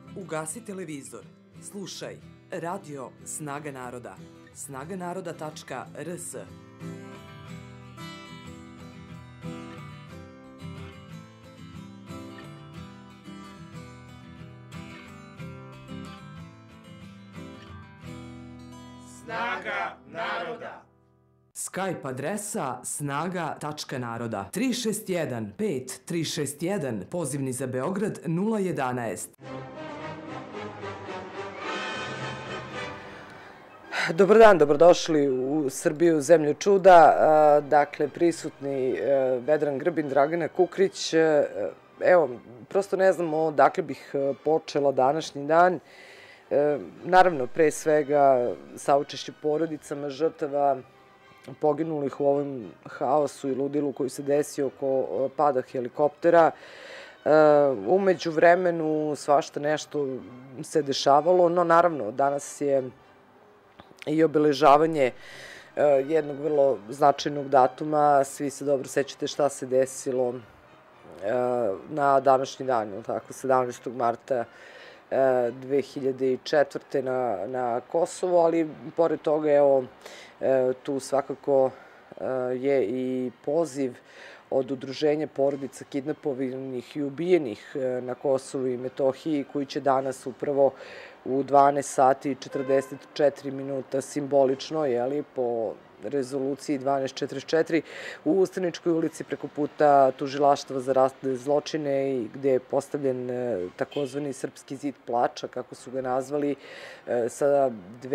Ugasi televizor. Slušaj Radio Snaga naroda. snaganaroda.rs. Snaga naroda. Skype adresa snaga.naroda 361 5 361, pozivni za Beograd 011. Dobar dan, dobrodošli u Srbiju, zemlju čuda. Dakle, prisutni Vedran Grbin, Dragana Kukrić. Evo, prosto ne znam odakle bih počela današnji dan. Naravno, pre svega, saučešće porodicama žrtava poginulih u ovom haosu i ludilu koji se desio oko pada helikoptera. Umeđu vremenu svašta nešto se dešavalo, no naravno danas je i obeležavanje jednog vrlo značajnog datuma. Svi se dobro sećate šta se desilo na današnji dan, tako, 17. marta 2004. na Kosovu, ali pored toga, evo, tu svakako je i poziv od udruženja porodica kidnapovanih i ubijenih na Kosovu i Metohiji, koji će danas upravo u 12 sati i 44 minuta simbolično, po rezoluciji 1244, u Ustaničkoj ulici preko puta Tužilaštva za ratne zločine, i gde je postavljen takozvani srpski zid plača, kako su ga nazvali, sa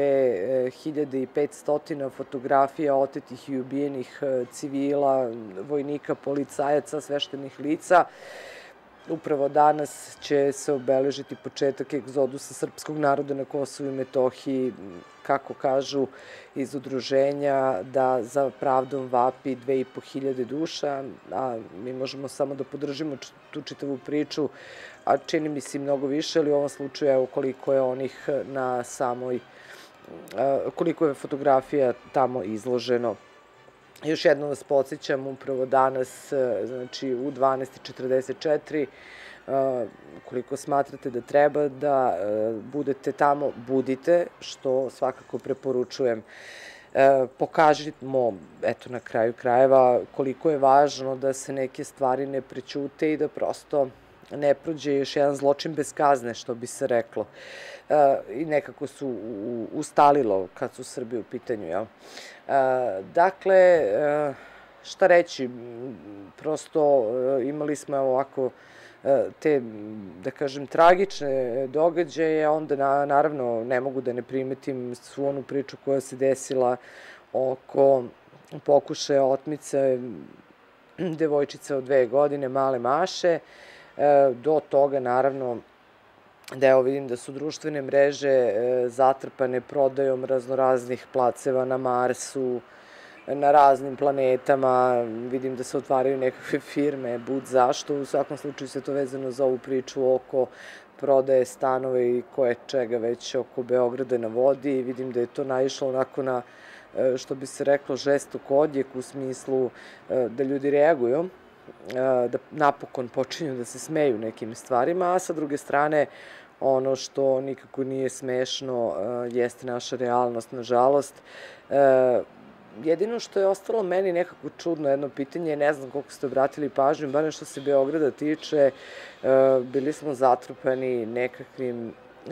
2500 fotografija otetih i ubijenih civila, vojnika, policajaca, sveštenih lica. Upravo danas će se obeležiti početak egzodusa srpskog naroda na Kosovu i Metohiji, kako kažu iz udruženja, da za pravdom vapi 2500 duša, a mi možemo samo da podržimo tu čitavu priču, a čini mi se mnogo više, ali u ovom slučaju, evo, koliko je onih na samoj, koliko je fotografija tamo izloženo. Još jednom vas podsjećam, upravo danas, znači u 12:44, koliko smatrate da treba da budete tamo, što svakako preporučujem. Pokažimo, eto, na kraju krajeva, koliko je važno da se neke stvari ne prećute i da prosto ne prođe još jedan zločin bez kazne, što bi se reklo. I nekako su ustalilo kad su Srbi u pitanju, jel? Dakle, šta reći, prosto imali smo ovako te, da kažem, tragične događaje, onda naravno ne mogu da ne primetim svu onu priču koja se desila oko pokušaja otmice devojčice od 2 godine, male Maše, do toga naravno da, evo, vidim da su društvene mreže zatrpane prodajom raznoraznih placeva na Marsu, na raznim planetama, vidim da se otvaraju nekakve firme, bud zašto, u svakom slučaju se to vezano za ovu priču oko prodaje stanove i koje čega već oko Beograda na vodi. Vidim da je to naišlo onako na, što bi se reklo, žestok odjek, u smislu da ljudi reaguju, da napokon počinju da se smeju nekim stvarima, a sa druge strane, ono što nikako nije smešno jeste naša realnost, nažalost. Jedino što je ostalo meni nekako čudno jedno pitanje, ne znam koliko ste obratili pažnju, barem što se Beograda tiče, bili smo zatrpani nekakvim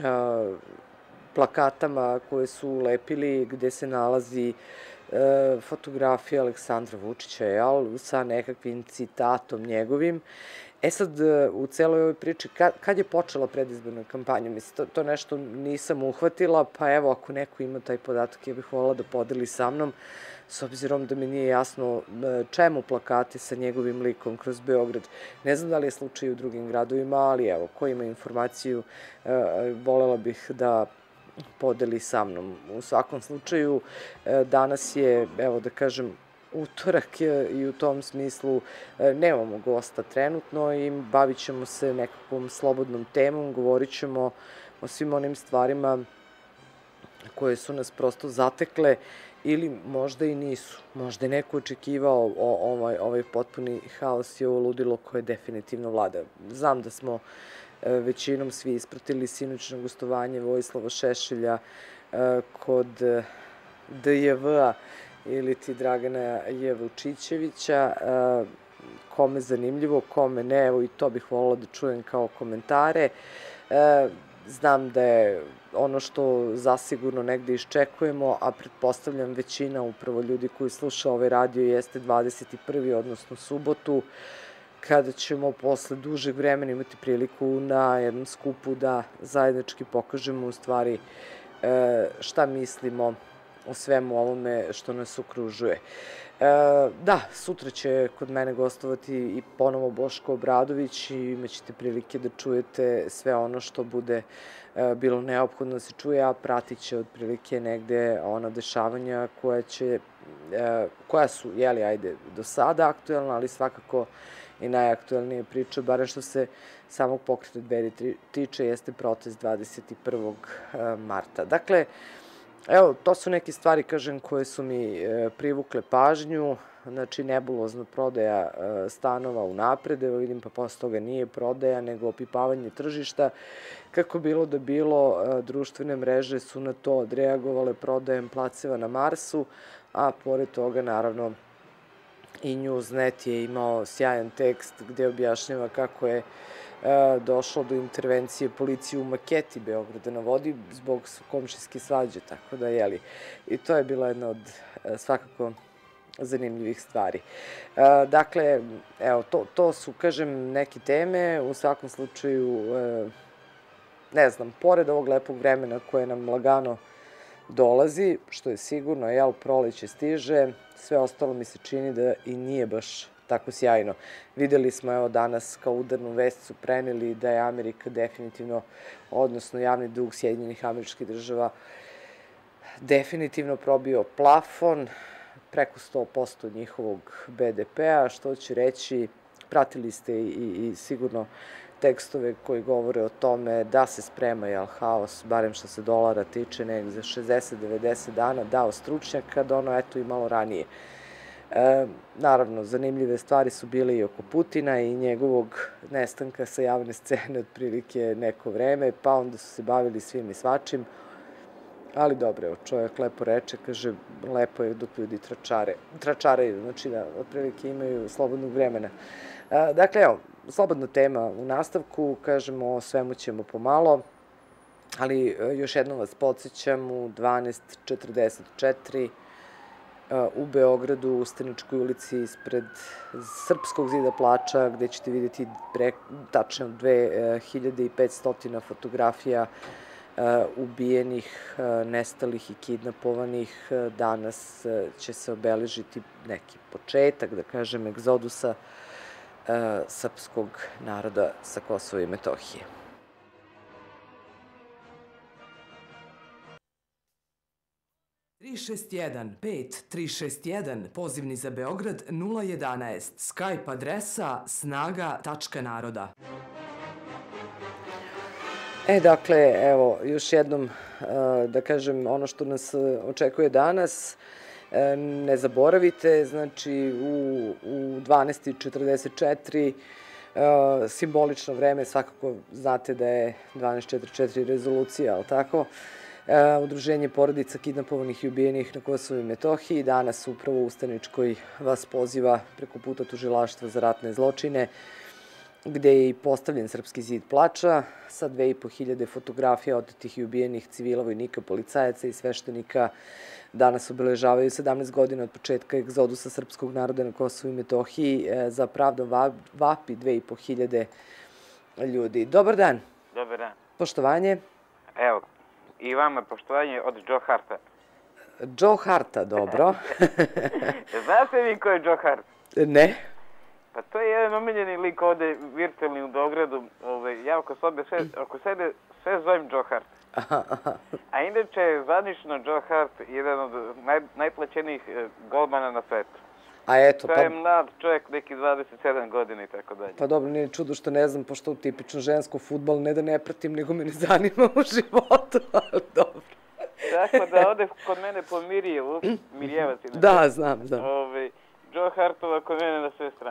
plakatama koje su lepili, gde se nalazi fotografija Aleksandra Vučića, sa nekakvim citatom njegovim. Sad, u celoj ovoj priči, kad je počela predizborna kampanja? Mislim, to nešto nisam uhvatila, pa evo, ako neko ima taj podatak, ja bih voljela da podeli sa mnom, s obzirom da mi nije jasno čemu plakati sa njegovim likom kroz Beograd. Ne znam da li je slučaj u drugim gradovima, ali evo, ko ima informaciju, voljela bih da podeli sa mnom. U svakom slučaju, danas je, evo da kažem, utorak, i u tom smislu nemamo gosta trenutno i bavit ćemo se nekakvom slobodnom temom, govorit ćemo o svim onim stvarima koje su nas prosto zatekle ili možda i nisu. Možda je neko očekivao ovaj potpuni haos i ovo ludilo koje definitivno vlada. Znam da smo većinom svi ispratili sinoćno gostovanje Vojislava Šešelja kod DJV-a ili ti Dragana J. Vučićevića. Kome zanimljivo, kome ne, evo i to bih volila da čujem kao komentare. Znam da je ono što zasigurno negde iščekujemo, a pretpostavljam većina upravo ljudi koji sluša ovaj radio jeste 21. odnosno subotu, kada ćemo posle dužeg vremena imati priliku na jednom skupu da zajednički pokažemo u stvari šta mislimo o svemu ovome što nas okružuje. Da, sutra će kod mene gostovati i ponovo Boško Obradović i imaćete prilike da čujete sve ono što bude bilo neophodno da se čuje, a pratit će otprilike negde ona dešavanja koja su, ajde, do sada aktuelna, ali svakako i najaktuelnije priče, barem što se samog pokreta Dveri tiče, jeste protest 21. marta. Dakle, evo, to su neke stvari, kažem, koje su mi privukle pažnju, znači nebulozna prodaja stanova unapred, evo vidim pa posle toga nije prodaja, nego opipavanje tržišta. Kako bilo da bilo, društvene mreže su na to odreagovale prodajem placeva na Marsu, a pored toga, naravno, i Newsnet je imao sjajan tekst gde objašnjava kako je došlo do intervencije policije u maketi Beograda na vodi zbog komšijske svađe, tako da, i to je bila jedna od svakako zanimljivih stvari. Dakle, evo, to su, kažem, neke teme, u svakom slučaju, ne znam, pored ovog lepog vremena koje nam lagano dolazi, što je sigurno, proleće stiže, sve ostalo mi se čini da i nije baš tako sjajno. Videli smo, evo, danas kao udarnu vest su preneli da je Amerika definitivno, odnosno javni dug Sjedinjenih Američkih Država, definitivno probio plafon, preko 100% njihovog BDP-a, što će reći, pratili ste i sigurno tekstove koji govore o tome da se sprema haos, barem što se dolara tiče, negdje za 60-90 dana, dao stručnjaka, da ono, eto, i malo ranije. Naravno, zanimljive stvari su bile i oko Putina i njegovog nestanka sa javne scene otprilike neko vreme, pa onda su se bavili svim i svačim, ali dobro, evo, čovjek lepo reče, kaže, lepo je dok ljudi tračaraju, znači da otprilike imaju slobodnog vremena. Dakle, evo, slobodna tema u nastavku, kažemo, o svemu ćemo pomalo, ali još jednom vas podsjećam, u 12:44 u Beogradu, u Steničkoj ulici, ispred Srpskog zida plača, gde ćete vidjeti tačno 2500 fotografija ubijenih, nestalih i kidnapovanih. Danas će se obeležiti neki početak, da kažem, egzodusa srpskog naroda sa Kosova i Metohije. Tri 361 pozivni za Beograd 011, Skype adresa snaga.naroda. Dakle, evo, još jednom da kažem ono što nas očekuje danas. Ne zaboravite, znači u 12:44 simbolično vreme, svakako znate da je 12:44 rezolucija, ali tako? Udruženje porodica kidnapovanih i ubijenih na Kosovu i Metohiji danas upravo u Steničkoj vas poziva preko puta Tužilaštva za ratne zločine, gde je i postavljen Srpski zid plača sa 2500 fotografija otetih i ubijenih civila, vojnika, policajaca i sveštenika. Danas obeležavaju 17 godina od početka egzodusa srpskog naroda na Kosovu i Metohiji. Za pravdom vapi 2500 ljudi. Dobar dan. Dobar dan. Poštovanje. Evo, i vama poštovanje od Joe Harta. Joe Harta, dobro. Znate vi ko je Joe Hart? Ne. Pa to je jedan omiljeni lik ovde virtualni u Beogradu. Ja oko sebe sve zovem Joe Hart. A inače je zvanično Joe Hart jedan od najplaćenijih golmana na svetu. A eto, to je mlad čovjek, neki 27 godina i tako dalje. Pa dobro, nije čudo što ne znam, pošto tipično žensko fudbal, ne da ne pratim, nego me ne zanima u životu, ali dobro. Tako da ode kod mene po Mirjevac. Da, znam. Joe Hartova kod mene na sve strane.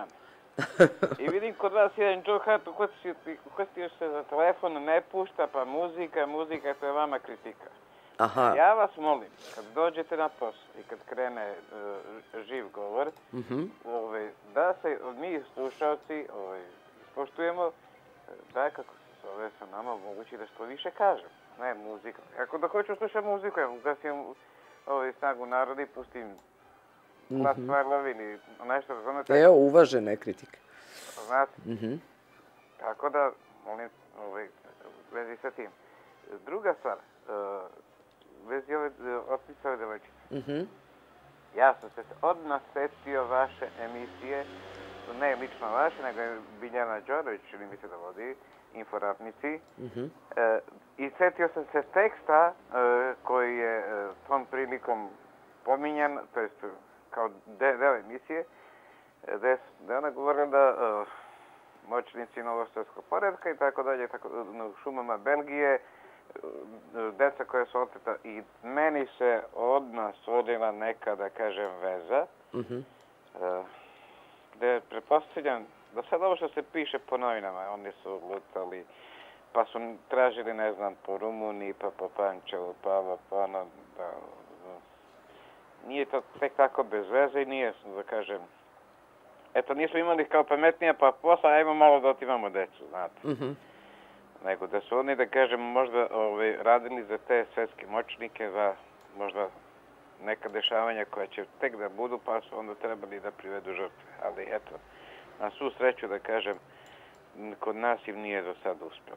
I vidim kod vas jedan Joe Hart uhvatio se za telefon, ne pušta, pa muzika, to je vama kritika. Aha. Ja vas molim, kad dođete na posao i kad krene živ govor, da se mi slušalci ispoštujemo, da kako se zove sa nama mogući da što više kažem. Ne, muzika. Ako da hoću slušati muziku, ja ugasim Snagu naroda i pustim Glas Varlov ili nešto, razumete? Evo, uvažena je kritika. Znate? Tako da, molim, vezi sa tim. Druga stvar, vezi ove otpisove devojčice. Ja sam se odmah setio vaše emisije, ne lično vaše, nego je Biljana Đorović, čini mi se da vodi, Inforatnici. I setio sam se teksta koji je tom prilikom pominjan, to je kao deo emisije, da ona govorila da moćnici Novosavskog poredka i tako dalje, u šumama Belgije, deca koja su oteta i meni se odmah stvorila neka, da kažem, veza, gde pretpostavljam da sad ovo što se piše po novinama, oni su lutali, pa su tražili, ne znam, po Rumuniji, pa po Pančevu, pa ono, da, nije to tek tako bez veze i nije, da kažem, eto, nismo imali kao pametnija, pa posla, ajmo malo da otimamo decu, znate. Nego da su oni, da kažem, možda radili za te svetske moćnike, za možda neka dešavanja koja će tek da budu, pa su onda trebali da privedu žrtve. Ali eto, na svu sreću, da kažem, kod nas im nije do sada uspelo.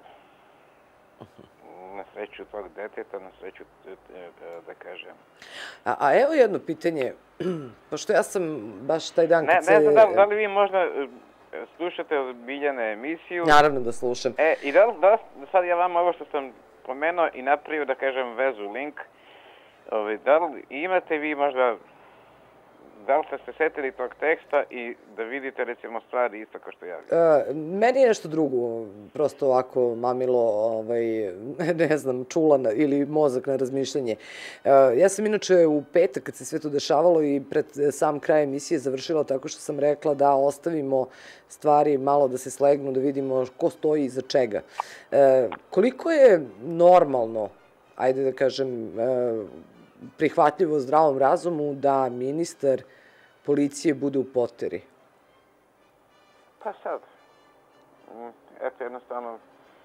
Na sreću tog deteta, na sreću, da kažem. A evo jedno pitanje, pošto ja sam baš taj dan kad se... Ne znam da li vi možda slušate od Biljane emisiju. Naravno da slušam. I da sad ja vama ovo što sam pomenuo i napravio, da kažem, vezu, link, da li imate vi možda, da li ste se setili tog teksta i da vidite, recimo, stvari isto kao što ja vidim? Meni je nešto drugo, prosto ovako mamilo, ne znam, čula ili mozak na razmišljanje. Ja sam inače u petak, kad se sve to dešavalo i pred sam kraj emisije završila tako što sam rekla da ostavimo stvari malo da se slegnu, da vidimo ko stoji iza čega. Koliko je normalno, ajde da kažem, prihvatljivo zdravom razumu da ministar policije bude u poteri? Pa sad, eto jednostavno,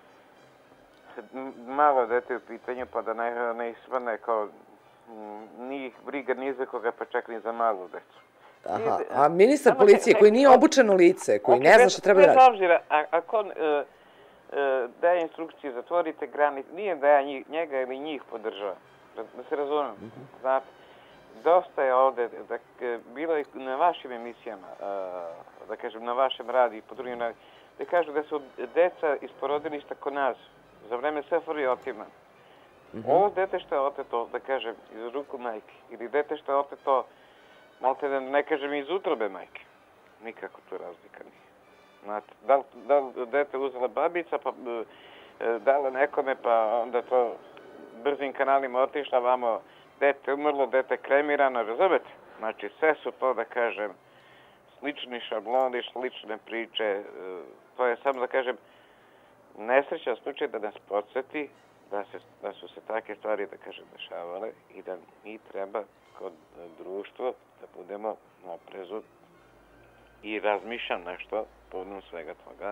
malo dete u pitanju, pa da ne isvrne kao nije ih briga ni za koga, pa čak ni za malu decu. Aha, a ministar policije koji nije obučeno lice, koji ne zna što treba da radi. Bez obzira, ako daje instrukcije, zatvorite granice, nije da ja njega ili njih podržava. Da se razumem, znate, dosta je ovde, bilo je na vašim emisijama, da kažem, na vašem radiju, po drugim radiju, da kažu da su deca iz porodilišta kod nas za vreme SFRJ otimana. Ovo dete što je oteto, da kažem, iz ruku majke, ili dete što je oteto, malte da ne kažem, iz utrobe majke, nikako tu razlika nije. Znate, da li dete uzela babica, pa dala nekome, pa onda to brzim kanalima otišla, vamo dete umrlo, dete kremirano, razumete? Znači, sve su to, da kažem, slični šabloni, slične priče, to je samo, da kažem, nesrećan slučaj da nas podsjeti da su se takve stvari, da kažem, dešavale i da mi treba kod društva da budemo na oprezu i razmišljam nešto povodom svega toga,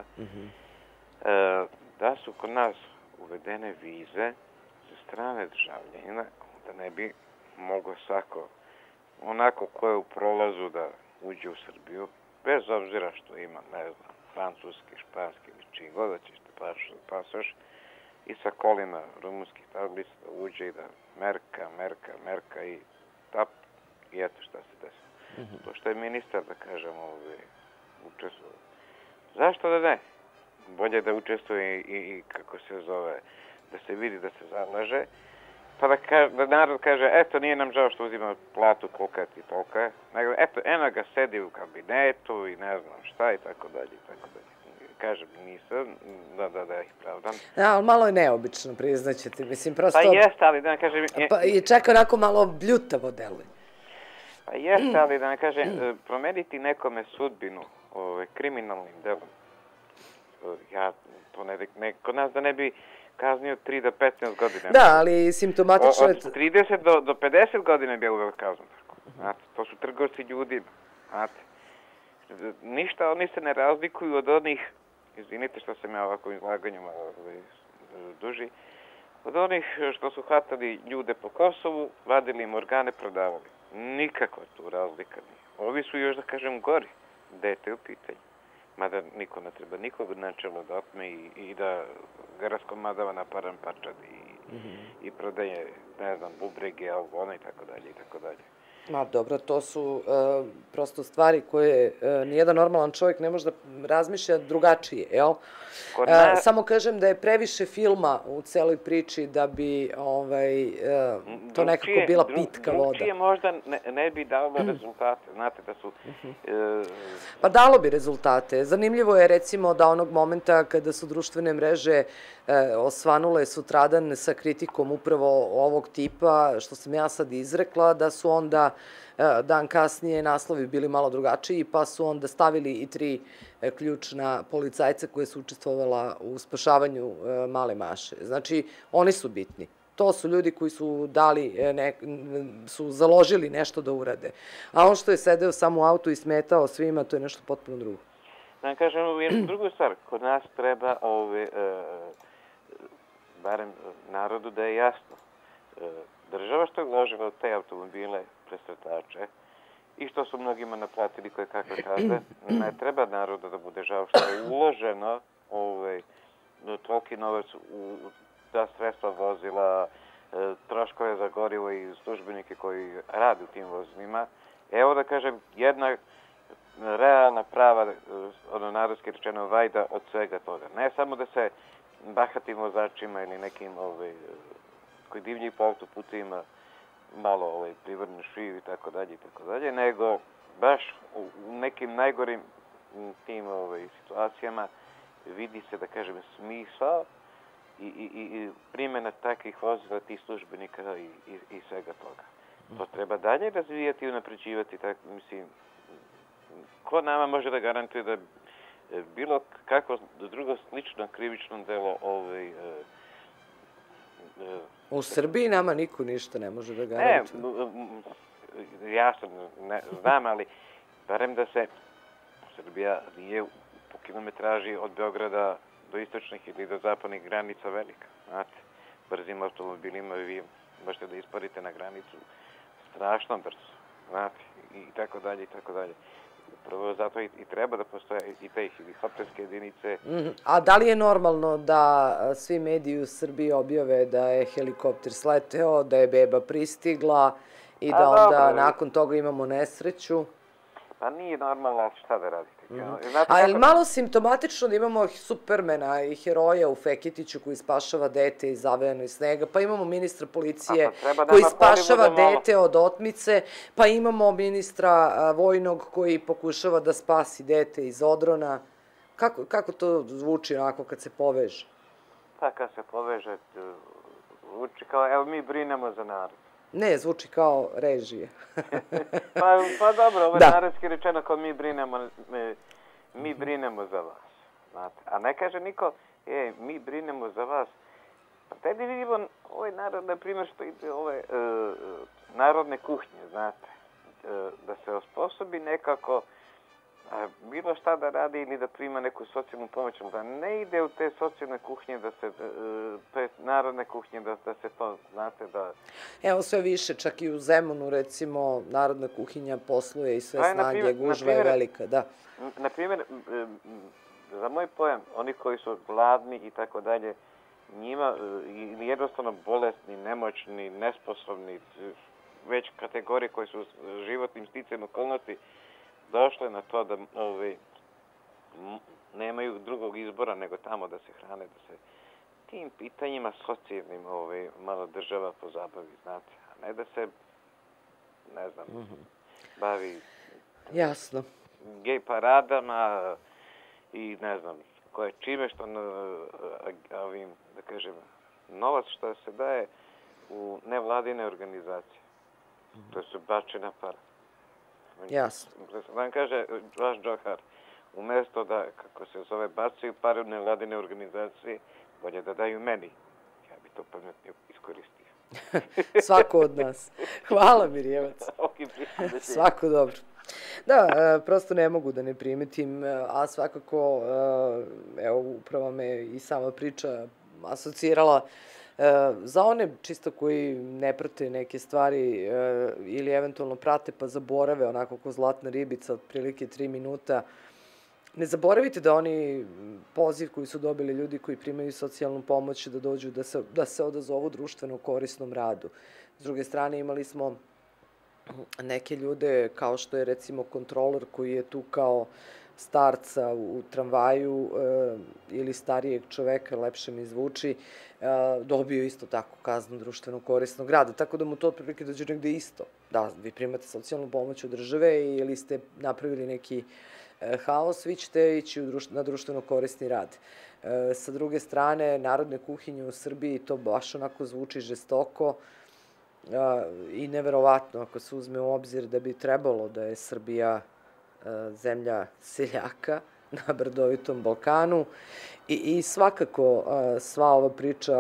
da su kod nas uvedene vize za strane državljane, da ne bi mogao svako, onako ko je u prolazu da uđe u Srbiju, bez obzira što ima, ne znam, francuski, španski ili čiji god da ćeš da pasoš, i sa kolima rumunskih tablica da uđe i da merka i tap, i eto šta se desilo. To što je ministar, da kažem, učestvuje. Zašto da ne? Bolje da učestvuje i kako se zove, da se vidi da se zalaže, pa da narod kaže, eto, nije nam žao što uzima platu kolika je ti tolika je, nego, eto, eno ga sedi u kabinetu i ne znam šta i tako dalje, i tako dalje. Kažem, nisam, da ih pravdam. Ja, ali malo je neobično, priznaćete, mislim, prosto... Pa jeste, ali da ne kažem... Pa i čak onako malo bljutavo deluje. Pa jeste, ali da ne kažem, promeniti nekome sudbinu kriminalnim delom. Ja to kod nas da ne bi kaznio 3 do 15 godina. Da, ali simptomatično je... Od 30 do 50 godina bi uvek kaznu. Znate, to su trgovci ljudima. Znate, ništa oni se ne razlikuju od onih, izvinite što sam ja ovako izlaganju malo duži, od onih što su hvatali ljude po Kosovu, vadili im organe, prodavali. Nikakva tu razlika nije. Ovi su još, da kažem, gori. Dete u pitanju. Mada niko ne treba nikog načelo da otme i da ga raskomadava na paran parčad i prodaje, ne znam, bubrege, albone i tako dalje i tako dalje. Ma dobro, to su prosto stvari koje nijedan normalan čovjek ne može da razmišlja drugačije, jel? Samo kažem da je previše filma u celoj priči da bi to nekako bila pitka voda. Drugčije možda ne bi dalo rezultate, znate da su... Pa dalo bi rezultate. Zanimljivo je recimo da onog momenta kada su društvene mreže osvanule sutradan sa kritikom upravo ovog tipa, što sam ja sad izrekla, da su onda dan kasnije naslovi bili malo drugačiji, pa su onda stavili i 3 ključna policajca koje su učestvovala u spašavanju male Maše. Znači, oni su bitni. To su ljudi koji su su založili nešto da urade. A on što je sedeo samo u autu i smetao svima, to je nešto potpuno drugo. Da kažem jednu drugu stvar. Kod nas treba barem narodu da je jasno. Država što je uložila u te automobile presretače i što su mnogima naplatili koje kakve kazne, ne treba narodu da bude žao što je uloženo toliki novac u ta sredstva vozila, troškove za gorivo i službenike koji rade u tim vozilima. Evo da kažem, jedna realna prava, narodski rečeno, vajda od svega toga. Ne samo da se bahatim vozačima ili nekim koji divlji po autoputima malo privrnu šiju i tako dalje, nego baš u nekim najgorim tim situacijama vidi se, da kažem, smisao i primjena takvih vozila, tih službenika i svega toga. To treba dalje razvijati i unapređivati, mislim, ko nama može da garantuje da bilo kako drugo slično krivično delo u Srbiji nama niko ništa ne može da garantuje. Ne, ja sam, znam, ali barem da se Srbija nije po kilometraži od Beograda do istočnih ili do zapadnih granica velika. Znate, brzim automobilima vi možete da isparite na granicu strašno brzo. Znate, i tako dalje, i tako dalje. Prvo zato i treba da postoje i te helikopterske jedinice. A da li je normalno da svi mediji u Srbiji objave da je helikopter sleteo, da je beba pristigla i da onda nakon toga imamo nesreću? Pa nije normalno, šta da radite? A je li malo simptomatično da imamo Supermana i heroja u Feketiću koji spašava dete iz zavejanog snega, pa imamo ministra policije koji spašava dete od otmice, pa imamo ministra vojnog koji pokušava da spasi dete iz odrona. Kako to zvuči onako kad se poveže? Pa kad se poveže, zvuči kao, evo mi brinemo za narod. Ne, zvuči kao režije. Pa dobro, ovo je narodski rečeno kao mi brinemo za vas. Znate. A ne kaže niko, mi brinemo za vas. Pa tada vidimo ovaj narod, na primjer, što ide ove narodne kušnje, znate. Da se osposobi nekako bilo šta da radi ili da prima neku socijalnu pomoć, da ne ide u te socijalne kušnje, te narodne kušnje, da se to, znate, da... Evo sve više, čak i u Zemunu, recimo, narodna kuhinja posluje i sve snage, gužva je velika, da. Naprimjer, za moj pojam, oni koji su gladni i tako dalje, njima jednostavno bolesni, nemoćni, nesposobni, već kategorije koje su životnim sticajem okolnosti, došle na to da nemaju drugog izbora nego tamo da se hrane, da se tim pitanjima socijalnim malo država pozabavi, znate, a ne da se, ne znam, bavi jasno gej paradama i ne znam koje čime što ovim, da kažem, novac što se daje u nevladine organizacije. To su bačena para. Jasno. Vam kaže vaš Džohar, Umesto da, kako se zove, bacaju pare u nevladine organizacije, bolje da daju meni. Ja bi to pametno iskoristio. Svako od nas. Hvala, Mirjevac. Svako dobro. Da, prosto ne mogu da ne primetim, a svakako, evo, upravo me i sama priča asocirala za one čisto koji ne prate neke stvari ili eventualno prate pa zaborave, onako ko zlatna ribica, otprilike 3 minuta. Ne zaboravite da oni poziv koji su dobili ljudi koji primaju socijalnu pomoć da dođu, da se odazovu društveno korisnom radu. S druge strane, imali smo neke ljude kao što je recimo kontrolor koji je tu kao starca u tramvaju ili starijeg čoveka, lepše mi zvuči, dobio isto tako kaznu društveno korisnog rada. Tako da mu to otprilike dođe negde isto. Da, vi primate socijalnu pomoć od države ili ste napravili neki haos, vi ćete ići na društveno korisni rad. Sa druge strane, narodne kuhinje u Srbiji, to baš onako zvuči žestoko i neverovatno ako se uzme u obzir da bi trebalo da je Srbija zemlja seljaka na brdovitom Balkanu i svakako sva ova priča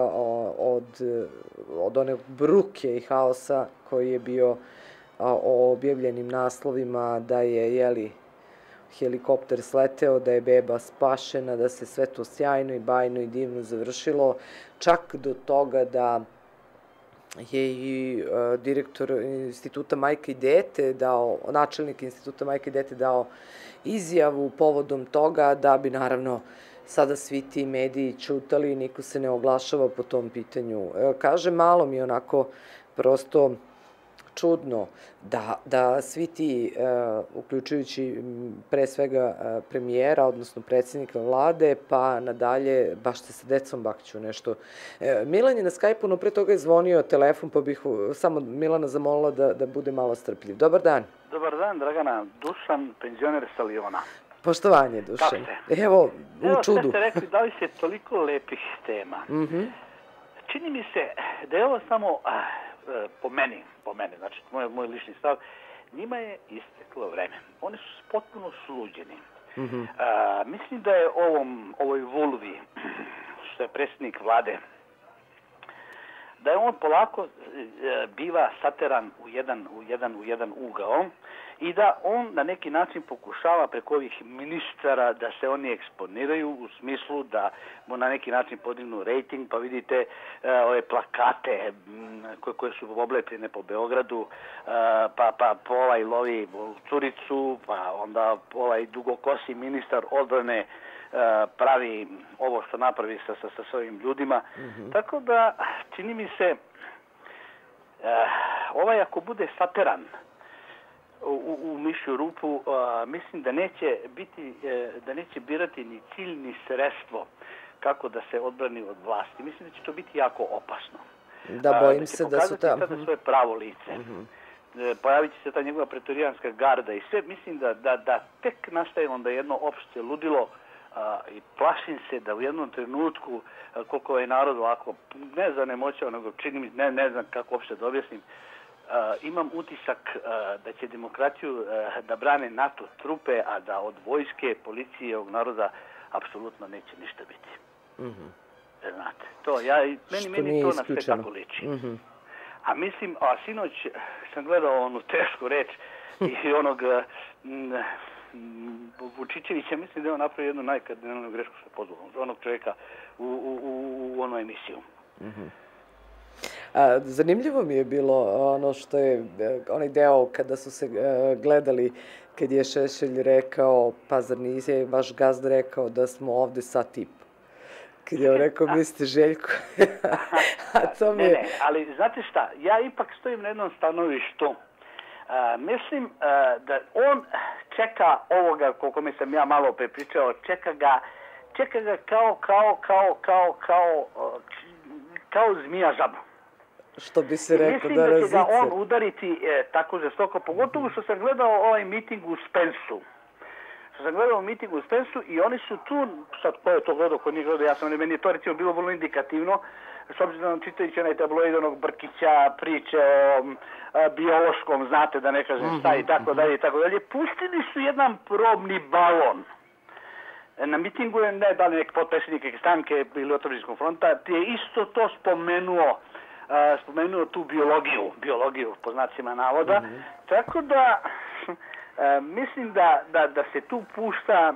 od one bruke i haosa koji je bio o objavljenim naslovima da je, jeli, helikopter sleteo, da je beba spašena, da se sve to sjajno i bajno i divno završilo, čak do toga da je i direktor Instituta Majka i dete dao, načelnik Instituta Majka i dete dao izjavu povodom toga da bi naravno sada svi ti mediji ćutali i niko se ne oglašava po tom pitanju. Kaže, malo mi je onako prosto čudno da svi ti, uključujući pre svega premijera, odnosno predsjednika vlade, pa nadalje, baš se sa decom bakću nešto. Milan je na Skype-u, no pre toga je zvonio telefon, pa bih samo Milana zamolila da bude malo strpljiv. Dobar dan. Dobar dan, Dragana. Dušan, penzioner sa Liona. Poštovanje, Dušan. Evo, u čudu. Evo, sve ste rekli, dali ste toliko lepih tema. Čini mi se da je ovo samo... po meni, znači moj lični stav, njima je isteklo vreme. Oni su potpuno sluđeni. Mislim da je ovoj vulvi, što je predsjednik vlade, da je on polako biva sateran u jedan ugao i da on na neki način pokušava preko ovih ministara da se oni eksponiraju u smislu da mu na neki način podignu rejting, pa vidite ove plakate koje su oblepljene po Beogradu, pa ovaj lovi curicu, pa onda ovaj dugokosi ministar odbrane pravi ovo što napravi sa svojim ljudima. Tako da čini mi se ovaj ako bude sateran u mišju rupu, mislim da neće birati ni cilj ni sredstvo kako da se odbrani od vlasti. Mislim da će to biti jako opasno. Da, bojim se da su pokazati sada svoje pravo lice. Pojavit će se ta njegova pretorijanska garda i sve. Mislim da tek nastaje onda jedno opšte ludilo i plašim se da u jednom trenutku, koliko je narod ovako, ne zanemoćao, nego čini mi, ne znam kako uopšte da objasnim, imam utisak da će demokratiju da brane NATO trupe, a da od vojske, policije, ovog naroda apsolutno neće ništa biti. Znate, meni to na sve tako liči. A mislim, sinoć sam gledao onu tešku reč i onog Vučićevića, mislim da je on napravio jednu najkardinalnu grešku što je pozvao onog čovjeka u onu emisiju. Zanimljivo mi je bilo ono što je, onaj deo kada su se gledali, kad je Šešelj rekao, pa zar nije vaš gazda rekao da smo ovde sat i po. Kad je on rekao, mislite Željko? Ne, ali znate šta, ja ipak stojim na jednom stanovištu. Mislim da on čeka ovoga, koliko mi sam ja malo prepričao, čeka ga kao zmija žabu. Što bi se rekao da razice. Mislim da će ga on udariti tako žestoko, pogotovo što sam gledao ovaj miting u Spensu. I oni su tu, sad ko je to gledao, ko nije gledao, meni je to recimo bilo vrlo indikativno, s obzirom čitajući onaj tabloid onog Brkića, priče o biološkom, znate da ne kažem šta i tako dalje, pustili su jedan probni balon na mitingu je, ne da li neki potpredsjednik neke stranke ili Otvorinskog fronta, ti je isto to spomenuo tu biologiju po znacima navoda, tako da mislim da se tu pušta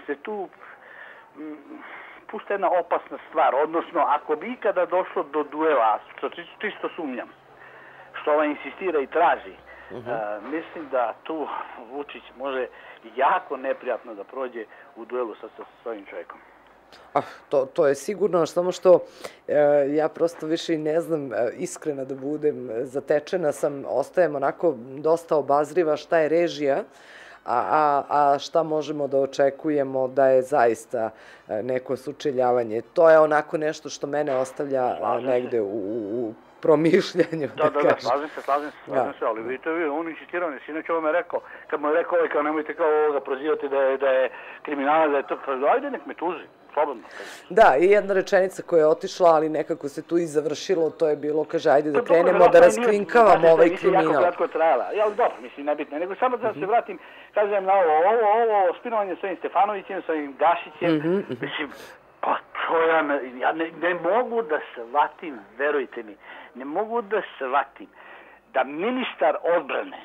jedna opasna stvar, odnosno ako bi ikada došlo do duela, što čisto sumnjam, što ovaj insistira i traži, mislim da tu Vučić može jako neprijatno da prođe u duelu sa svojim čovjekom. To je sigurno, samo što ja prosto više i ne znam, iskreno da budem, zatečena sam, ostajem onako dosta obazriva šta je režija, a šta možemo da očekujemo da je zaista neko sučeljavanje. To je onako nešto što mene ostavlja negde u promišljanju. Da, slažem se, ali vidite vi, on insistirao, sinoć ovo me rekao, kad mu je rekao kao nemojte kao ovoga prozivati da je kriminalac, da je to, ajde nek me tuži, slobodno. Da, i jedna rečenica koja je otišla, ali nekako se tu i završilo, to je bilo, kaže, ajde da krenemo da raskrinkavamo ovaj kriminal. Jako kratko trajala, ali dobro, mislim, nebitno, nego samo da se vratim, kažem na ovo spinovanje s ovim Stefanovićem, s ovim Gašićem, mislim, pa to ja ne mogu da shvatim, verujte mi, ne mogu da shvatim da ministar odbrane,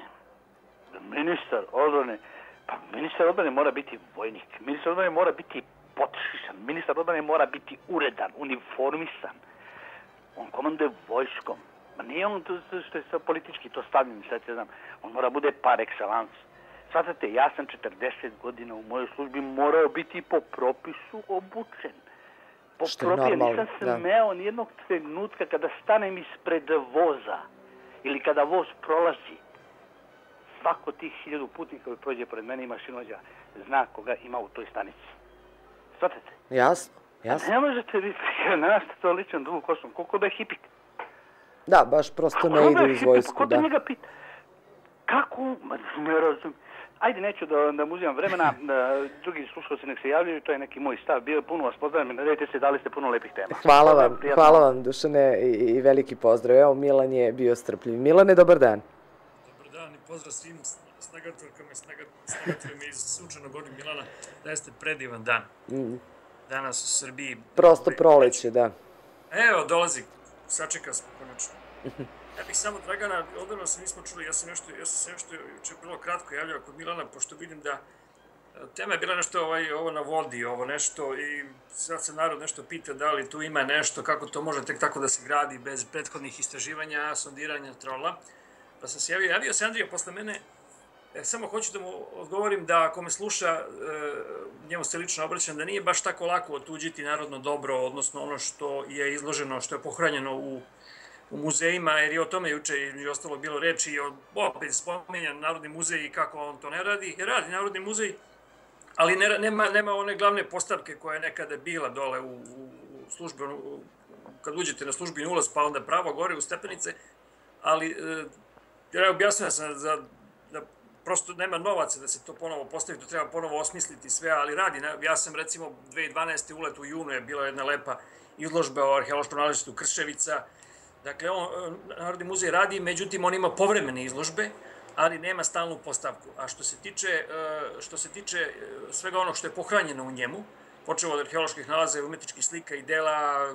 pa ministar odbrane mora biti vojnik, ministar odbrane mora biti potšišan, ministar odbrane mora biti uredan, uniformisan, on komanduje vojskom, ma nije on to što je sad politički to stavljeno, sad ja znam, on mora bude par excellence. Svatate, ja sam 40 godina u mojoj službi morao biti po propisu obučen. Po propisu, nisam smeo nijednog trenutka kada stanem ispred voza ili kada voz prolazi. Svako tih 1000 putnika koji prođe pored mene i mašinovođa zna koga ima u toj stanici. Svatate? Jasno. Ne možete vi, na nas to ličan dugu kosom, koliko da je hipik. Da, baš prosto ne ide uz vojsku. Ko da njega pita? Kako? Ne razumijem. Ajde, neću da mu uzimam vremena, drugi slušalci nek se javljaju, to je neki moj stav. Bio je puno vas pozdravljam, nadajte se, dali ste puno lepih tema. Hvala vam, Dušane, i veliki pozdrav. Evo, Milan je bio strpljiv. Milane, dobar dan. Dobar dan i pozdrav svim snagatorkama i snagatorima iz Sunčanog Gornjeg Milana. Da jeste predivan dan. Danas u Srbiji. Prosto proleće, da. Evo, dolazi, sačeka smo konačno. Ja bih samo, Dragana, odavno se nismo čuli, ja sam se nešto juče bilo kratko javljao kod Milana, pošto vidim da tema je bila nešto ovo na vodi, ovo nešto, i sad se narod nešto pita da li tu ima nešto, kako to može tek tako da se gradi bez prethodnih istraživanja, sondiranja, trola. Pa sam se javio se Andrija posle mene, samo hoću da mu odgovorim da ako me sluša, njemu se lično obraćam, da nije baš tako lako otuđiti narodno dobro, odnosno ono što je izloženo, što je pohranjeno u muzejima, jer je o tome juče i ostalo bilo reči i opet spominjan Narodni muzej i kako on to ne radi. Radi Narodni muzej, ali nema one glavne postavke koja je nekada bila dole u službenu, kad uđete na službeni ulaz pa onda pravo gore u stepenice, ali ja objasnio sam da prosto nema novaca da se to ponovo postavi, to treba ponovo osmisliti sve, ali radi. Ja sam recimo 2012. ulet u junu je bila jedna lepa izložba o arheološkom nalazištu Krševica. Dakle, Narodni muzej radi, međutim, on ima povremene izložbe, ali nema stalnu postavku. A što se tiče svega onog što je pohranjeno u njemu, počeo od arheoloških nalaza, umetničkih slika i dela,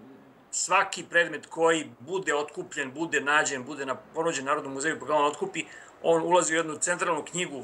svaki predmet koji bude otkupljen, bude nađen, bude ponuđen Narodnom muzeju, pa ga on otkupi, on ulazi u jednu centralnu knjigu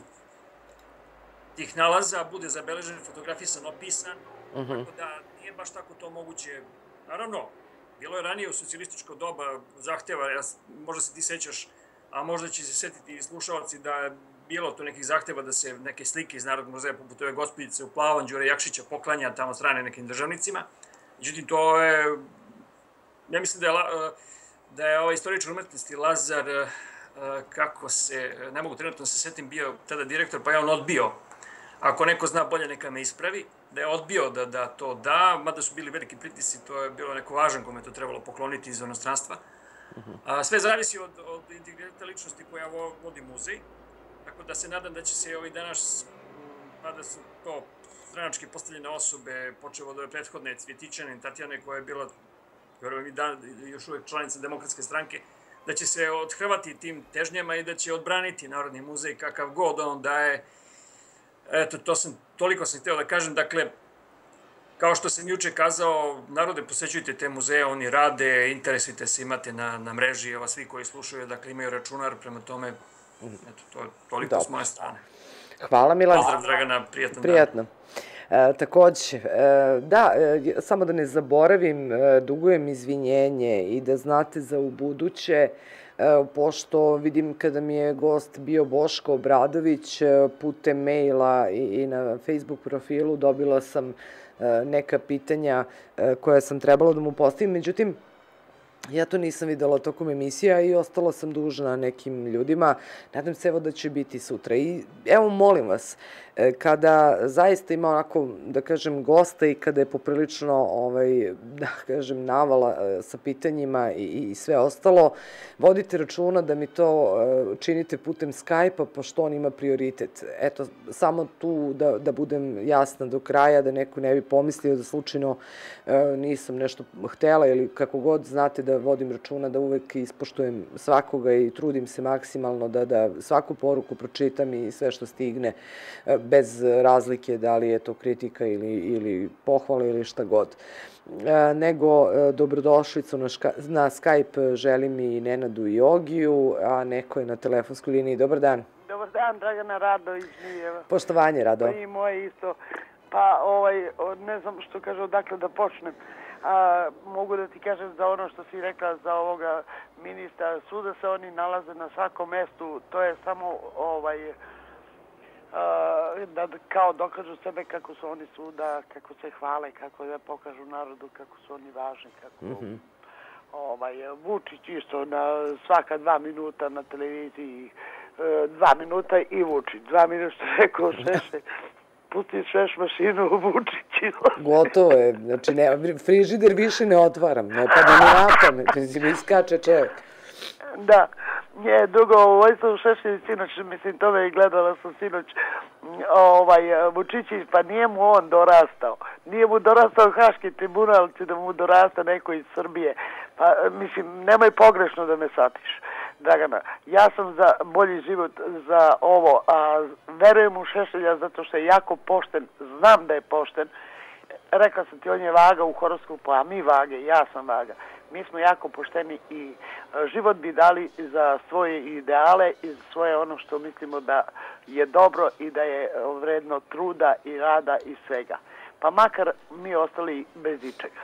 tih nalaza, bude zabeležen, fotografisan, opisan, tako da nije baš tako to moguće. Naravno, bilo je ranije u socijalističko doba zahteva, možda se ti sećaš, a možda će se setiti i slušalci da je bilo to nekih zahteva da se neke slike iz Narodnog muzeja poput ove gospođice u plavom Đure Jakšića poklanja tamo strane nekim državnicima. Međutim, to je, ja mislim da je ovaj istoričar umetnosti Lazar, kako se, ne mogu trenutno se setim, bio tada direktor, pa je on odbio, ako neko zna bolje neka me ispravi, da je odbio da to da, mada su bili veliki pritisci, to je bilo neko važan kome to trebalo pokloniti iz inostranstva. Sve zavisi od integriteta ličnosti koja vodi muzej, tako da se nadam da će se ovih danas, mada su to stranački postavljene osobe, počeo od ove prethodne Cvjetićane, Tatjane, koja je bila još uvek članica Demokratske stranke, da će se odhrvati tim težnjama i da će odbraniti Narodni muzej kakav god on daje. Eto, toliko sam hteo da kažem. Dakle, kao što sam juče kazao, narode, posećujte te muzeje, oni rade, interesujte se, imate na mreži, svi koji slušaju, dakle imaju računar, prema tome, eto, to je toliko s moje strane. Hvala, Milan. Pozdrav, Dragana, prijatno dan. Prijatno. Takođe, da, samo da ne zaboravim, dugujem izvinjenje i da znate za ubuduće, pošto vidim kada mi je gost bio Boško Obradović, putem maila i na Facebook profilu dobila sam neka pitanja koja sam trebala da mu postavim, međutim, ja to nisam videla tokom emisija i ostala sam dužna nekim ljudima. Nadam se evo da će biti sutra. I evo, molim vas, kada zaista ima onako, da kažem, gosta i kada je poprilično, da kažem, navala sa pitanjima i sve ostalo, vodite računa da mi to činite putem Skype-a, pošto on ima prioritet. Eto, samo tu da budem jasna do kraja, da neko ne bi pomislio da slučajno nisam nešto htela ili kako god, znate da vodim računa da uvek ispoštujem svakoga i trudim se maksimalno da svaku poruku pročitam i sve što stigne, bez razlike da li je to kritika ili pohvala ili šta god. Nego dobrodošlicu na Skype želim i Nenadu i Ogiju, a neko je na telefonskoj liniji. Dobar dan. Dobar dan, Dragana, Rado iz Nijeva. Poštovanje, Rado. Pa i moje isto. Pa, ne znam što kaže, odakle da počnem. Mogu da ti kažem za ono što si rekla za ovoga ministra, svuda se oni nalaze na svakom mestu, to je samo da kao dokažu sebe kako su oni svuda, kako se hvale, kako da pokažu narodu kako su oni važni, kako Vučić isto na svaka 2 minuta na televiziji, 2 minuta i Vučić, 2 minuta što rekao Šešelj. Pusti šeš mašinu u Vučiću. Gotovo je. Znači, frižider više ne otvaram. Ne pada mi na pamet. Mislim, iskače čovjek. Da. Nije, drugo, Vojislav Šešelj sinoć, mislim, to me i gledala sam sinoć, Vučićić, pa nije mu on dorastao. Nije mu dorastao Haški tribunal, da mu dorasta neko iz Srbije. Pa, mislim, nemoj pogrešno da me shvatiš, Dragana. Ja sam za bolji život, za ovo, a verujem u Šešelja zato što je jako pošten, znam da je pošten. Rekla sam ti, on je vaga u horoskopu, a mi vage, ja sam vaga. Mi smo jako pošteni i život bi dali za svoje ideale i za svoje ono što mislimo da je dobro i da je vredno truda i rada i svega. Pa makar mi ostali bez ičega.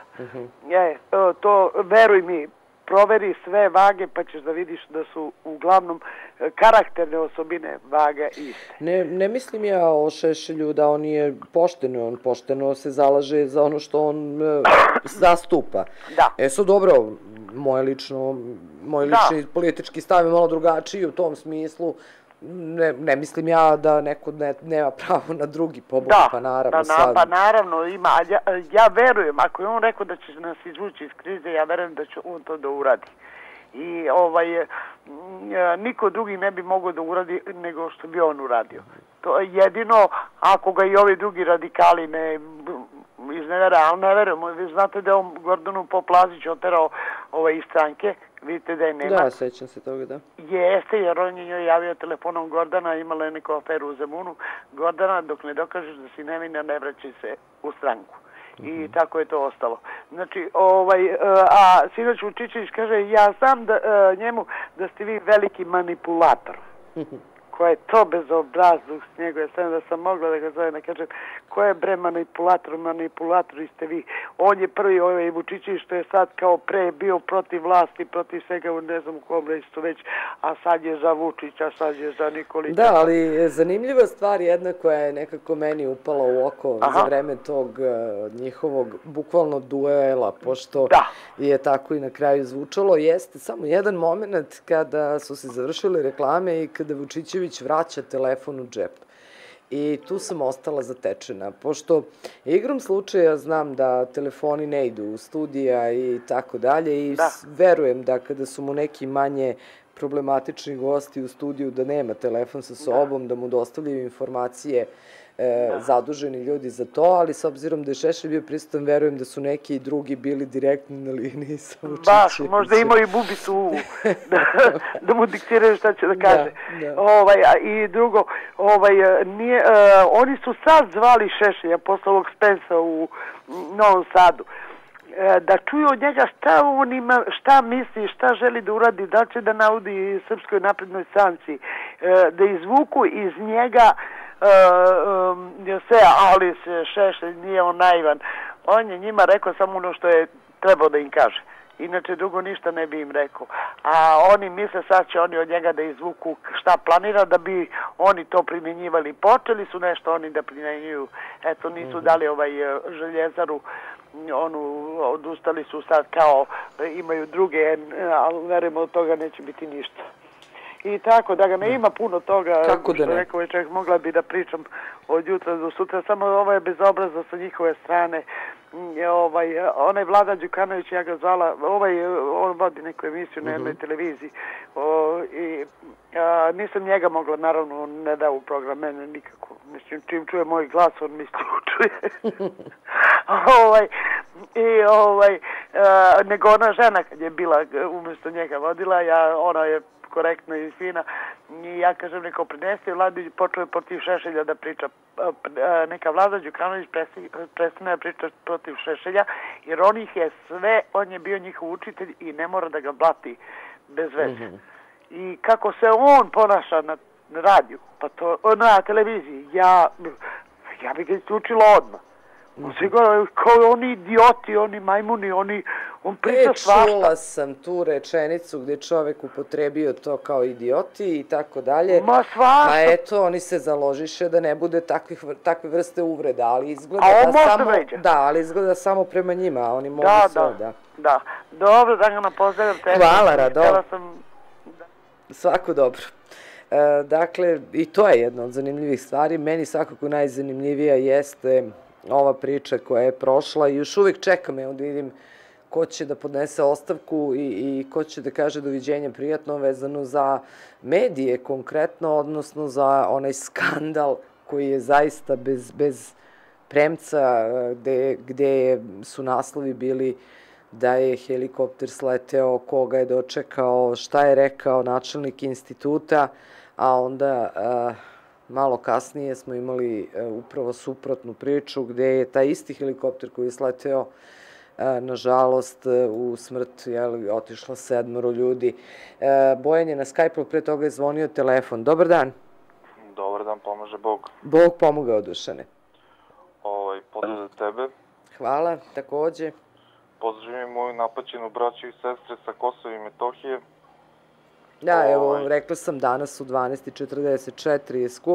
To, veruj mi, proveri sve vage pa ćeš da vidiš da su uglavnom karakterne osobine vaga iste. Ne mislim ja o Šešelju da on je pošteno, on pošteno se zalaže za ono što on zastupa. Da. Sad dobro, moj lični politički stav je malo drugačiji u tom smislu. Ne mislim ja da neko nema pravo na drugi pobog, pa naravno sad. Pa naravno ima, ja verujem, ako je on rekao da će nas izvući iz krize, ja verujem da će on to da uradi. I niko drugi ne bi mogao da uradi nego što bi on uradio. To je jedino, ako ga i ovi drugi radikali ne iznevere, ali ne verujem, vi znate da je on Gordanu Poplazić oterao iz stranke, vidite da je nema. Da, sećam se toga, da. Jeste, jer on je njoj javio telefonom Gordana, imala je neku aferu u Zemunu. Gordana, dok ne dokažeš da si nevina, ne vraćaj se u stranku. I tako je to ostalo. Znači, a sinoć Vučićević kaže, ja znam njemu da ste vi veliki manipulator. Ko je to bezobrazluk s njega, ja sam da sam mogla da ga zovem, da kažem, ko je bre manipulatori ste vi. On je prvi Vučićević što je sad kao pre bio protiv vlasti, protiv svega, ne znam u kom listu već, a sad je za Vučića, sad je za Nikolića. Da, ali zanimljiva stvar jedna koja je nekako meni upala u oko za vreme tog njihovog bukvalno duela, pošto je tako i na kraju zvučalo, jeste samo jedan moment kada su se završile reklame i kada Vučićević vraća telefon u džep. I tu sam ostala zatečena, pošto igrom slučaja znam da telefoni ne idu u studija i tako dalje i verujem da kada su mu neki manje problematični gosti u studiju da nema telefon sa sobom, da mu dostavljaju informacije zaduženi ljudi za to, ali s obzirom da je Šešelj bio prisutan, verujem da su neki drugi bili direktni na liniji sa Vučićevićem. Baš, možda imao i bubicu da mu diktiraju šta će da kaže. I drugo, oni su sad zvali Šešelja posle ovog Spensa u Novom Sadu, da čuju od njega šta on ima, šta misli, šta želi da uradi, da će da naudi Srpskoj naprednoj stranci, da izvuku iz njega sve, ali Šešelj nije on naivan. On je njima rekao samo ono što je trebao da im kaže. Inače drugo ništa ne bi im rekao. A oni misle sad će oni od njega da izvuku šta planira da bi oni to primjenjivali. Počeli su nešto oni da primjenjuju. Eto, nisu dali Željezaru, odustali su sad kao imaju druge, ali verujemo od toga neće biti ništa. I tako, da ga ne ima puno toga, kako da ne? Što rekao je čovjek, mogla bi da pričam od jutra do sutra, samo ovo je bezobrazno sa njihove strane. Onaj Vlada Đukanović, ja ga zvala, on vodi neku emisiju na jednoj televiziji i nisam njega mogla, naravno, ne da u program, mene nikako. Mislim, čim čuje moj glas, on misli čuje. Nego ona žena kad je bila umjesto njega vodila, ona je korektna i fina. I ja kažem, neko prinesti, Vladi počeo je protiv Šešelja da priča. Neka Vlada Đukanović prestane da priča protiv Šešelja, jer on ih je sve, on je bio njihov učitelj i ne mora da ga blati bez veze. I kako se on ponaša na radiju, pa to na televiziji, ja bi ga isključila odmah. Sigurno, kao oni idioti, oni majmuni, on priča svašta. Čula sam tu rečenicu gde čovek upotrebio to kao idioti i tako dalje. Ma svašta. A eto, oni se založiše da ne bude takve vrste uvreda, ali izgleda ali izgleda samo prema njima, a oni mogu sve, da. Dobro, da ga napozdravim. Hvala, Rado. Svako dobro. Dakle, i to je jedna od zanimljivih stvari. Meni svakako najzanimljivija jeste ova priča koja je prošla i još uvijek čekam, evo da vidim ko će da podnese ostavku i ko će da kaže doviđenja prijatno vezano za medije konkretno, odnosno za onaj skandal koji je zaista bez premca, gde su naslovi bili da je helikopter sleteo, koga je dočekao, šta je rekao načelnik instituta, a onda malo kasnije smo imali upravo suprotnu priču gde je taj isti helikopter koji je sleteo, nažalost, u smrt otišlo 7 ljudi. Bojan je na Skype-u, pre toga je zvonio telefon. Dobar dan. Dobar dan, pomaže Bog. Bog pomogao, Dušane. Pozdrav za tebe. Hvala, takođe. Pozdravim moju napaćenu braću i sestre sa Kosova i Metohije. Da, evo, rekla sam danas u 12:44 je skup.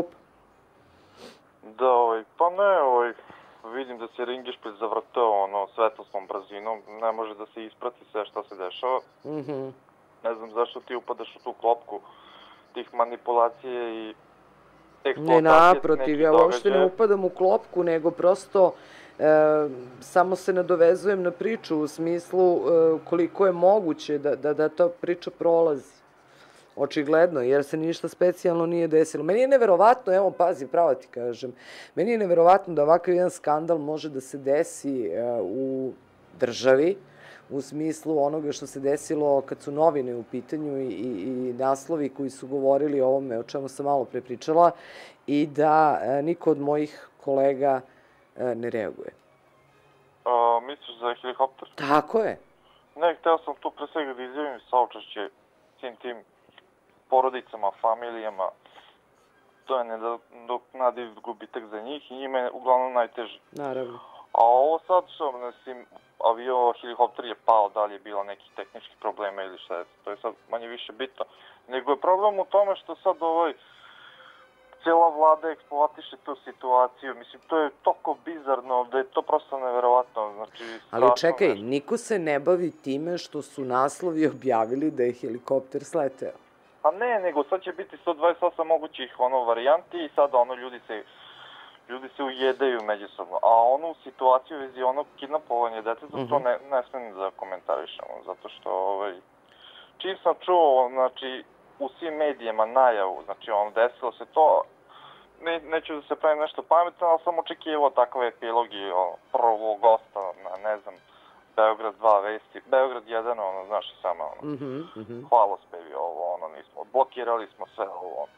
Da, pa ne, vidim da se ringišpilj zavrtao svetlosnom brzinom, ne može da se isprati sve šta se dešava. Ne znam zašto ti upadaš u tu klopku tih manipulacije i eksploatacije. Ne, naprotiv, ja uopšte ne upadam u klopku, nego prosto samo se nadovezujem na priču u smislu koliko je moguće da ta priča prolazi. Očigledno, jer se ništa specijalno nije desilo. Meni je neverovatno, evo, pazi, pravo ti kažem, meni je neverovatno da ovakav jedan skandal može da se desi u državi, u smislu onoga što se desilo kad su novine u pitanju i naslovi koji su govorili o ovome, o čemu sam malo prepričala, i da niko od mojih kolega ne reaguje. Misliš za helikopter? Tako je. Ne, hteo sam tu pre svega da izjavim saučešće svim tim porodicama, familijama. To je nedoknadiv gubitak za njih i njima je uglavnom najteže. Naravno. A ovo sad što, helikopter je pao, da li je bilo nekih tehničkih problema ili šta je, to je sad manje više bitno. Nego je problem u tome što sad cijela vlada eksploatiše tu situaciju. Mislim, to je toliko bizarno da je to prosto neverovatno. Ali čekaj, niko se ne bavi time što su naslovi objavili da je helikopter sleteo. A ne, nego sad će biti 128 mogućih varijanti i sada ljudi se ujedaju međusobno. A onu situaciju u vezi kidnapovanja deteta, to ne smijem da komentarišemo, zato što čim sam čuo, u svim medijima najavu, desilo se to, neću da se pravim nešto pametno, ali sam očekivao takve epilogi prvog gosta na, ne znam, Beograd 2 vesti, Beograd 1, znaš i sama, hvalospevi, nismo, blokirali smo sve,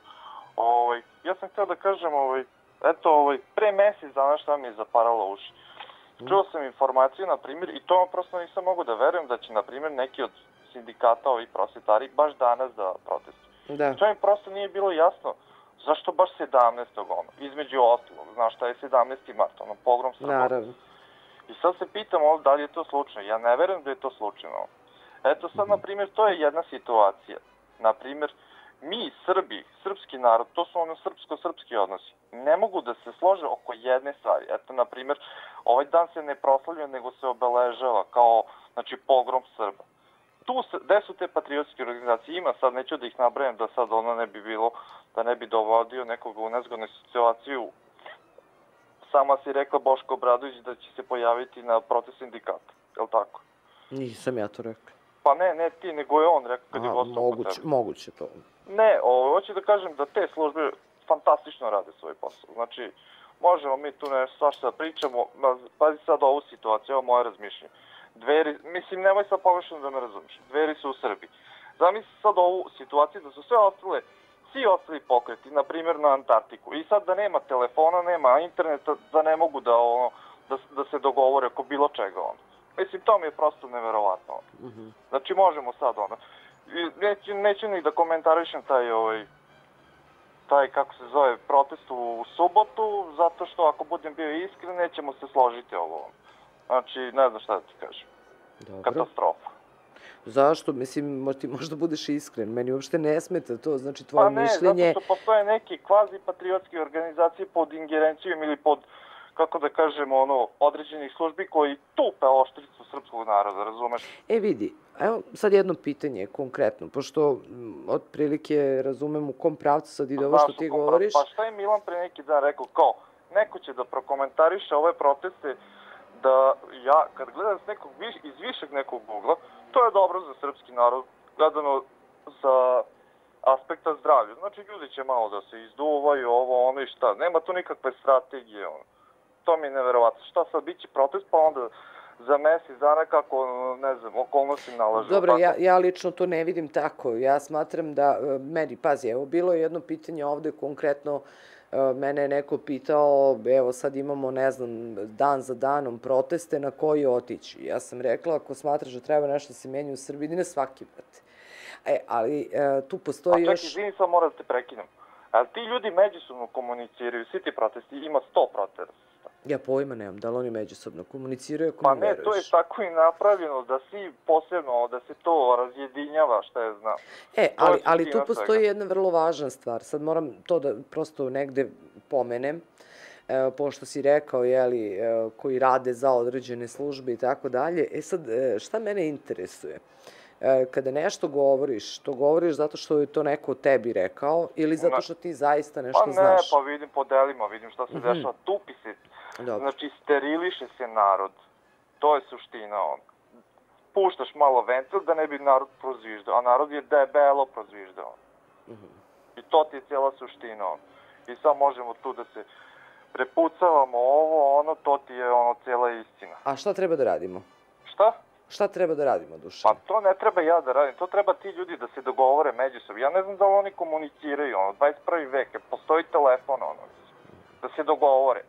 ja sam htio da kažem, eto, pre mesec dana šta mi je zaparalo uši. Čuo sam informaciju, na primjer, i to prosto nisam mogu da verujem da će, na primjer, neki od sindikata, ovi prosvetari, baš danas da protestuju. To mi prosto nije bilo jasno. Zašto baš 17. između ostalog, znaš šta je 17. mart, pogrom Srba. Naravno. I sad se pitam da li je to slučajno. Ja ne verujem da je to slučajno. Eto sad, na primjer, to je jedna situacija. Na primjer, mi, Srbi, srpski narod, to su srpsko-srpski odnosi, ne mogu da se slože oko jedne stvari. Eto, na primjer, ovaj dan se ne proslavlja, nego se obeležava kao, znači, pogrom Srba. Gde su te patriotske organizacije? Ima, sad neću da ih nabrajam, da sad ono ne bi bilo, da ne bi dovodio nekog u nezgodnu situaciju. Sama si rekla Boško Obradović da će se pojaviti na protest sindikata, je li tako? Nisam ja to rekla. Pa ne ti, nego je on rekao kad je gostao kod tebe. Moguće to. Ne, hoću da kažem da te službe fantastično rade svoj posao. Znači, možemo mi tu nešto svašta da pričamo, pazi sad ovu situaciju, ovo moje razmišljanje. Dveri, mislim, nemoj sad pogrešno da me razumiješ, Dveri su u Srbiji. Zamisli sad ovu situaciju da su svi ostali pokreti, na primjer na Antarktiku. I sad da nema telefona, nema interneta, da ne mogu da se dogovore oko bilo čega onda. Mislim, to mi je prosto neverovatno. Znači, možemo sad neću ni da komentarišem taj, kako se zove, protest u subotu, zato što ako budem bio iskren, nećemo se složiti ovo. Znači, ne znam šta da ti kažem. Katastrofa. Zašto? Mislim, ti možda budeš iskren. Meni uopšte ne smeta to, znači tvoje mišljenje... Pa ne, zato što postoje neke kvazi-patriotske organizacije pod ingerencijom ili pod, kako da kažem, određenih službi koji tupe oštricu srpskog naroda, razumeš? Vidi, evo sad jedno pitanje konkretno, pošto otprilike razumem u kom pravcu sad ide ovo što ti govoriš. Pa šta je Milan pre neki dan rekao, kao, neko će da prokomentariše ove proteste, da ja, kad gledam iz višeg nekog ugla, to je dobro za srpski narod, gledano sa aspekta zdravlja. Znači, ljudi će malo da se izduvaju, ono i šta. Nema tu nikakve strategije, To mi je neverovatno. Šta sad, bit će protest, pa onda za mesec dana kako, ne znam, okolnosti nalažu. Dobro, ja lično to ne vidim tako. Ja smatram da, meni, pazi, evo, bilo je jedno pitanje ovde konkretno, mene je neko pitao, evo sad imamo, ne znam, dan za danom proteste, na koji otići? Ja sam rekla, ako smatraš da treba nešto se menja u Srbiji, idi na svaki put. Ali tu postoji još... A čak, izvini, sad moram da te prekinem. Ali ti ljudi međusobno komuniciraju, svi ti protesti, ima 100 protesta. Ja pojma nemam, da li oni međusobno komuniciraju ako mi veruješ? Pa ne, to je tako i napravljeno, da svi posebno, da se to razjedinjava, šta je znam. Ali tu postoji jedna vrlo važna stvar. Sad moram to da prosto negde pomenem, pošto si rekao, koji rade za određene službe i tako dalje. Sad, šta mene interesuje? Kada nešto govoriš, to govoriš zato što je to neko tebi rekao ili zato što ti zaista nešto znaš? Pa ne, pa vidim po delima, vidim šta se dešava, tupi se, znači steriliše se narod, to je suština Puštaš malo ventil da ne bi narod prozviždao, a narod je debelo prozviždao. I to ti je cijela suština I sad možemo tu da se prepucavamo to ti je cijela istina. A šta treba da radimo? Šta? Šta treba da radimo, Dušan? Pa to ne treba ja da radim, to treba ti ljudi da se dogovore međusobno. Ja ne znam da li oni komuniciraju, 21. vek, postoji telefon, da se dogovore.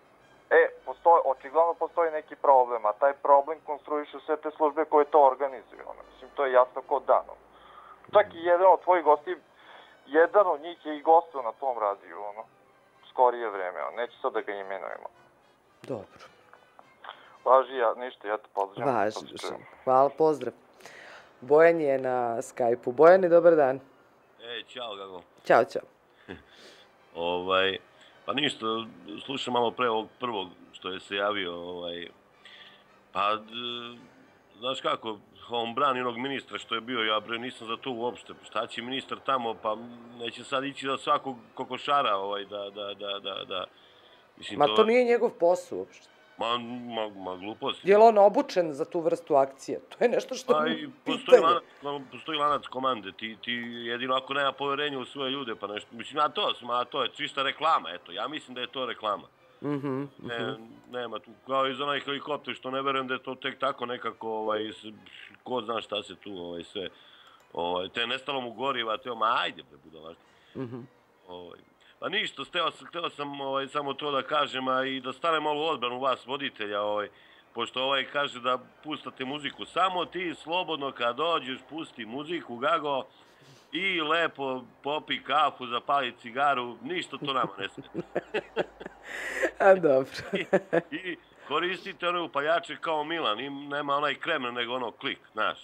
Očigledno postoji neki problem, a taj problem konstruišu sve te službe koje to organizuju. Mislim, to je jasno kao dan. Čak i jedan od tvojih gosti, jedan od njih je i gostio na tom radiju, skorije vreme, neću sad da ga imenujemo. Dobro. Važi, ja te pozdravim. Važi, Dušan. Hvala, pozdrav. Bojan je na Skype-u. Bojane, dobar dan. Ćao, kako? Ćao. Pa ništa, slušam malo pre ovog prvog što je se javio, pa, znaš kako, on brani onog ministra što je bio, ja nisam za to uopšte, šta će ministar tamo, pa neće sad ići da svakog kokošara, Ma to nije njegov posao uopšte. Ma gluposti. Je li on obučen za tu vrstu akcije? To je nešto što je pitanje. Postoji lanac komande. Ti jedino ako nema poverenja u svoje ljude, pa nešto. Mislim, to je čista reklama, eto. Ja mislim da je to reklama. Nema tu, kao iz onaj helikopter, što ne verujem da je to tek tako nekako, ko zna šta se tu sve, te nestalo mu goriva, ajde bre, budalašta. Pa ništa, hteo sam samo to da kažem, a i da stane malo u odbranu vas, voditelja, pošto kaže da pustate muziku. Samo ti slobodno kad dođeš, pusti muziku, Gago, i lepo popi kafu, zapali cigaru, ništa to nama ne smeta. A dobro. I koristite one upaljače kao Milan, nema onaj krem, nego ono klik, znaš.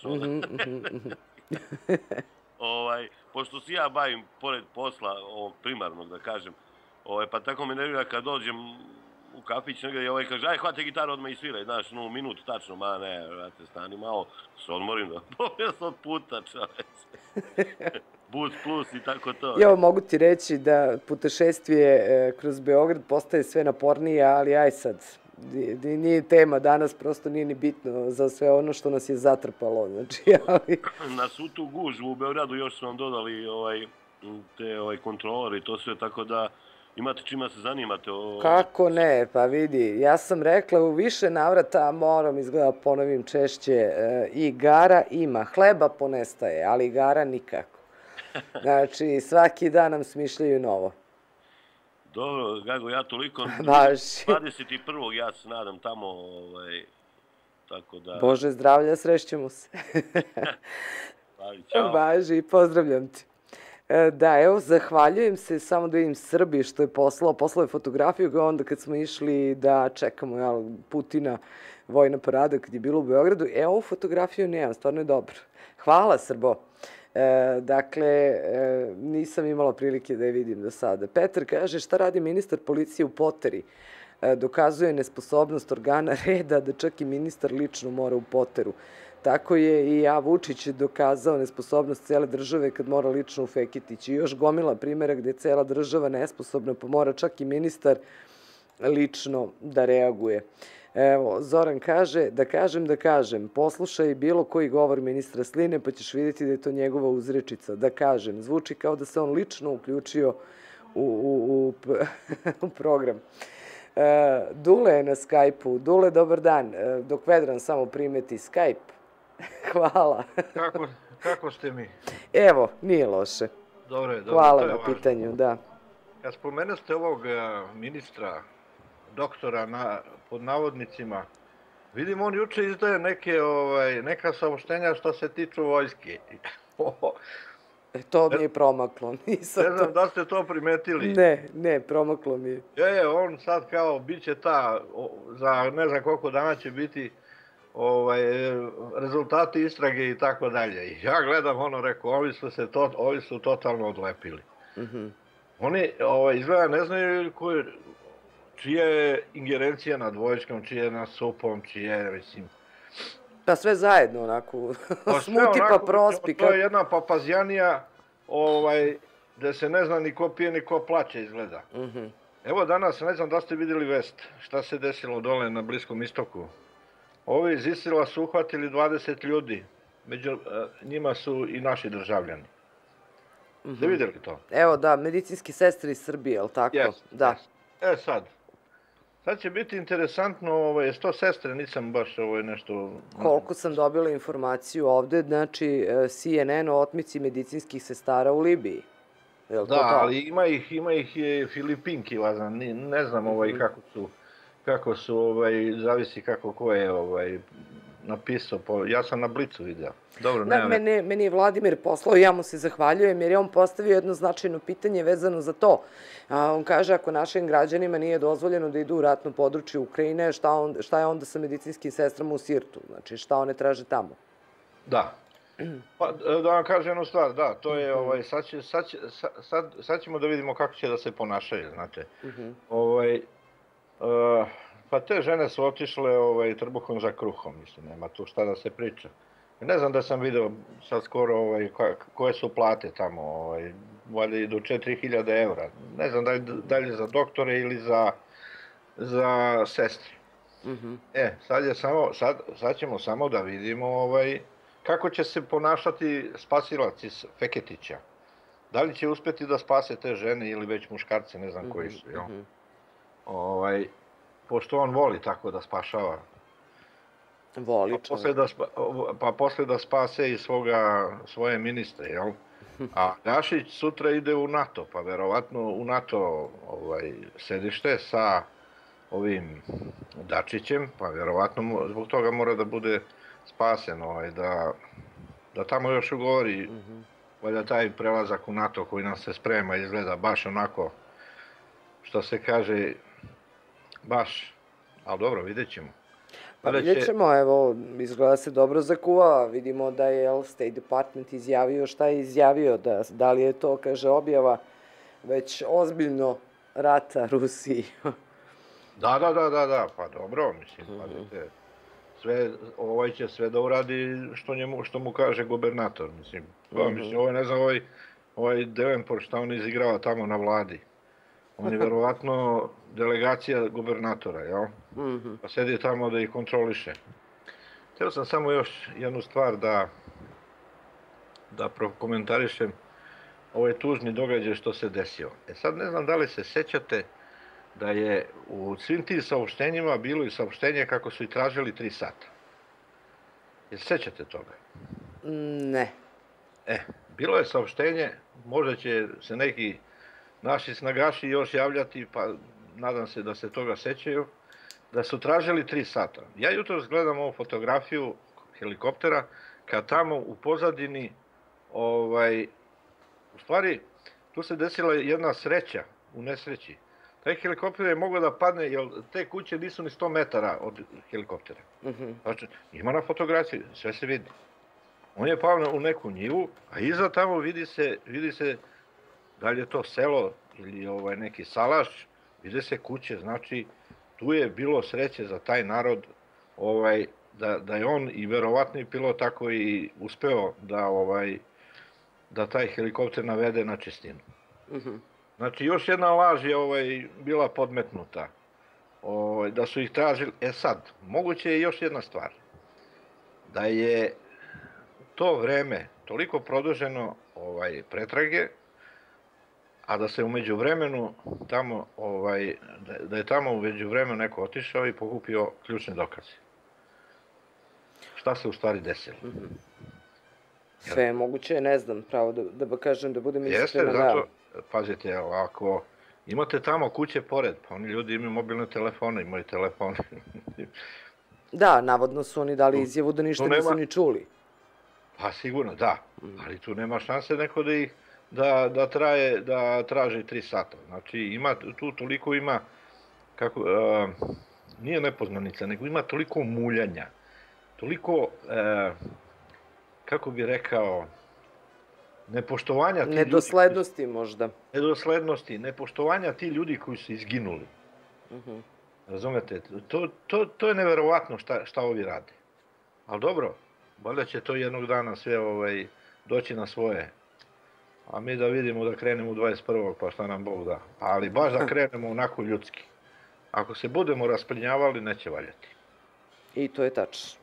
Pošto se ja bavim, pored posla ovog primarnog, da kažem, pa tako me nervira kad dođem u kafić negdje i kaže, aj, hvate gitaru odmah i sviraj, znaš, minut tačno, ma ne, vrate, stani malo, se odmorim da povijem od puta, čoveče. Boost plus i tako to. Evo, mogu ti reći da putešestvije kroz Beograd postaje sve napornije, ali aj sad, nije tema danas, prosto nije ni bitno za sve ono što nas je zatrpalo, znači, ali... Na svu tu gužvu u Beogradu još su vam dodali te kontrolori i to sve, tako da imate čima se zanimate. Kako ne, pa vidi, ja sam rekla u više navrata, moram izgleda ponovim češće, igara ima, hleba ponestaje, ali igara nikako. Znači, svaki dan nam smišljaju novo. Dobro, Gago, ja toliko... 21. ja se nadam tamo, tako da... Bože zdravlja, srećemo se. Važi, pozdravljam ti. Da, evo, zahvaljujem se, samo da vidim Srbiji što je poslao je fotografiju, onda kad smo išli da čekamo Putina, vojna parada kad je bilo u Beogradu. Evo, ovu fotografiju nemam, stvarno je dobro. Hvala, Srbo. Dakle, nisam imala prilike da je vidim do sada. Petar kaže, šta radi ministar policije u Poteri? Dokazuje nesposobnost organa reda da čak i ministar lično mora u Poteru. Tako je i Vučić dokazao nesposobnost cele države kad mora lično u Feketić. I još gomila primjera gde je cela država nesposobna, pa mora čak i ministar lično da reaguje. Evo, Zoran kaže, da kažem, poslušaj bilo koji govor ministra Sline, pa ćeš vidjeti da je to njegova uzrečica. Da kažem, zvuči kao da se on lično uključio u program. Dule je na Skype-u. Dule, dobar dan. Dok Vedran samo primeti Skype. Hvala. Kako ste mi? Evo, nije loše. Hvala na pitanju, da. Kad spomenuste ovog ministra, doktora pod navodnicima, vidim on juče izdaje neka saopštenja što se tiču vojske. To mi je promaklo. Ne znam da ste to primetili. Ne, promaklo mi je. On sad kao bit će za ne znam koliko dana će biti rezultati istrage i tako dalje. Ja gledam rekao, ovi su totalno odlepili. Oni izgleda ne znaju čija je ingerencija nad vojskom, čija je nad SUP-om, čija je, mislim... Pa sve zajedno, onako, smuti pa prospi. To je jedna papazjanija, gde se ne zna ni ko pije, ni ko plaće, izgleda. Evo danas, ne znam da ste vidjeli vest, šta se desilo dole na Bliskom istoku. Ovi iz Isila su uhvatili 20 ljudi, među njima su i naši državljani. Ste vidjeli to? Evo da, medicinski sestre iz Srbije, je li tako? Da. Sad će biti interesantno, 100 sestre, nisam baš nešto... Koliko sam dobila informaciju ovde, znači CNN o otmici medicinskih sestara u Libiji. Da, ali ima ih Filipinki, ne znam kako su, zavisi kako ko je napisao, ja sam na Blicu vidio. Meni je Vladimir poslao, ja mu se zahvaljujem, jer je on postavio jedno značajno pitanje vezano za to. On kaže, ako našim građanima nije dozvoljeno da idu u ratno područje Ukrajine, šta je onda sa medicinskim sestrama u Sirtu? Znači, šta one traže tamo? Da. Pa, da vam kažem jednu stvar, da, to je, sad ćemo da vidimo kako će da se ponašaju, znate. Pa te žene su otišle trbuhom za kruhom, mislim, nema tu šta da se priča. Ne znam da sam vidio sad skoro koje su plate tamo, valjda idu 4000 €. Ne znam da li za doktore ili za sestre. Sad ćemo samo da vidimo kako će se ponašati spasilac iz Feketića. Da li će uspeti da spase te žene ili već muškarce, ne znam koji su, jel? Pošto on voli tako da spašava. Voli čovjek. Pa posle da spase i svoje ministre, jel? A Gašić sutra ide u NATO, pa verovatno u NATO sedište sa ovim Dačićem, pa verovatno zbog toga mora da bude spasen, da tamo još ugovori, valjda taj prelazak u NATO koji nam se sprema izgleda baš onako, što se kaže, baš, ali dobro, vidjet ćemo. Pa vidjet ćemo, evo, izgleda se dobro zakuva, vidimo da je State Department izjavio šta je izjavio, da li je to, kaže, objava već ozbiljno rata Rusiji. Da, pa dobro, mislim, ovaj će sve da uradi što mu kaže gubernator, mislim, ne znam, ovaj Devenport šta on izigrava tamo na vladi. On je verovatno delegacija gubernatora, jel? Pa sedi tamo da ih kontroliše. Htio sam samo još jednu stvar da prokomentarišem ovaj tužni događaj što se desio. Sad ne znam da li se sećate da je u svim tim saopštenjima bilo i saopštenje kako su i tražili 3 sata. Jel sećate toga? Ne. Bilo je saopštenje, možda će se neki naši snagaši još javljati, pa nadam se da se toga sećaju, da su tražili 3 sata. Ja jutros gledam ovu fotografiju helikoptera, kad tamo u pozadini, u stvari, tu se desila jedna sreća u nesreći. Taj helikopter je mogao da padne, jer te kuće nisu ni 100 metara od helikoptera. Znači, ima na fotografiji, sve se vidi. On je pao u neku njivu, a iza tamo vidi se da li je to selo ili neki salaš, vide se kuće, znači tu je bilo sreće za taj narod da je on i verovatni pilot tako i uspeo da taj helikopter navede na čistinu. Znači još jedna laž je bila podmetnuta, da su ih tražili. Sad, moguće je još jedna stvar, da je to vreme toliko produženo pretrage, a da se umeđu vremenu tamo, da je tamo umeđu vremenu neko otišao i pokupio ključne dokaze. Šta se u stvari desilo? Sve je moguće, ne znam, pravo da kažem, da budem iskreno. Jeste, zato, pazite, ako imate tamo kuće pored, pa oni ljudi imaju mobilne telefone, imaju telefone. Da, navodno su oni dali izjavu da ništa nisu ni čuli. Pa sigurno, da, ali tu nema šanse neko da traži 3 sata. Znači, tu toliko ima, nije nepoznanica, nego ima toliko muljanja, toliko, kako bi rekao, nepoštovanja ti ljudi... Nedoslednosti možda. Nedoslednosti, nepoštovanja ti ljudi koji su izginuli. Razumete? To je neverovatno šta ovi rade. Ali dobro, valjda će to jednog dana sve doći na svoje. A mi da vidimo da krenemo u 21. pa šta nam Bog da. Ali baš da krenemo onako ljudski. Ako se rasplinjavali, neće valjati. I to je tačno.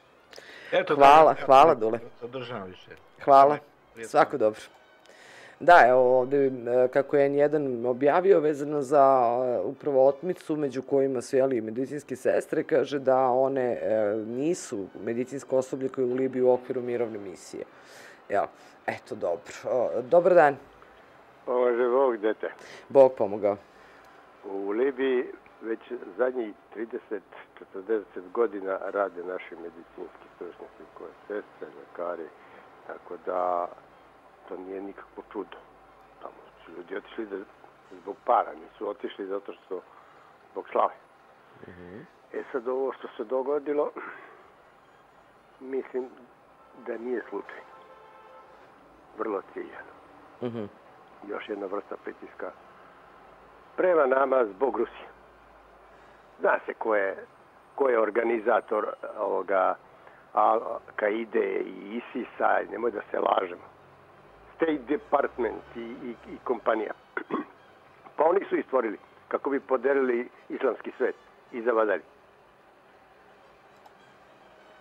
Hvala Dule. Zadržavam više. Hvala, svako dobro. Da, evo ovde kako je N1 objavio vezano za upravo otmicu među kojima su i medicinske sestre, kaže da one nisu medicinsko osoblje koje u Libiji u okviru mirovne misije. Eto, dobro. Dobar dan. Pomaže Bog, dete. Bog pomogao. U Libiji već zadnjih 30-40 godina rade naši medicinski stručnjaci koje sestre, lekari, tako da to nije nikakvo čudo. Tamo su ljudi otišli zbog para, nisu otišli zato što zbog slave. Sad ovo što se dogodilo, mislim da nije slučaj. Vrlo ciljano. Još jedna vrsta pritiska prema nama zbog Rusije. Zna se ko je organizator ovoga Al-Kaide i ISIS-a, nemoj da se lažemo. State Department i kompanija. Pa oni su ih stvorili kako bi podelili islamski svet i zavadali.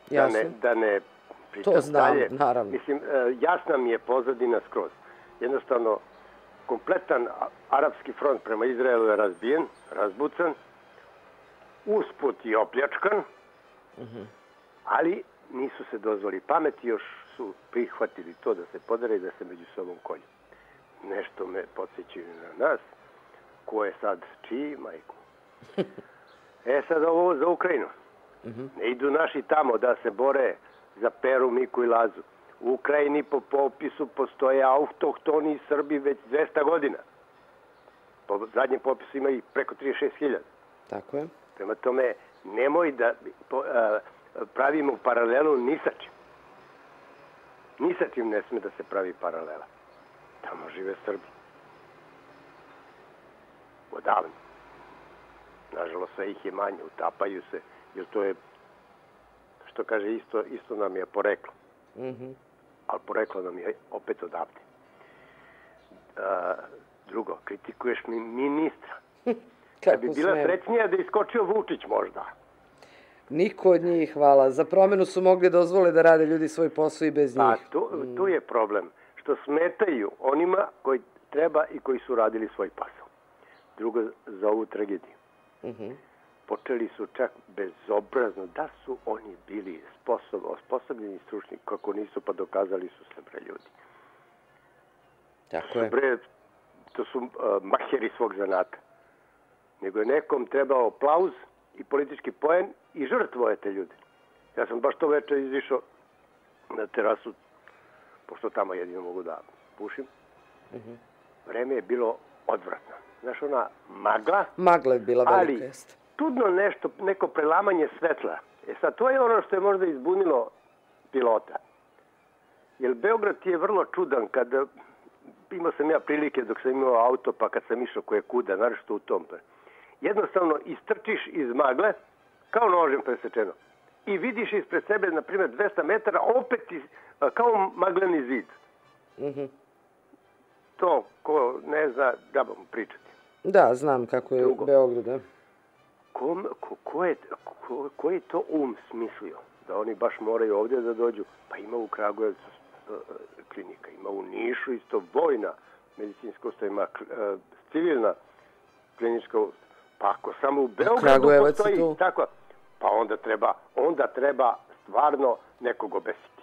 da ne pričam to znam, dalje. Naravno. Mislim, jasna mi je pozadina skroz. Jednostavno, kompletan arapski front prema Izraelu je razbijen, razbucan, usput i opljačkan, ali nisu se dozvoli pameti, još su prihvatili to da se podare i da se među sobom kolju. Nešto me podsjećaju na nas, ko je sad čiji, majku. Sad ovo za Ukrajinu. Ne idu naši tamo da se bore za Peru, Miku i Lazu. U Ukrajini po popisu postoje autohtoni Srbi već 200 godina. Po zadnjem popisu ima ih preko 36.000. Tako je. Prema tome, nemoj da pravimo paralelu ni sa čim. Ni sa čim ne sme da se pravi paralela. Tamo žive Srbi. Odavno. Nažalost, sve ih je manje, utapaju se, jer to je, što kaže, isto nam je poreklo. Ali poreklo nam je opet odavde. Drugo, kritikuješ mi ministra. Da bi bila srećnija da iskočio Vučić možda. Niko od njih, hvala. Za promenu su mogli dozvole da rade ljudi svoj posao i bez njih. Tu je problem. Što smetaju onima koji treba i koji su radili svoj posao. Drugo, za ovu tragediju. Počeli su čak bezobrazno da su oni bili osposobljeni i stručni, kako nisu, pa dokazali su se, bre, ljudi. Tako je. Bre, to su maheri svog zanata. Nego je nekom trebao aplauz i politički poen i žrtvoje te ljude. Ja sam baš to večer izišao na terasu, pošto tamo jedino mogu da pušim. Vreme je bilo odvratno. Znaš, ona magla. Magla je bila velika, jeste. Čudno nešto, neko prelamanje svetla. Sad, to je ono što je možda izbunilo pilota. Jer Beograd je vrlo čudan kada, imao sam ja prilike dok sam imao auto, pa kad sam išao koje kuda, naravno u tom. Jednostavno istrčiš iz magle, kao nožem presečeno. I vidiš ispred sebe, na primjer, 200 metara, opet kao magleni zid. To, ko ne zna, da vam pričati. Da, znam kako je Beograd. Ko je to smislio? Da oni baš moraju ovdje da dođu? Pa ima u Kragujevcu klinika, ima u Nišu isto vojna medicinska ustanova, ima civilna klinička ustanova. Pa ako samo u Beogradu postoji tako, pa onda treba stvarno nekog obesiti.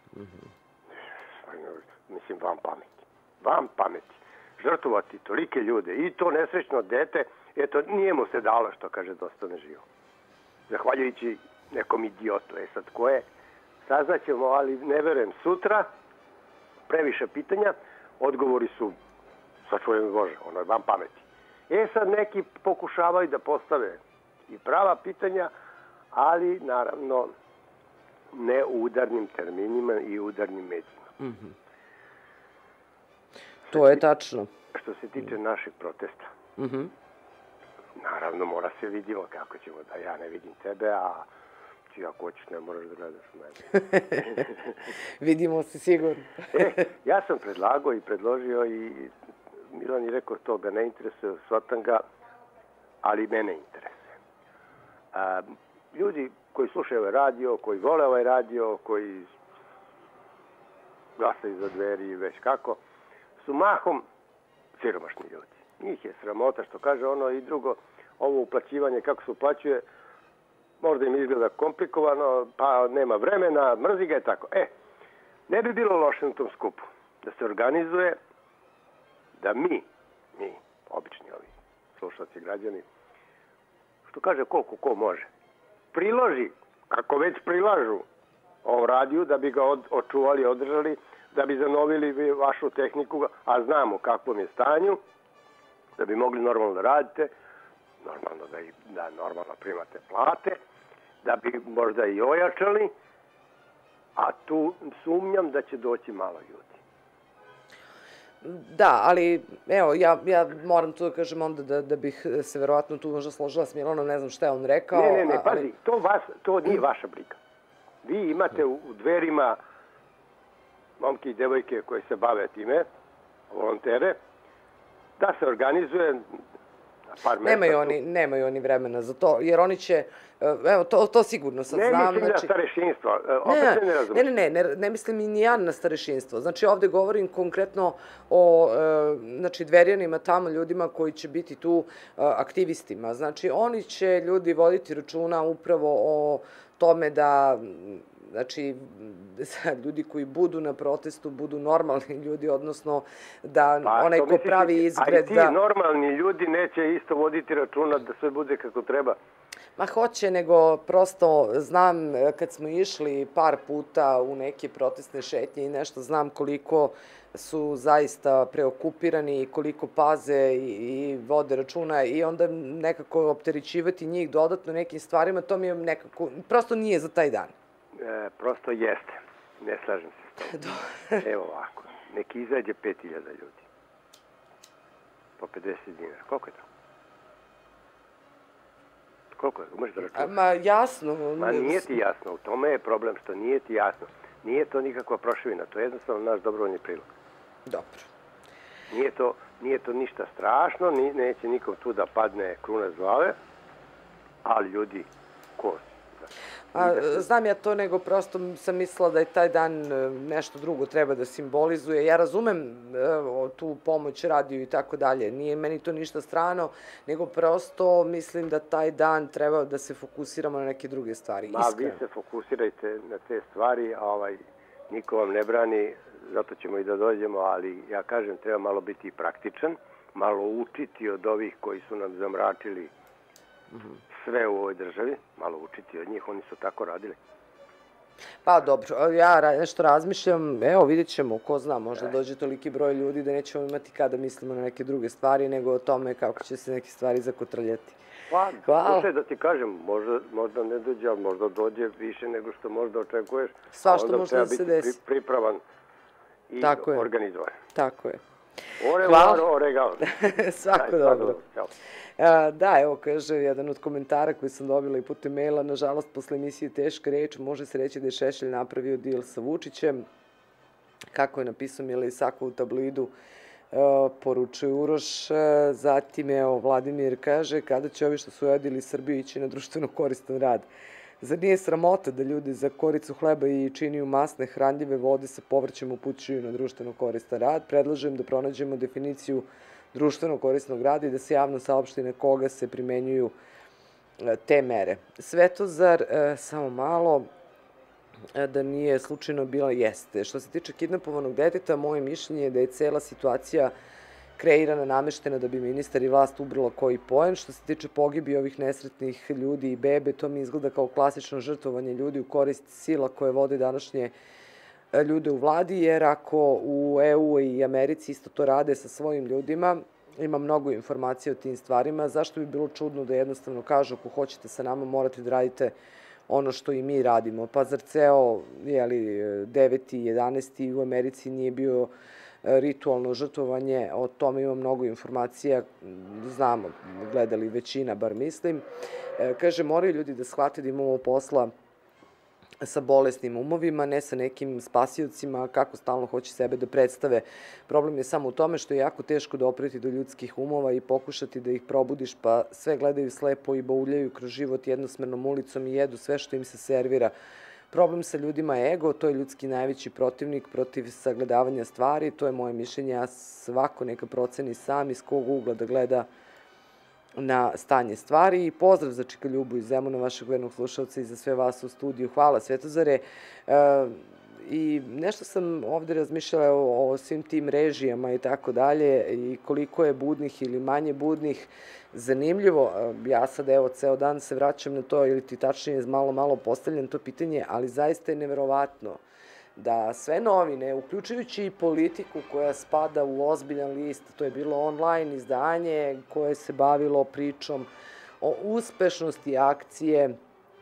Mislim, vam pameti. Žrtvovati tolike ljude i to nesrećno dete, eto, nije mu se dalo, što kaže, da ostane živo. Zahvaljujući nekom idiotu. Sad, ko je? Saznaćemo, ali ne verujem. Sutra, previše pitanja, odgovori su, sačujem Bože, ono je vam pameti. Sad neki pokušavaju da postave i prava pitanja, ali naravno ne u udarnim terminima i udarnim medijima. To je tačno. Što se tiče našeg protesta, naravno mora se vidimo kako ćemo, da ja ne vidim tebe, a ti ako hoćeš ne moraš da gledaš mene. Vidimo se sigurno. Ja sam predlagao i predložio i Milan je rekao to ga ne interesuje, shvatam ga, ali mene interesuje. Ljudi koji slušaju ovaj radio, koji vole ovaj radio, koji glasaju za Dveri i već kako, su mahom siromašni ljudi. Njih je sramota, što kaže ono, i drugo, ovo uplaćivanje, kako se uplaćuje, možda im izgleda komplikovano, pa nema vremena, mrzi ga je tako. Ne bi bilo loše na tom skupu da se organizuje, da mi, obični ovi slušalci građani, što kaže koliko ko može, priloži, ako već prilažu ovom radiju, da bi ga očuvali, održali, da bi zanovili vašu tehniku, a znamo kakvom je stanju, da bi mogli normalno da radite, normalno da normalno primate plate, da bi možda i ojačali, a tu sumnjam da će doći malo ljudi. Da, ali evo, ja moram tu da kažem onda da bih se verovatno tu možda složila s Milanom, ne znam šta je on rekao. Ne, pazi, to nije vaša briga. Vi imate u Dverima momke i devojke koje se bave time, volontere, da se organizuje Nemaju oni vremena za to, jer oni će, evo, to sigurno sad znam. Ne mislim na starešinstvo, opet se ne razumiješ. Ne mislim i ni ja na starešinstvo. Znači, ovde govorim konkretno o Dverjanima, tamo ljudima koji će biti tu aktivistima. Znači, oni će ljudi voditi računa upravo o tome da, znači, ljudi koji budu na protestu budu normalni ljudi, odnosno da onaj ko pravi izgled da... A i ti normalni ljudi neće isto voditi računa da sve bude kako treba. Ma hoće, nego prosto znam kad smo išli par puta u neke protestne šetnje i nešto, znam koliko su zaista preokupirani i koliko paze i vode računa i onda nekako opterećivati njih dodatno nekim stvarima, to mi je nekako, prosto nije za taj dan. Prosto jeste, ne slažem se s tom. Evo ovako, neki izađe 5000 ljudi, po 50 dinara, koliko je to? Koliko je? Možeš da računaš? Ma jasno. Ma nije ti jasno. U tome je problem što nije ti jasno. Nije to nikakva prošivina. To je jednostavno naš dobrovoljni prilog. Dobro. Nije to ništa strašno. Neće nikom tu da padne kruna s glave. Ali ljudi, ko si? Znam ja to, nego prosto sam mislila da je taj dan nešto drugo treba da simbolizuje. Ja razumem tu pomoć radiju i tako dalje. Nije meni to ništa strano, nego prosto mislim da taj dan treba da se fokusiramo na neke druge stvari. Vi se fokusirajte na te stvari, niko vam ne brani, zato ćemo i da dođemo, ali ja kažem, treba malo biti praktičan, malo učiti od ovih koji su nam zamračili sve u ovoj državi, malo učiti od njih, oni su tako radili. Pa dobro, ja nešto razmišljam, evo vidjet ćemo, ko zna, možda dođe toliki broj ljudi da nećemo imati kada mislimo na neke druge stvari, nego o tome kako će se neke stvari zakotrljati. Slušaj, da ti kažem, možda ne dođe, ali možda dođe više nego što možda očekuješ. Svašta možda da se desi. Onda treba biti pripravan i organizovan. Tako je. Oregano. Svako dobro. Da, evo, kaže jedan od komentara koji sam dobila i putem maila, nažalost, posle emisije Teška reč, može se reći da je Šešelj napravio deal sa Vučićem. Kako je napisao Mile Isakov u tabloidu, poručuje Uroš. Zatim, evo, Vladimir kaže, kada će ovi što su ujedili Srbiju ići na društveno koristan rad? Zar nije sramota da ljudi za koricu hleba i činiju masne hranljive vode sa povrćem upućuju na društveno koristan rad? Predlažem da pronađemo definiciju društveno korisnog rada i da se javno saopšti na koga se primenjuju te mere. Svetozar, samo malo, da nije slučajno bila, jeste. Što se tiče kidnapovanog deteta, moje mišljenje je da je cela situacija kreirana, nameštena da bi ministar i vlast ubrala koji poen. Što se tiče pogibi ovih nesretnih ljudi i bebe, to mi izgleda kao klasično žrtvovanje ljudi u korist sila koje vode današnje ljude u vladi, jer ako u EU i Americi isto to rade sa svojim ljudima, ima mnogo informacija o tim stvarima, zašto bi bilo čudno da jednostavno kažu ako hoćete sa nama morate da radite ono što i mi radimo. Pa zar ceo 9. 11. u Americi nije bio ritualno žrtvovanje, o tome ima mnogo informacija, znamo, gledali većina, bar mislim. Kaže, moraju ljudi da shvate da imamo posla sa bolesnim umovima, ne sa nekim spasiocima, kako stalno hoće sebe da predstave. Problem je samo u tome što je jako teško dopreti do ljudskih umova i pokušati da ih probudiš, pa sve gledaju slepo i bauljaju kroz život jednosmernom ulicom i jedu sve što im se servira. Problem sa ljudima je ego, to je ljudski najveći protivnik protiv sagledavanja stvari, to je moje mišljenje, a svako neka proceni sam iz kog ugla da gleda na stanje stvari. I pozdrav za Čika Ljubu iz Zemuna, vašeg vernog slušalca, i za sve vas u studiju. Hvala, Svetozare. I nešto sam ovde razmišljala o svim tim režijama i tako dalje i koliko je budnih ili manje budnih. Zanimljivo, ja sad evo ceo dan se vraćam na to, ili ti tačnije malo postavljam to pitanje, ali zaista je neverovatno da sve novine, uključujući i Politiku koja spada u ozbiljan list, to je bilo online izdanje koje se bavilo pričom o uspešnosti akcije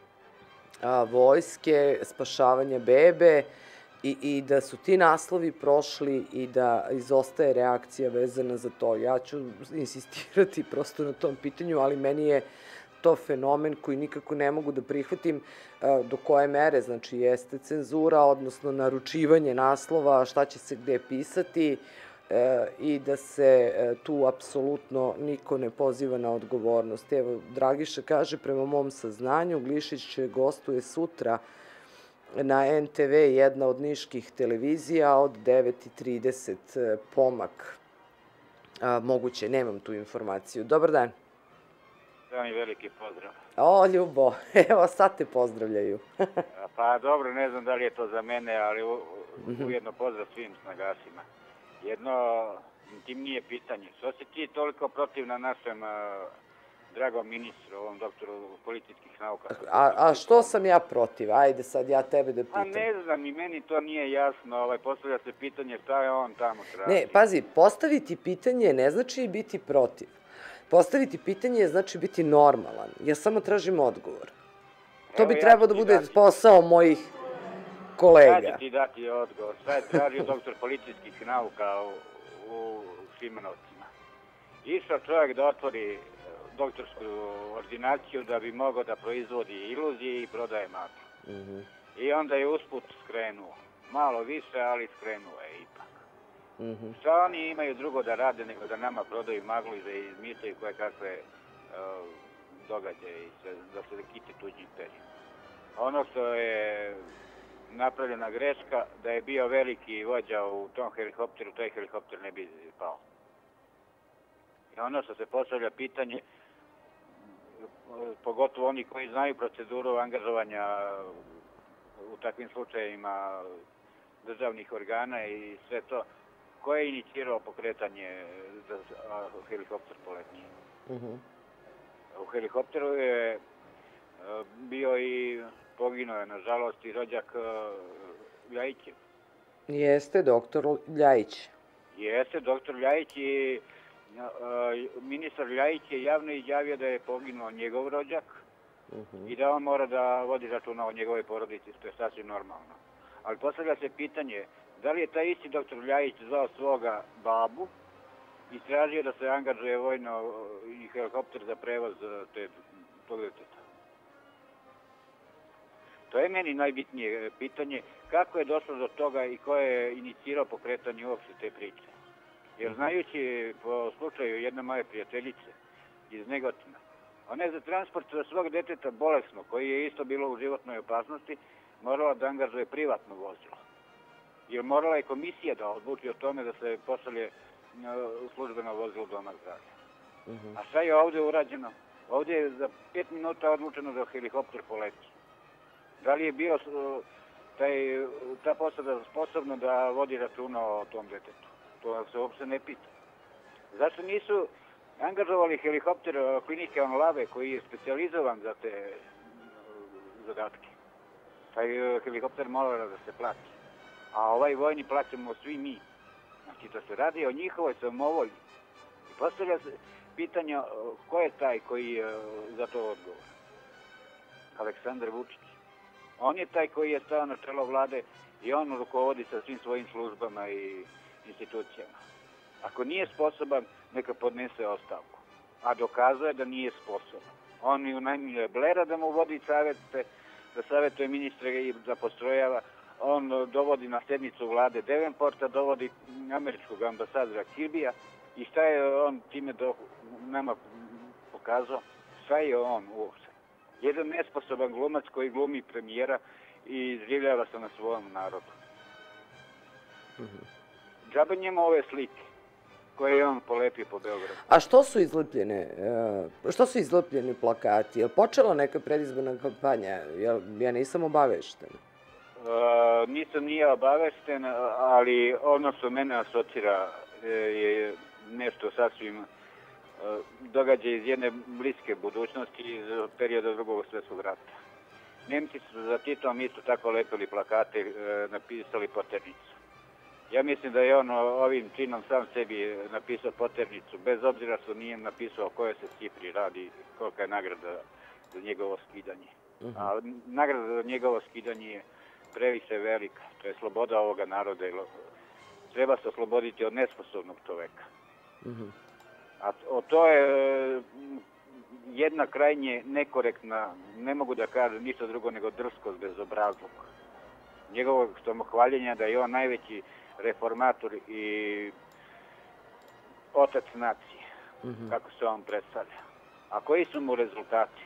vojske, spašavanja bebe, i da su ti naslovi prošli i da izostaje reakcija vezana za to. Ja ću insistirati prosto na tom pitanju, ali meni je to fenomen koji nikako ne mogu da prihvatim do koje mere, znači jeste cenzura, odnosno naručivanje naslova, šta će se gde pisati, i da se tu apsolutno niko ne poziva na odgovornost. Evo, Dragiša kaže, prema mom saznanju, Glišić gostuje sutra na NTV, jedna od niških televizija, od 9:30 pomak. Moguće, nemam tu informaciju. Dobar dan. Da mi veliki pozdrav. O, Ljubo, evo sad te pozdravljaju. Pa dobro, ne znam da li je to za mene, ali ujedno pozdrav svim snagasima. Jedno intimnije pitanje. Što si ti toliko protiv na našem dragom ministru, ovom doktoru političkih nauka? A što sam ja protiv? Ajde sad ja tebe da pitam. A ne znam, i meni to nije jasno. Postavlja se pitanje šta je on tamo traži. Ne, pazi, postaviti pitanje ne znači biti protiv. Postaviti pitanje znači biti normalan. Ja samo tražim odgovor. To bi trebao da bude posao mojih kolega. Ja ću ti dati odgovor. Šta je tražio doktor političkih nauka u Šimanovcima? Išao čovjek da otvori doktorsku ordinaciju da bi mogao da proizvodi iluzije i prodaje maglu. I onda je usput skrenuo. Malo više, ali skrenuo je ipak. Šta oni imaju drugo da rade nego da nama prodaju maglu i da izmišljaju koje kakve događaje i da se kite tuđi imperiju. Ono što je napravljena greška, da je bio veliki vođa u tom helikopteru, taj helikopter ne bi pao. I ono što se postavlja pitanje, pogotovo oni koji znaju proceduru angažovanja u takvim slučajevima državnih organa i sve to, ko je inicirao pokretanje da helikopter poleti? U helikopteru je bio i poginuo je, nažalost, i rođak Ljajićev. Jeste, doktor Ljajić. Jeste, doktor Ljajić i ministar Ljajić je javno izjavio da je poginuo njegov rođak i da on mora da vodi računa o njegove porodici, što je sasvim normalno. Ali postavlja se pitanje, da li je taj isti doktor Ljajić zvao svoga babu i tražio da se angažuje vojno i helikopter za prevoz tog deteta? To je meni najbitnije pitanje, kako je došlo do toga i ko je inicirao pokretanje uopšte te priče. Jer znajući po slučaju jedne moje prijateljice iz Negotina, ona je za transport svog deteta bolesno, koji je isto bilo u životnoj opasnosti, morala da angažuje privatno vozilo. Jer morala je komisija da odluči o tome da se pošalje službeno vozilo doma zdravlja. A šta je ovde urađeno? Ovde je za 5 minuta odlučeno da helikopter poleti. Da li je bio ta posada sposobna da vodi računa o tom detetu? To se uopšte ne pita. Zašto nisu angažovali helikopter klinike Onlave koji je specijalizovan za te zadatke? Taj helikopter mora da se plati. A ovaj vojni plaćamo svi mi. Znači da se radi o njihovoj samovolji. I postavlja se pitanje ko je taj koji je za to odgovor? Aleksandar Vučić. On je taj koji je stao na čelo vlade i on rukovodi sa svim svojim službama i institucijama. Ako nije sposoban, neka podnese ostavku. A dokazuje da nije sposoban. On i unajmljuje Blera da mu vodi savete, da savetuje ministre i da postrojava. On dovodi na sednicu vlade Devenporta, dovodi američkog ambasadora Kirbija. I šta je on time nama pokazao? Šta je on uopšte? Jedan nesposoban glumac koji glumi premijera i izživljava se na svojom narodu. Džabe njemu ove slike koje je on polepio po Beogradu. A što su izlepljeni plakati? Je li počela neka predizborna kampanja? Ja nisam obavešten. Nisam nije obavešten, ali ono što mene asocira je nešto sasvim događaj iz jedne bliske budućnosti iz perioda Drugog svjetskog rata. Nemci su za Titom isto tako lepili plakate, napisali poternicu. Ja mislim da je on ovim činom sam sebi napisao poternicu, bez obzira što nije napisao o kojoj se cifri radi, kolika je nagrada za njegovo skidanje. A nagrada za njegovo skidanje je previše velika. To je sloboda ovoga naroda. Treba se osloboditi od nesposobnog čoveka. A to je jedna krajnje nekorektna, ne mogu da kažem ništa drugo nego drskost bezobrazluk. Njegovog samohvaljenja da je on najveći reformator i otac nacije, kako se on predstavlja. A koji su mu rezultati?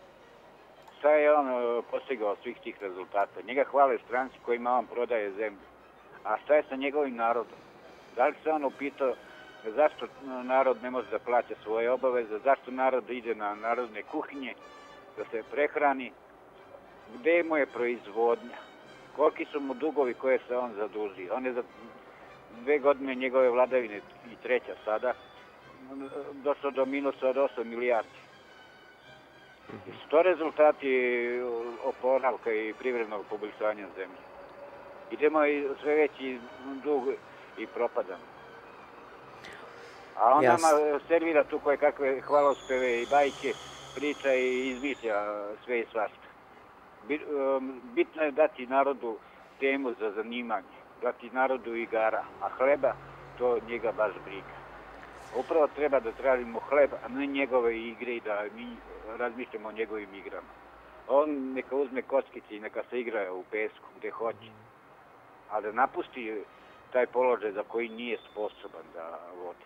Šta je on postigao svih tih rezultata? Njega hvale stranci kojima on prodaje zemlju. A šta je sa njegovim narodom? Da li se on upitao zašto narod ne može da plaća svoje obaveze, zašto narod ide na narodne kuhinje, da se prehrani, gde mu je proizvodnja, koliki su mu dugovi koje se on zaduži. On je za 2 godine njegove vladavine i 3. sada došao do minusa od 8 milijardi. Su to rezultati oporavka i privrednog poboljšanja zemlje. Idemo i sve veći dug i propadamo. A on nama servira tu koje kakve hvalospeve i bajke, priča i izmišlja sve i svašta. Bitno je dati narodu temu za zanimanje, dati narodu igara, a hleba to njega baš briga. Upravo treba da tražimo hleb, a ne njegove igre i da mi razmišljamo o njegovim igrama. On neka uzme kockice i neka se igra u pesku gde hoće, a da napusti taj položaj za koji nije sposoban da vodi.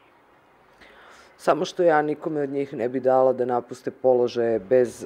Samo što ja nikome od njih ne bi dala da napuste položaje bez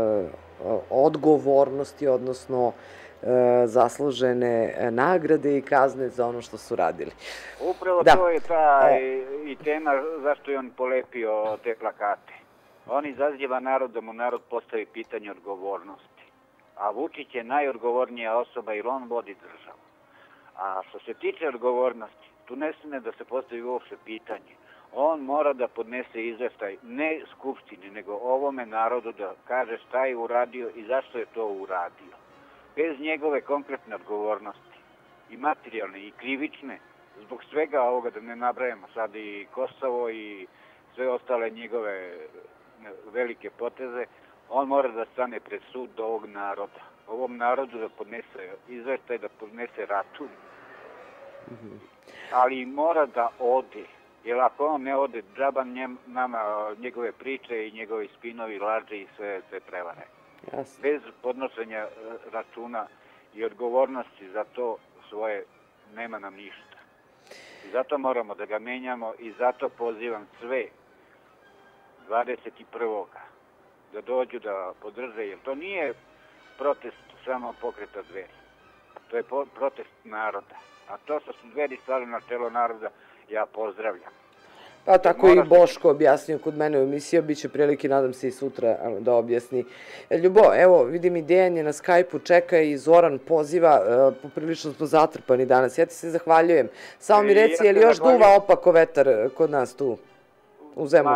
odgovornosti, odnosno zaslužene nagrade i kazne za ono što su radili. Upravo to je ta i tema zašto je on polepio te plakate. On izaziva narod da mu narod postavi pitanje odgovornosti. A Vučić je najodgovornija osoba jer on vodi državu. A što se tiče odgovornosti, tu ne smije da se postavi uopšte pitanje. On mora da podnese izveštaj ne Skupštini, nego ovome narodu da kaže šta je uradio i zašto je to uradio. Bez njegove konkretne odgovornosti, i materijalne i krivične, zbog svega ovoga da ne nabrajamo sad i Kosovo i sve ostale njegove velike poteze, on mora da stane pred sud do ovog naroda. Ovom narodu da podnese izveštaj, da podnese račun. Ali mora da ode. Jer ako on ne ode, džaba nama njegove priče i njegovi spinovi, laže i sve prevare. Bez podnošenja računa i odgovornosti za to svoje nema nam ništa. I zato moramo da ga menjamo i zato pozivam sve 21. da dođu da podrže, jer to nije protest samo pokreta Dveri. To je protest naroda. A to što su Dveri stali na čelo naroda, ja pozdravljam. Pa tako i Boško objasnio kod mene u emisiji, biće prilike, nadam se i sutra da objasni. Ljubo, evo, vidim i Dejan je na Skype-u, čeka i Zoran poziva, poprilično smo zatrpani danas. Ja ti se zahvaljujem. Samo mi reci, je li još duva opako vetar kod nas tu, u Zemunu?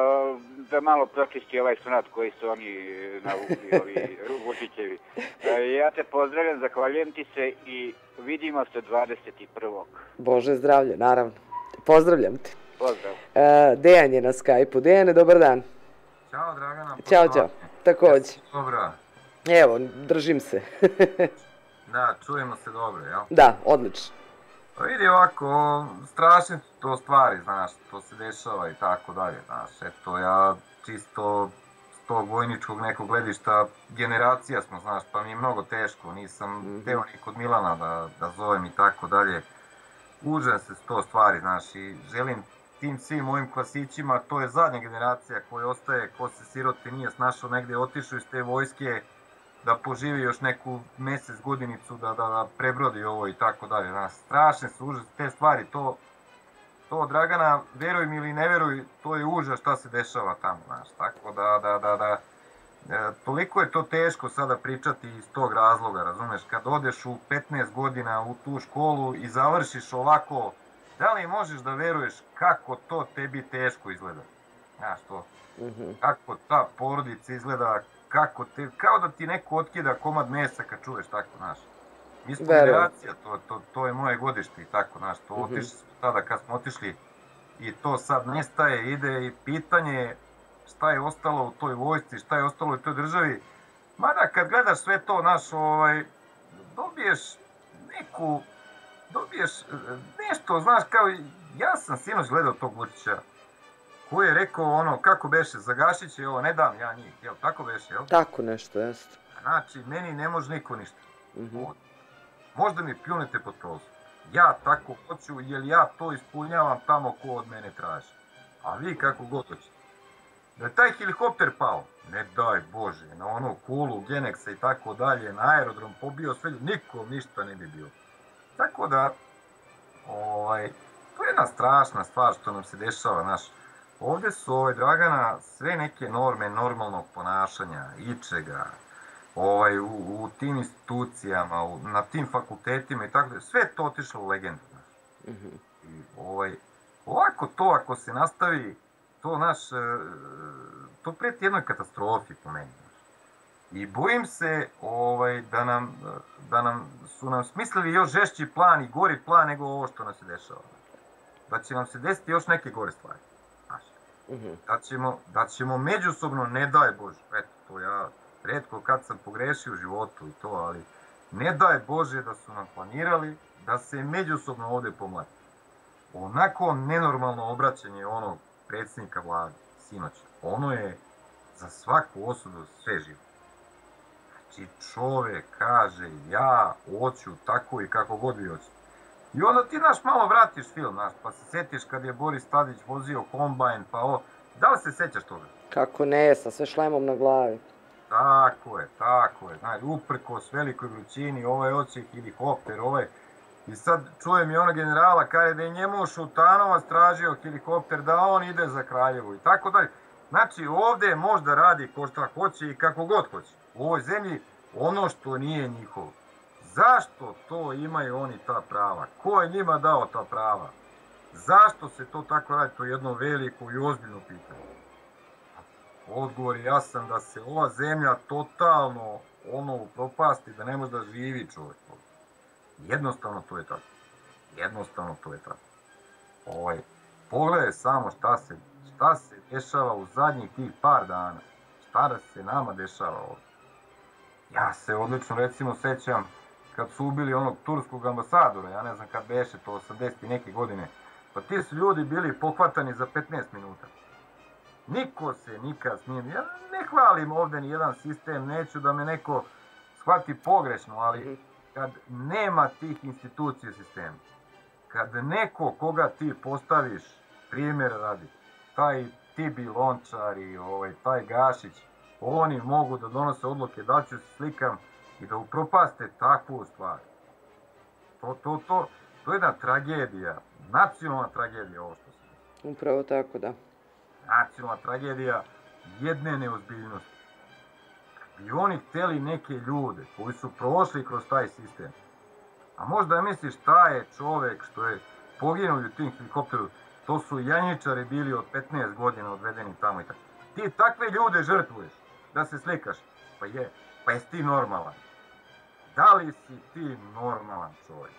Da malo pročisti ovaj smrad koji su oni navukli, ovi Vučićevi. Ja te pozdravljam, zahvaljujem ti se i vidimo se 21. Bože zdravlje, naravno. Pozdravljam te. Pozdrav. Dejan je na Skype-u. Dejane, dobar dan. Ćao, Dragana. Ćao. Takođe. Dobro. Evo, držim se. Da, čujemo se dobro, jel? Da, odlično. Pa vidi ovako, strašne su to stvari, znaš, to se dešava i tako dalje, znaš. Eto, ja čisto s tog vojničkog nekog gledišta, generacija smo, znaš, pa mi je mnogo teško, nisam teo ni kod Milana da zovem i tako dalje. Užan se s to stvari, znaš, i želim tim svim mojim klasićima, to je zadnja generacija koja ostaje, ko se sirote nije snašao negde, otišao iz te vojske, da poživi još neku mesec, godinicu, da prebrodi ovo i tako dalje. Znaš, strašne su užas te stvari, to Dragana, veruj mi ili ne veruj, to je užas šta se dešava tamo, znaš, tako da toliko je to teško sada pričati iz tog razloga, razumeš, kad odeš u 15 godina u tu školu i završiš ovako, da li možeš da veruješ kako to tebi teško izgleda, znaš to, kako ta porodica izgleda, kao da ti neko otkida komad mesa kad čuješ tako, znaš, mi smo generacija, to je moje godište i tako, znaš, to otišli smo tada kad smo otišli i to sad nestaje, ide i pitanje je šta je ostalo u toj vojsci, šta je ostalo u toj državi. Mada kad gledaš sve to, znaš, dobiješ nešto, znaš, kao, ja sam sinoć gledao tog Vučića, koji je rekao ono, kako beše, zagašit će ovo, ne dam ja njih, jel, tako beše, jel? Tako nešto, jeste. Znači, meni ne može niko ništa. Možda mi pljunete pod prozor, ja tako hoću, jer ja to ispunjavam tamo ko od mene traži. A vi kako god hoćete. Da je taj helikopter pao, ne daj Bože, na ono kulu Genexa i tako dalje, na aerodrom pobio sve, nikom ništa ne bi bilo. Tako da, to je jedna strašna stvar što nam se dešava, znaš. Ovdje su, Dragana, sve neke norme normalnog ponašanja, ičega, u tim institucijama, na tim fakultetima i tako da, sve to otišlo u legendu. I, ovako to, ako se nastavi, to prijeti jednoj katastrofi po meni. I bojim se da su nam smislili još žešći plan i gori plan nego ovo što nam se dešava. Da će nam se desiti još neke gore stvari. Da ćemo međusobno, ne daj Bože, eto, to ja retko kad sam pogrešio u životu i to, ali ne daj Bože da su nam planirali da se međusobno ovdje pomlati. Onako nenormalno obraćanje onog predsjednika vlade, sinoć, ono je za svaku osudu sve živo. Znači čovjek kaže, ja hoću tako i kako god vi hoćete. I onda ti, malo vratiš film, pa se sjetiš kad je Boris Tadić vozio kombajn, pa ovo, da li se sjećaš toga? Kako ne, sa sve šlemom na glavi. Tako je, znači, uprkos velikoj vrućini, ovaj hoće helikopter, I sad čujem i ono generala, kaže da je njemu Šutanovac tražio helikopter, da on ide za Kraljevo i tako dalje. Znači, ovdje možda radi ko šta hoće i kako god hoće. U ovoj zemlji ono što nije njihovo. Zašto to imaju oni ta prava? Ko je njima dao ta prava? Zašto se to tako radi? To je jedno veliko i ozbiljno pitanje. Odgovor je jasan da se ova zemlja totalno upropasti, da ne može da živi čovjek. Jednostavno to je tako. Pogledaj samo šta se dešava u zadnjih tih par dana. Šta se nama dešava ovdje. Ja se odlično recimo sećam kad su ubili onog turskog ambasadora, ja ne znam kad beše to 80 i neke godine, pa ti su ljudi bili pohvatani za 15 minuta. Niko se nikad s njim, ja ne hvalim ovdje ni jedan sistem, neću da me neko shvati pogrešno, ali kad nema tih institucija sistema, kad neko koga ti postaviš, primjer radi, taj Tibi Lončar i taj Gašić, oni mogu da donose odluke da ću se slikam i da upropaste takvu stvar. To je jedna tragedija, nacionalna tragedija ovo što se desi. Upravo tako, da. Nacionalna tragedija jedne neozbiljnosti. I oni htjeli neke ljude koji su prošli kroz taj sistem. A možda misliš šta je čovjek što je poginuo u tim helikopteru, to su janjičari bili od 15 godina odvedeni tamo i tako. Ti takve ljude žrtvuješ da se slikaš. Pa jesi ti normalan? Da li si ti normalan čovjek?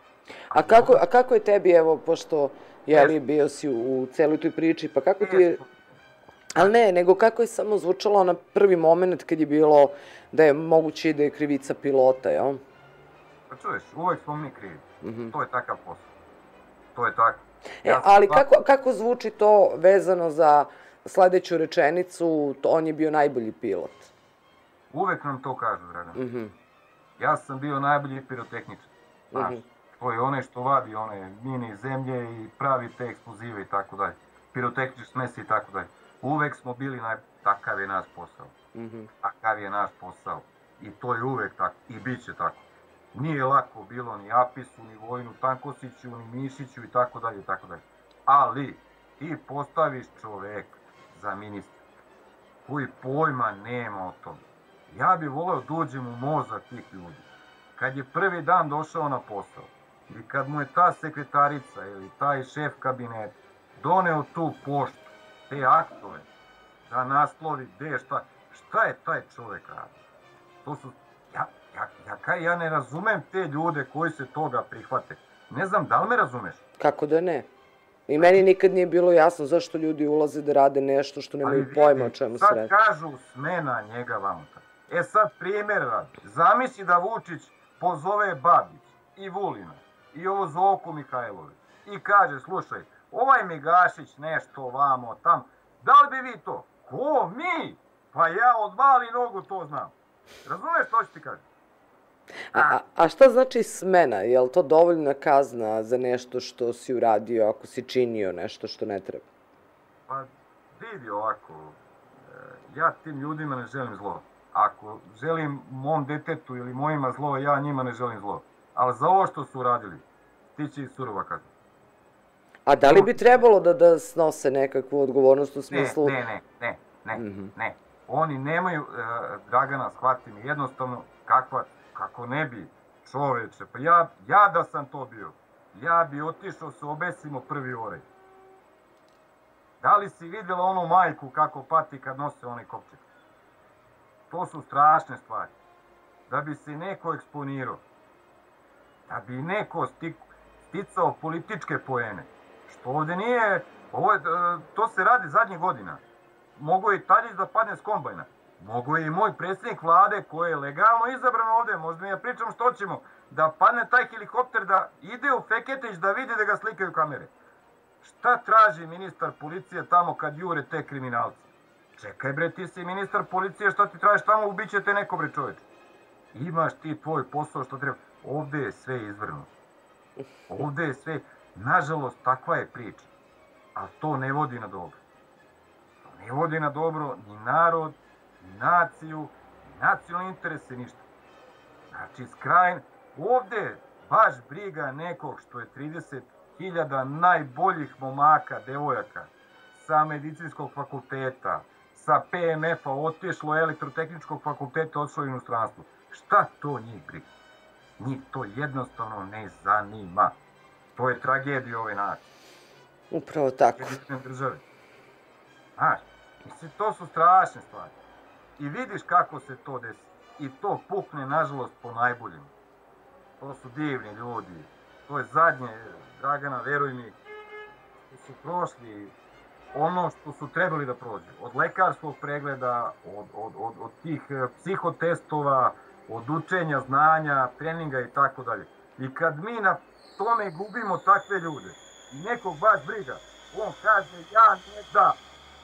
A kako je tebi, evo, pošto bio si u celoj toj priči, pa kako ti je... Ali ne, nego kako je samo zvučalo na prvi moment kad je bilo da je moguće da je krivica pilota, jel? Pa čuješ, uvek smo mi krivi. To je takav posao. To je tako. Ali kako zvuči to vezano za sledeću rečenicu, on je bio najbolji pilot? Uvek nam to kažu, Dragan. Ja sam bio najbolji pirotehničar. Znaš, to je onaj što vadi one mine iz zemlje i pravi te eksplozive i tako dalje. Pirotehničar smesi i tako dalje. Uvek smo bili takav je naš posao. Takav je naš posao. I to je uvek tako. I bit će tako. Nije lako bilo ni Apisu, ni Vojinu Tankosiću, ni Mišiću i tako dalje i tako dalje. Ali ti postaviš čoveka za ministra koji pojma nema o tome. Ja bih voleo da uđem u mozak tih ljudi. Kad je prvi dan došao na posao, ili kad mu je ta sekretarica ili taj šef kabineta doneo tu poštu, te aktove, da naslovi gde šta je taj čovjek radio. To su, ja ne razumem te ljude koji se toga prihvate. Ne znam, da li me razumeš? Kako da ne? I meni nikad nije bilo jasno zašto ljudi ulaze da rade nešto što nemaju pojma o čemu se radi. Sad kažu smena njega vamuta. Sad primjer radi. Zamisli da Vučić pozove Babić i Vulina i ovo Zoku Mihajlović i kaže, slušaj, ovaj Migašić nešto vamo tam, da li bi vi to? Ko? Mi? Pa ja od mali nogu to znam. Razumeš što ću ti kažem? A šta znači smena? Je li to dovoljna kazna za nešto što si uradio ako si činio nešto što ne treba? Pa vidi ovako, ja tim ljudima ne želim zlo. Ako želim mom detetu ili mojima zlo, ja njima ne želim zlo. Ali za ovo što su uradili, stići ih surova kazna. A da li bi trebalo da snose nekakvu odgovornost u smislu... Ne. Oni nemaju, Dragana, shvati mi, jednostavno, kako ne bi, čoveče, pa ja da sam to bio, ja bi otišao se obesimo prvi orej. Da li si vidjela onu majku kako pati kad nose onaj kopčeg? To su strašne stvari. Da bi se neko eksponirao, da bi neko sticao političke poene, što ovdje nije, to se radi zadnjih godina. Mogu je i Tadić da padne s kombajna. Mogu je i moj predsjednik vlade koji je legalno izabran ovdje, možda ja pričam što ćemo, da padne taj helikopter, da ide u Feketić da vidi da ga slikaju kamere. Šta traži ministar policije tamo kad jure te kriminalce? Čekaj bre, ti si ministar policije, šta ti tražiš tamo, ubiće te neko bre čovječe. Imaš ti tvoj posao što treba. Ovdje je sve izvrnuto. Ovdje je sve, nažalost, takva je priča. Ali to ne vodi na dobro. To ne vodi na dobro ni narod, ni naciju, ni nacionalne interese, ništa. Znači, ovdje baš briga nekog što je 30.000 najboljih momaka, devojaka, sa medicinskog fakulteta, sa PMF-a otišlo, elektrotehničkog fakulteta otišlo u inostranstvo. Šta to njih briga? Njih to jednostavno ne zanima. To je tragedija ove nacije. Upravo tako. Države. Znaš, mislim, to su strašne stvari. I vidiš kako se to desi. I to pukne, nažalost, po najboljim. To su divni ljudi. To je zadnje, Dragana, veruj mi, što su prošli ono što su trebali da prođu. Od lekarskog pregleda, od tih psihotestova, od učenja, znanja, treninga i tako dalje. I kad mi na tome gubimo takve ljude i nekog baš briga, on kaže ja ne da.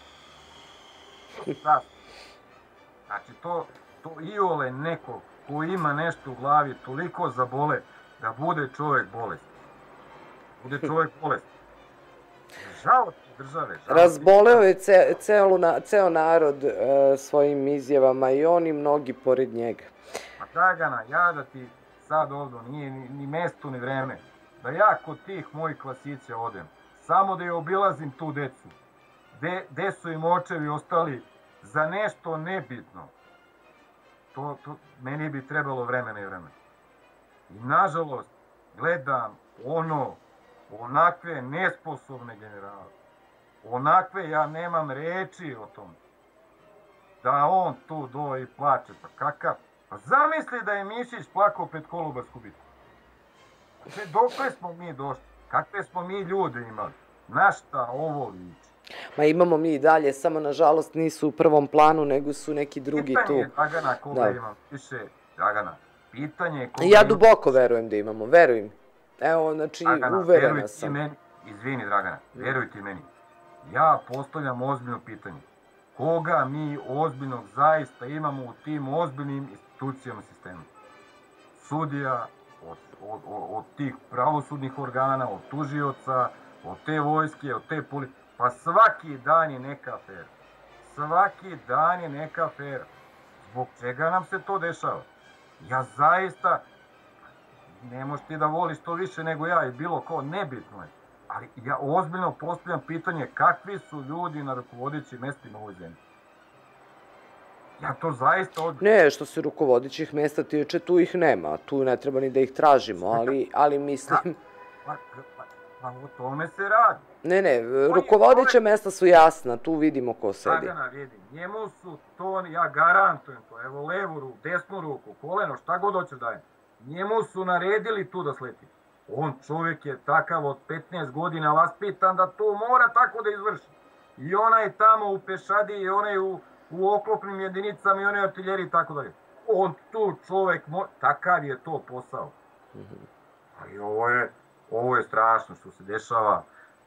Znači to iole nekog ko ima nešto u glavi toliko zabole da bude čovjek bolestan. Bude čovjek bolestan. Žao ti države. Razboleo je ceo narod svojim izjavama i on i mnogi pored njega. Ma Dragana, ja da ti sad ovdje nije ni mesto ni vreme, da ja kod tih mojih klasića odem, samo da je obilazim tu decu, gde su im očevi ostali za nešto nebitno. Meni bi trebalo vremena i vremena. I nažalost, gledam onakve nesposobne generale. Onakve, ja nemam reči o tom. Da on tu do i plače, pa kakav? Pa zamisli da je Mišić plakao pred Kolubarsku bitku. Dokle smo mi došli? Kakve smo mi ljude imali? Na šta ovo liči? Ma imamo mi i dalje, samo nažalost nisu u prvom planu, nego su neki drugi tu. Pitanje je, Dragana, koga imam više, Dragana, pitanje je koga ja duboko verujem da imamo, verujem. Evo, znači, uverena sam. Izvini, Dragana, veruj ti meni. Ja postavljam ozbiljno pitanje. Koga mi ozbiljnog zaista imamo u tim ozbiljnim institucijama sistema? Sudija, od tih pravosudnih organa, od tužioca, od te vojske, od te policije. Pa svaki dan je neka afera. Svaki dan je neka afera. Zbog čega nam se to dešava? Ja zaista, ne možeš ti da voliš to više nego ja i bilo ko, nebitno je. Ali ja ozbiljno postavljam pitanje kakvi su ljudi na rukovodećim mestima u ovoj zemlji. Ja to zaista ozbiljno. Ne, što se rukovodećih mesta tiče, tu ih nema. Tu ne treba ni da ih tražimo, ali mislim... Pa o tome se radi. Ne, rukovodeća mesta su jasna, tu vidimo ko sedi. Dragana, vidi, njemu su to, ja garantujem to, evo levu ruku, desnu ruku, koleno, šta god hoćeš dajem. Njemu su naredili tu da sleti. On čovjek je takav od 15 godina vaspitan da to mora tako da izvrši. I onaj tamo u pešadi, i onaj u oklopnim jedinicama, i onaj artiljeriji i tako dalje. On tu čovjek, takav je to posao. Ali ovo je strašno što se dešava.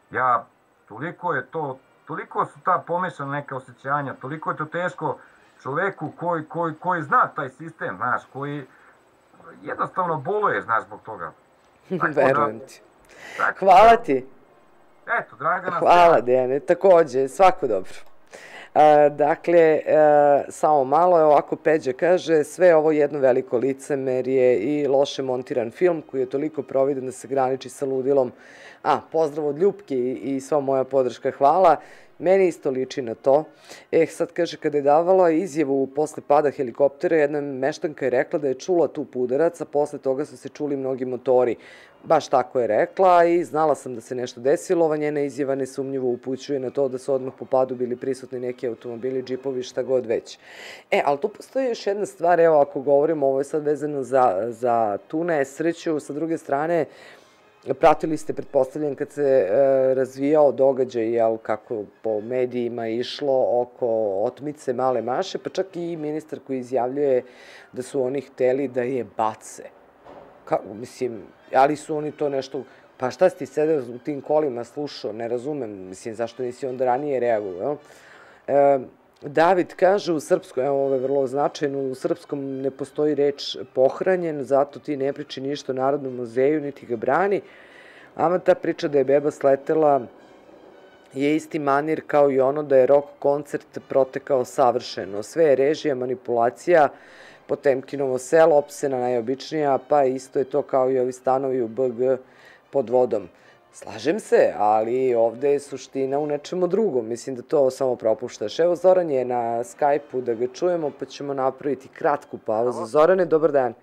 Toliko su ta pomešana neka osjećanja, toliko je to teško čoveku koji zna taj sistem, znaš, koji jednostavno boluješ, znaš, zbog toga. Verujem ti. Hvala ti. Eto, Dragana. Hvala, Dejane, takođe, svako dobro. Dakle, samo malo, ovako Peđa kaže, sve ovo jedno veliko licemerje i loše montiran film koji je toliko providan da se graniči sa ludilom. Pozdrav od Ljupke i sva moja podrška, hvala. Meni isto liči na to. Sad kaže, kada je davala izjavu posle pada helikoptera, jedna meštanka je rekla da je čula tu udarac, a posle toga su se čuli mnogi motori. Baš tako je rekla i znala sam da se nešto desilo. Ova njena izjava nesumnjivo upućuje na to da su odmah po padu bili prisutni neki automobili, džipovi, šta god već. Ali tu postoji još jedna stvar, evo ako govorimo, ovo je sad vezano za tu nesreću, sa druge strane, pratili ste, pretpostavljam, kad se razvijao događaj, kako po medijima išlo oko otmice Male Maše, pa čak i ministar koji izjavljuje da su oni hteli da je bace. Mislim, ali su oni to nešto... Pa šta si ti sedeo u tim kolima, slušao, ne razumem, mislim, zašto nisi onda ranije reagovao, David kaže u srpskom, evo ovo je vrlo značajno, u srpskom ne postoji reč pohranjen, zato ti ne priči ništa o Narodnom muzeju, niti ga brani. Ama ta priča da je beba sletela je isti manir kao i ono da je rock koncert protekao savršeno. Sve je režija, manipulacija, Potemkinovo selo, opsena najobičnija, pa isto je to kao i ovi stanovi u BG pod vodom. Slažem se, ali ovde je suština u nečemu drugom. Mislim da to samo propuštaš. Evo, Zoran je na Skype-u da ga čujemo, pa ćemo napraviti kratku pauzu. Zorane, dobar dan.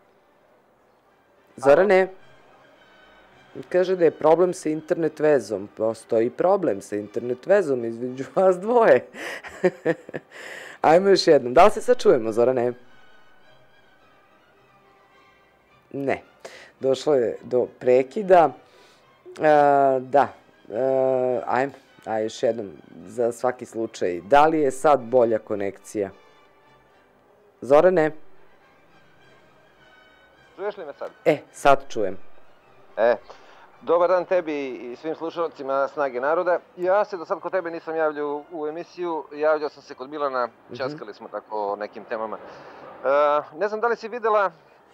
Zorane? Kaže da je problem sa internet vezom. Postoji problem sa internet vezom između vas dvoje. Ajmo još jednom. Da li se sad čujemo, Zorane? Ne. Došlo je do prekida. Da, ajmo, još jednom, za svaki slučaj. Da li je sad bolja konekcija? Zorane? Čuješ li me sad? Sad čujem. Dobar dan tebi i svim slušalcima Snage naroda. Ja se do sad kod tebe nisam javljao u emisiju, javljao sam se kod Milana, časkali smo tako o nekim temama. Ne znam da li si videla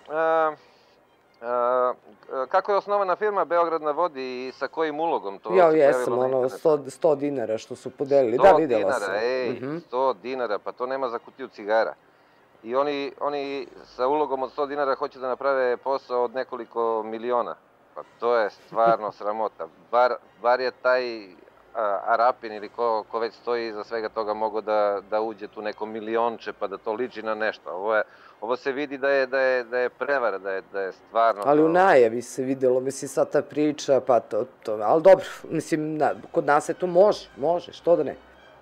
kako je osnovana firma Beograd na vodi i sa kojim ulogom to? Ja jesam, 100 dinara što su podelili, da, videla sam. 100 dinara, pa to nema za kutiju cigara. I oni sa ulogom od 100 dinara hoće da naprave posao od nekoliko miliona. Pa to je stvarno sramota. Bar je taj Arapin ili ko već stoji iza svega toga mogao da uđe tu neko milionče pa da to liči na nešto. Ovo se vidi da je prevara, da je stvarno... Ali u najavi se videlo, mislim, sad ta priča, pa to, ali dobro, mislim, kod nas se to može, što da ne?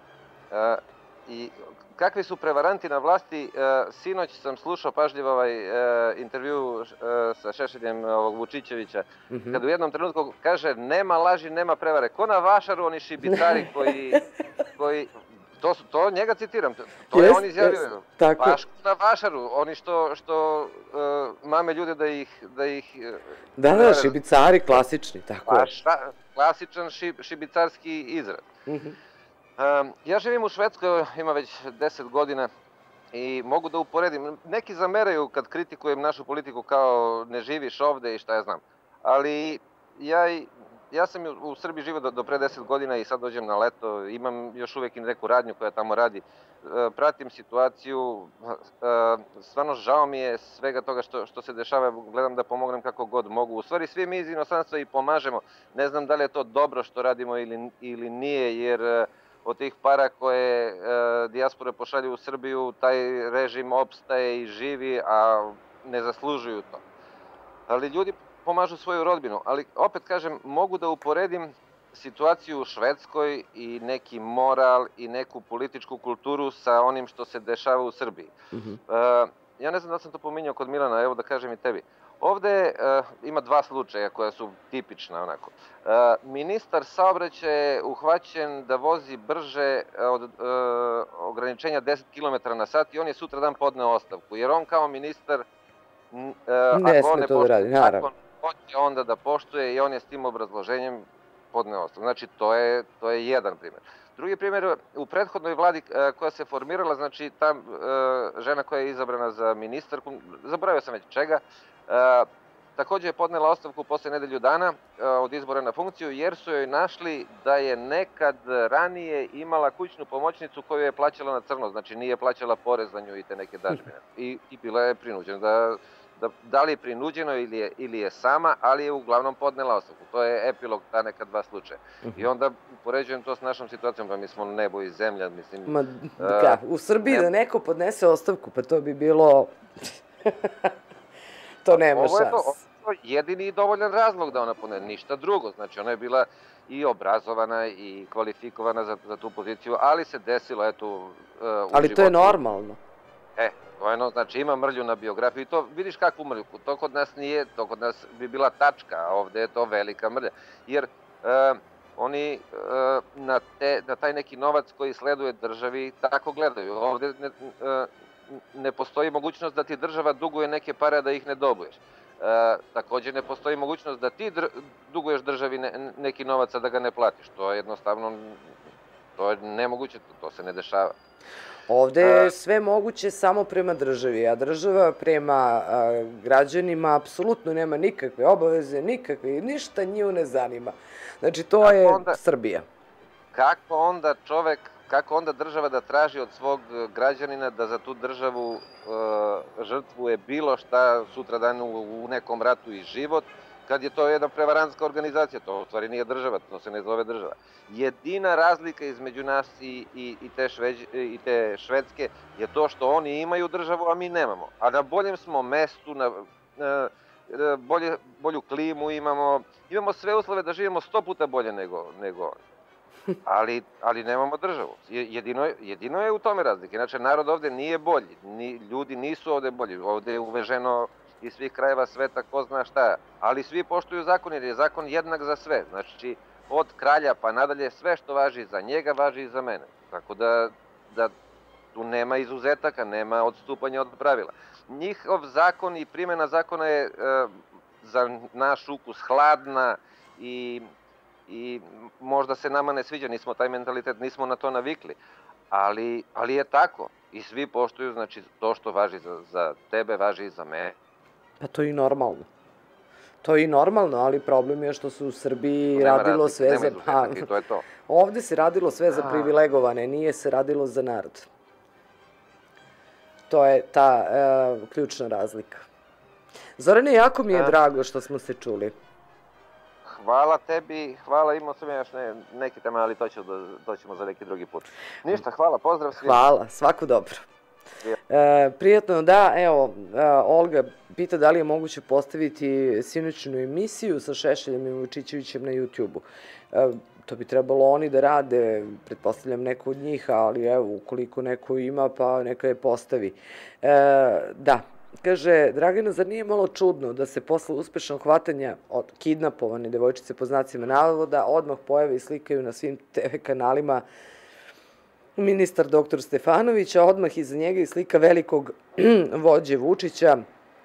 I kakvi su prevaranti na vlasti, sinoć sam slušao pažljivo ovaj intervju sa Šešeljem Vučićevića, kada u jednom trenutku kaže nema laži, nema prevare. Ko na vašaru oni šibicari koji to njega citiram, to je on izjavio. Baš na vašaru, oni što mame ljude da ih... Da, šibicari, klasični, tako je. Klasičan šibicarski izraz. Ja živim u Švedskoj, ima već 10 godina i mogu da uporedim. Neki zameraju kad kritikujem našu politiku kao ne živiš ovde i šta ja znam. Ali ja sam u Srbiji živio do pre 10 godina i sad dođem na leto, imam još uvek i neku radnju koja tamo radi. Pratim situaciju, stvarno žao mi je svega toga što se dešava, gledam da pomognem kako god mogu. U stvari svi mi iz inostranstva i pomažemo. Ne znam da li je to dobro što radimo ili nije, jer od tih para koje dijaspore pošalju u Srbiju, taj režim opstaje i živi, a ne zaslužuju to. Ali ljudi pomažu svoju rodbinu, ali opet kažem, mogu da uporedim situaciju u Švedskoj i neki moral i neku političku kulturu sa onim što se dešava u Srbiji. Ja ne znam da sam to pominjao kod Milana, evo da kažem i tebi. Ovde ima dva slučaja koja su tipična onako. Ministar saobraćaja je uhvaćen da vozi brže od ograničenja 10 km na sat i on je sutra dan podneo ostavku. Jer on kao ministar, ne sme to da radi, naravno. Hoće onda da poštuje i on je s tim obrazloženjem podneo ostavku. Znači, to je jedan primjer. Drugi primjer, u prethodnoj vladi koja se formirala, znači ta žena koja je izabrana za ministarku, zaboravio sam već čega, takođe je podnela ostavku posle nedelju dana od izbora na funkciju, jer su joj našli da je nekad ranije imala kućnu pomoćnicu koju je plaćala na crno, znači nije plaćala porez za nju i te neke dažbine. I bila je prinuđena da li je prinuđeno ili je sama, ali je uglavnom podnela ostavku. To je epilog ta neka dva slučaja. I onda upoređujem to s našom situacijom, pa mi smo nebo i zemlja, mislim... U Srbiji da neko podnese ostavku, pa to bi bilo... To nema šans. Ovo je jedini i dovoljan razlog da ona podnese, ništa drugo. Znači, ona je bila i obrazovana i kvalifikovana za tu poziciju, ali se desilo, eto, u životu. Ali to je normalno. Znači ima mrlju na biografiju i to vidiš kakvu mrlju, to kod nas nije, to kod nas bi bila tačka, a ovde je to velika mrlja. Jer oni na taj neki novac koji sleduje državi tako gledaju. Ovde ne postoji mogućnost da ti država duguje neke pare da ih ne dobuješ. Takođe ne postoji mogućnost da ti duguješ državi neki novac a da ga ne platiš. To je jednostavno, to je nemoguće, to se ne dešava. Ovde je sve moguće samo prema državi, a država prema građanima apsolutno nema nikakve obaveze, ništa nju ne zanima. Znači, to je Srbija. Kako onda država da traži od svog građanina da za tu državu žrtvuje bilo šta sutradan u nekom ratu i život, kad je to jedna prevarantska organizacija, to u stvari nije država, to se ne zove država. Jedina razlika između nas i te Švedske je to što oni imaju državu, a mi nemamo. A na boljem smo mestu, bolju klimu imamo sve uslove da živimo 100 puta bolje nego oni. Ali nemamo državu. Jedino je u tome razlika. Inače, narod ovde nije bolji, ljudi nisu ovde bolji, ovde je uveženo iz svih krajeva sveta ko zna šta, ali svi poštuju zakon jer je zakon jednak za sve. Znači, od kralja pa nadalje sve što važi za njega važi i za mene. Tako da tu nema izuzetaka, nema odstupanja od pravila. Njihov zakon i primjena zakona je za naš ukus hladna i možda se nama ne sviđa, nismo taj mentalitet, nismo na to navikli, ali je tako i svi poštuju, znači to što važi za tebe važi i za mene. Pa to je i normalno. To je i normalno, ali problem je što se u Srbiji radilo sve za... To je to. Ovde se radilo sve za privilegovane, nije se radilo za narod. To je ta ključna razlika. Zorane, jako mi je drago što smo se čuli. Hvala tebi, hvala, imao sam još neke teme, ali to ćemo za neki drugi put. Ništa, hvala, pozdrav svima. Hvala, svako dobro. Prijatno, da, evo, Olga pita da li je moguće postaviti sinoćnu emisiju sa Šešeljem i Vučićevićem na YouTube-u. To bi trebalo oni da rade, pretpostavljam neko od njih, ali evo, ukoliko neko ima, pa neka je postavi. Da, kaže, Dragana, zar nije malo čudno da se posle uspešnog hvatanja od kidnapovane devojčice po znacima navoda odmah pojave i slikaju na svim TV kanalima ministar dr. Stefanović, a odmah iza njega i slika velikog vođe Vučića,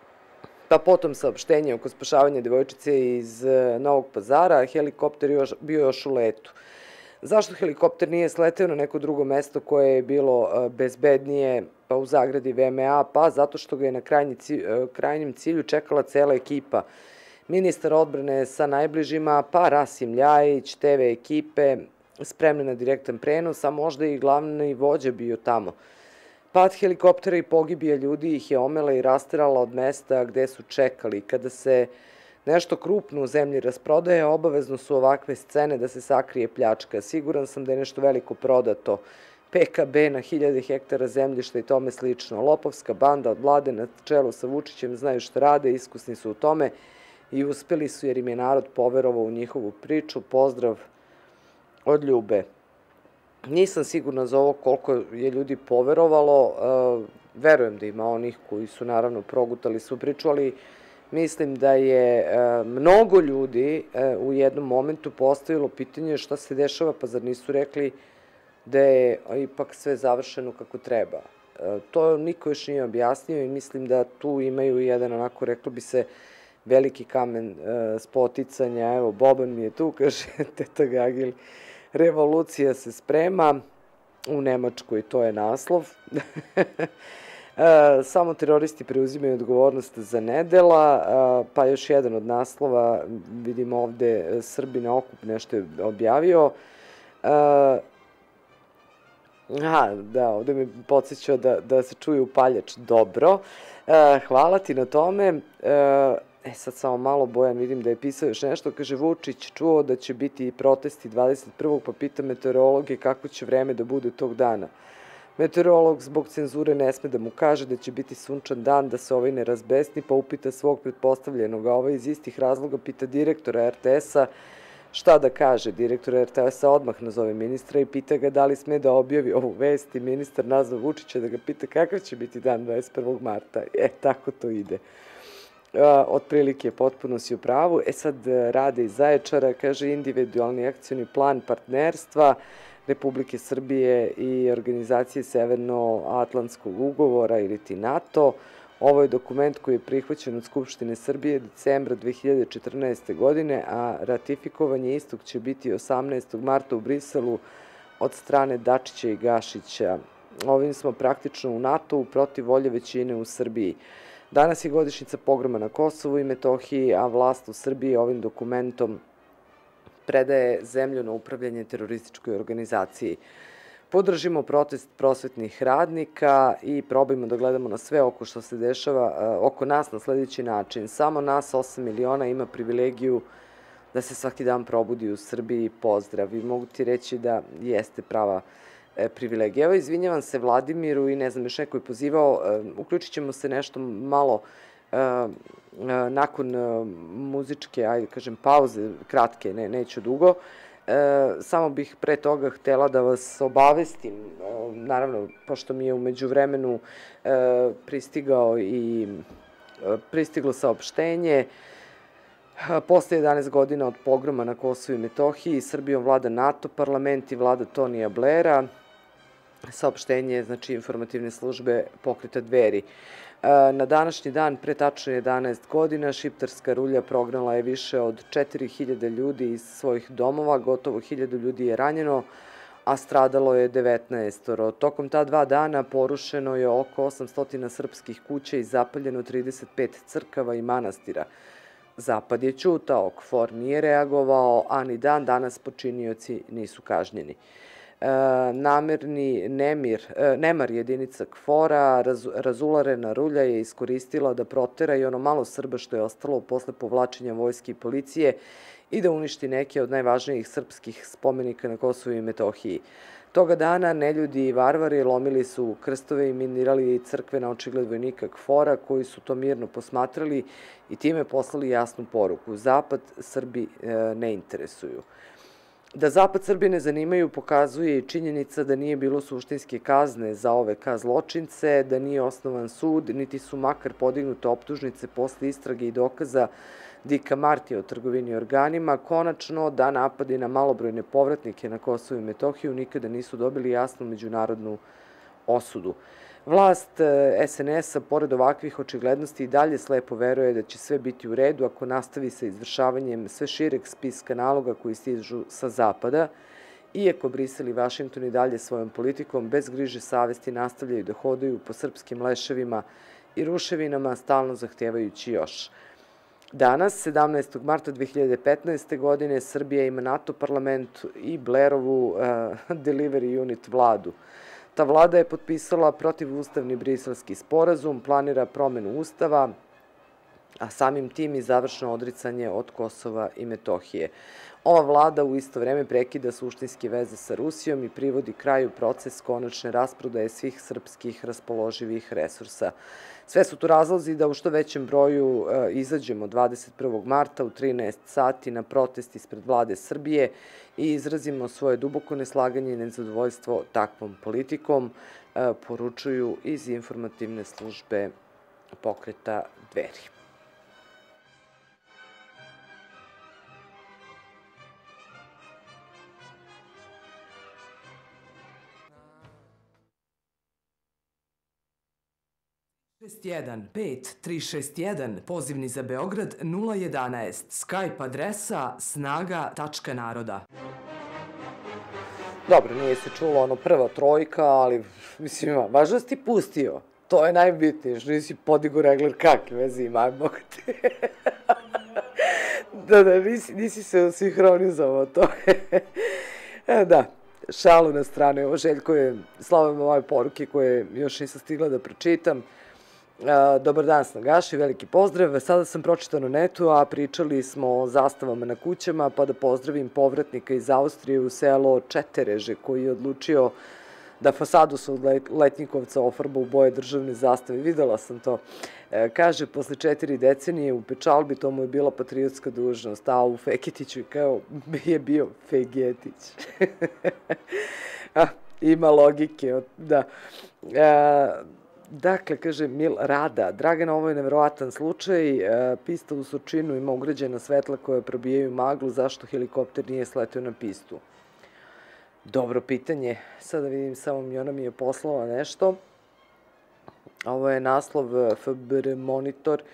pa potom saopštenje oko spašavanja devojčice iz Novog Pazara, a helikopter bio još u letu. Zašto helikopter nije sleteo na neko drugo mesto koje je bilo bezbednije, pa u zagradi VMA, pa zato što ga je na krajnjem cilju čekala cela ekipa. Ministar odbrane sa najbližima, pa Rasim Ljajić, TV ekipe, spremne na direktan prenos, a možda i glavni vođa bio tamo. Pad helikoptera i pogibija ljudi ih je omela i rasterala od mesta gde su čekali. Kada se nešto krupno u zemlji rasprodaje, obavezno su ovakve scene da se sakrije pljačka. Siguran sam da je nešto veliko prodato. PKB na 1000 hektara zemljišta i tome slično. Lopovska banda od vlade na čelu sa Vučićem znaju šta rade, iskusni su u tome i uspeli su jer im je narod poverovao u njihovu priču. Pozdrav od Ljube. Nisam sigurna za ovo koliko je ljudi poverovalo. Verujem da ima onih koji su naravno progutali svu priču, ali mislim da je mnogo ljudi u jednom momentu postavilo pitanje šta se dešava, pa zar nisu rekli da je ipak sve završeno kako treba. To niko još nije objasnio i mislim da tu imaju jedan, onako reklo bi se, veliki kamen spoticanja. Evo, Boban mi je tu, kaže teta Gagil, revolucija se sprema, u Nemačkoj to je naslov. Samo teroristi preuzimaju odgovornost za nedela, pa još jedan od naslova, vidimo ovde, Srbi na okup nešto je objavio. Da, ovde mi podsjećao da se čuje upaljač. Dobro, hvala ti na tome. Sad samo malo, Bojan, vidim da je pisao još nešto. Kaže, Vučić čuo da će biti protesti 21. pa pita meteorologe kako će vreme da bude tog dana. Meteorolog zbog cenzure ne sme da mu kaže da će biti sunčan dan, da se ovaj ne razbesni, pa upita svog pretpostavljenog. A ovaj iz istih razloga pita direktora RTS-a šta da kaže. Direktor RTS-a odmah nazove ministra i pita ga da li sme da objavi ovu vest i ministar nazva Vučića da ga pita kakav će biti dan 21. marta. Tako to ide. Otprilike potpuno si u pravu. Sad Rade iz Zaječara, kaže, individualni akcioni plan partnerstva Republike Srbije i organizacije Severnoatlantskog ugovora ili ti NATO. Ovo je dokument koji je prihvaćen od Skupštine Srbije decembra 2014. godine, a ratifikovanje istog će biti 18. marta u Briselu od strane Dačića i Gašića. Ovim smo praktično u NATO-u protiv volje većine u Srbiji. Danas je godišnjica pogroma na Kosovu i Metohiji, a vlast u Srbiji ovim dokumentom predaje zemlju na upravljanje terorističkoj organizaciji. Podržimo protest prosvetnih radnika i probajmo da gledamo na sve oko što se dešava oko nas na sledeći način. Samo nas 8 miliona ima privilegiju da se svaki dan probudi u Srbiji. Pozdrav. I mogu ti reći da jeste prava privilegija. Evo, izvinjavam se Vladimiru i ne znam, još neko je pozivao. Uključit ćemo se nešto malo nakon muzičke, ajde kažem, pauze, kratke, neću dugo. Samo bih pre toga htela da vas obavestim, naravno, pošto mi je umeđu vremenu pristiglo saopštenje. Posle 11 godina od pogroma na Kosovu i Metohiji, Srbijom vlada NATO parlament i vlada Tonija Blaira. Saopštenje, znači, informativne službe pokreta Dveri. Na današnji dan, pre tačno 11 godina, šiptarska rulja prognala je više od 4000 ljudi iz svojih domova, gotovo 1000 ljudi je ranjeno, a stradalo je 19. Tokom ta 2 dana porušeno je oko 800 srpskih kuća i zapaljeno 35 crkava i manastira. Zapad je ćutao, KFOR nije reagovao, a ni dan danas počinioci nisu kažnjeni. Namerni nemar jedinica KFOR-a, razularena rulja je iskoristila da protera i ono malo Srba što je ostalo posle povlačenja vojske i policije i da uništi neke od najvažnijih srpskih spomenika na Kosovu i Metohiji. Toga dana neljudi i varvari lomili su krstove i minirali crkve na očigled vojnika KFOR-a koji su to mirno posmatrali i time poslali jasnu poruku. Zapad Srbi ne interesuju. Da Zapad Srbi ne zanimaju pokazuje i činjenica da nije bilo suštinske kazne za ove zločince, da nije osnovan sud, niti su makar podignute optužnice posle istrage i dokaza Dika Martija o trgovini organima, konačno da napadi na malobrojne povratnike na Kosovu i Metohiju nikada nisu dobili jasnu međunarodnu osudu. Vlast SNS-a, pored ovakvih očiglednosti, i dalje slepo veruje da će sve biti u redu ako nastavi sa izvršavanjem sve šireg spiska naloga koji stižu sa Zapada, iako Brisel i Vašington i dalje svojom politikom bez griže savesti nastavljaju da hodaju po srpskim leševima i ruševinama, stalno zahtevajući još. Danas, 17. marta 2015. godine, Srbija ima NATO parlament i Blairovu Delivery Unit vladu. Ta vlada je potpisala protivustavni briselski sporazum, planira promenu ustava, a samim tim i završno odricanje od Kosova i Metohije. Ova vlada u isto vreme prekida suštinske veze sa Rusijom i privodi kraju proces konačne rasprodaje svih srpskih raspoloživih resursa. Sve su to razlozi da u što većem broju izađemo 21. marta u 13 sati na protest ispred vlade Srbije i izrazimo svoje duboko neslaganje i nezadovoljstvo takvom politikom, poručuju iz informativne službe pokreta Dveri. 61 5 361, pozivni za Beograd 011, Skype adresa snaga.naroda. Dobro, nije se čulo ono prva trojka, ali mislim ima, važno si ti pustio. To je najbitnije, što nisi podigo regler kakve veze ima, aj mogu te. Da, nisi se sinhronizovao, to je. Da, šalu na stranu. Evo Željko je slao moje poruke koje još nisam stigla da pročitam. Dobar dan snagaši, veliki pozdrav. Sada sam pročitao na netu, a pričali smo o zastavama na kućama, pa da pozdravim povratnika iz Austrije u selo Četereže, koji je odlučio da fasadu su od Letnjikovca ofarba u boje državne zastave. Videla sam to. Kaže, posle 4 decenije u pečalbi to mu je bila patriotska dužnost, a u Feketiću kao je bio Fegetić. Ima logike, da. Dakle, kaže Mil Rada, Dragana, ovo je nevjerovatan slučaj, pista u Surčinu ima ugrađena svetla koje probijaju maglu, zašto helikopter nije sletio na pistu? Dobro pitanje, sada vidim, samo Miona mi je poslala nešto. Ovo je naslov FBR Monitor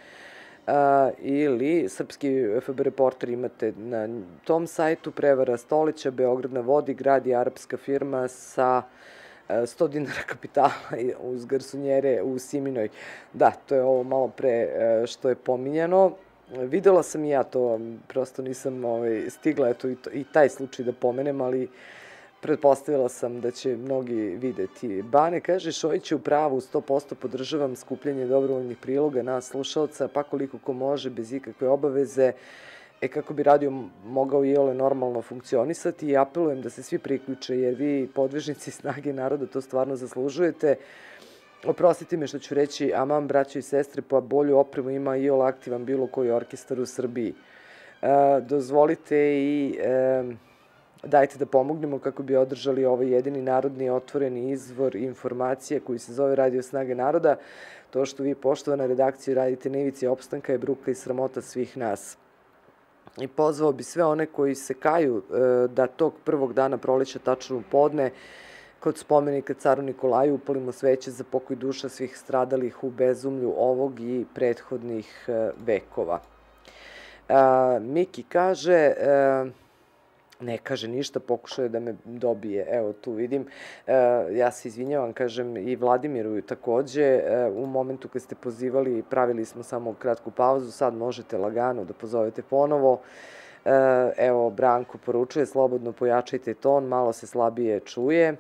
ili Srpski FB Reporter, imate na tom sajtu. Prevara stoleća, Beograd na vodi, gradi arapska firma sa 100 dinara kapitala uz garsonjere u Siminoj. Da, to je ovo malo pre što je pominjano. Videla sam i ja to, prosto nisam stigla i taj slučaj da pomenem, ali pretpostavila sam da će mnogi videti. Bane kaže, Šojić je u pravu, 100% podržavam skupljanje dobrovoljnih priloga nas slušalca, pa koliko ko može, bez ikakve obaveze, kako bi radio mogao i ole normalno funkcionisati, i apelujem da se svi priključe, jer vi, podvižnici Snage naroda, to stvarno zaslužujete. Oprostite me što ću reći, aman, braćo i sestre, pa bolju opremu ima i ole aktivan bilo koji orkestar u Srbiji. Dozvolite i dajte da pomognemo kako bi održali ovaj jedini narodni otvoreni izvor informacije koji se zove Radio Snage naroda. To što vi, poštovana redakcija, radite na ivici opstanka je bruka i sramota svih nas. I pozvao bi sve one koji se kaju da tog prvog dana proleća tačno u podne kod spomenika caru Nikolaju upalimo sveće za pokoj duša svih stradalih u bezumlju ovog i prethodnih vekova. Miki kaže, ne kaže ništa, pokušao da me dobije, evo tu vidim, ja se izvinjavam, kažem i Vladimiru takođe, u momentu kad ste pozivali, pravili smo samo kratku pauzu, sad možete lagano da pozovete ponovo. Evo, Branko poručuje, slobodno pojačajte ton, malo se slabije čuje.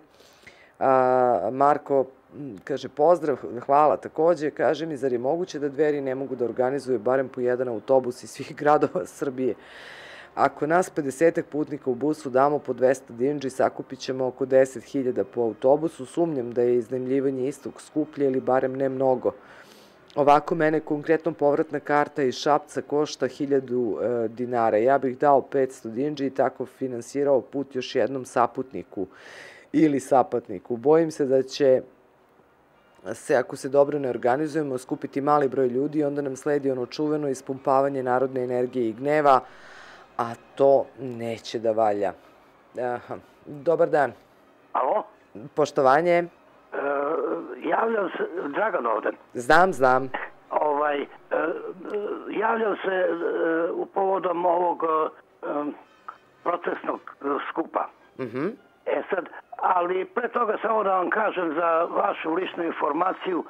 Marko kaže pozdrav, hvala takođe, kaže mi, zar je moguće da Dveri ne mogu da organizuju barem po jedan autobus iz svih gradova Srbije? Ako nas 50 putnika u busu damo po 200 dinđi, sakupit ćemo oko 10.000 po autobusu. Sumnjam da je iznajmljivanje istog skuplje ili barem ne mnogo. Ovako mene konkretno povratna karta iz Šapca košta 1000 dinara. Ja bih dao 500 dinđi i tako finansirao put još jednom saputniku ili sapatniku. Bojim se da će se, ako se dobro ne organizujemo, skupiti mali broj ljudi i onda nam sledi ono čuveno ispumpavanje narodne energije i gneva, a to neće da valja. Dobar dan. Alo? Poštovanje. Javljam se, Dragan ovde. Znam. Javljam se u povodom ovog procesnog skupa. Sad, ali pre toga samo da vam kažem za vašu ličnu informaciju,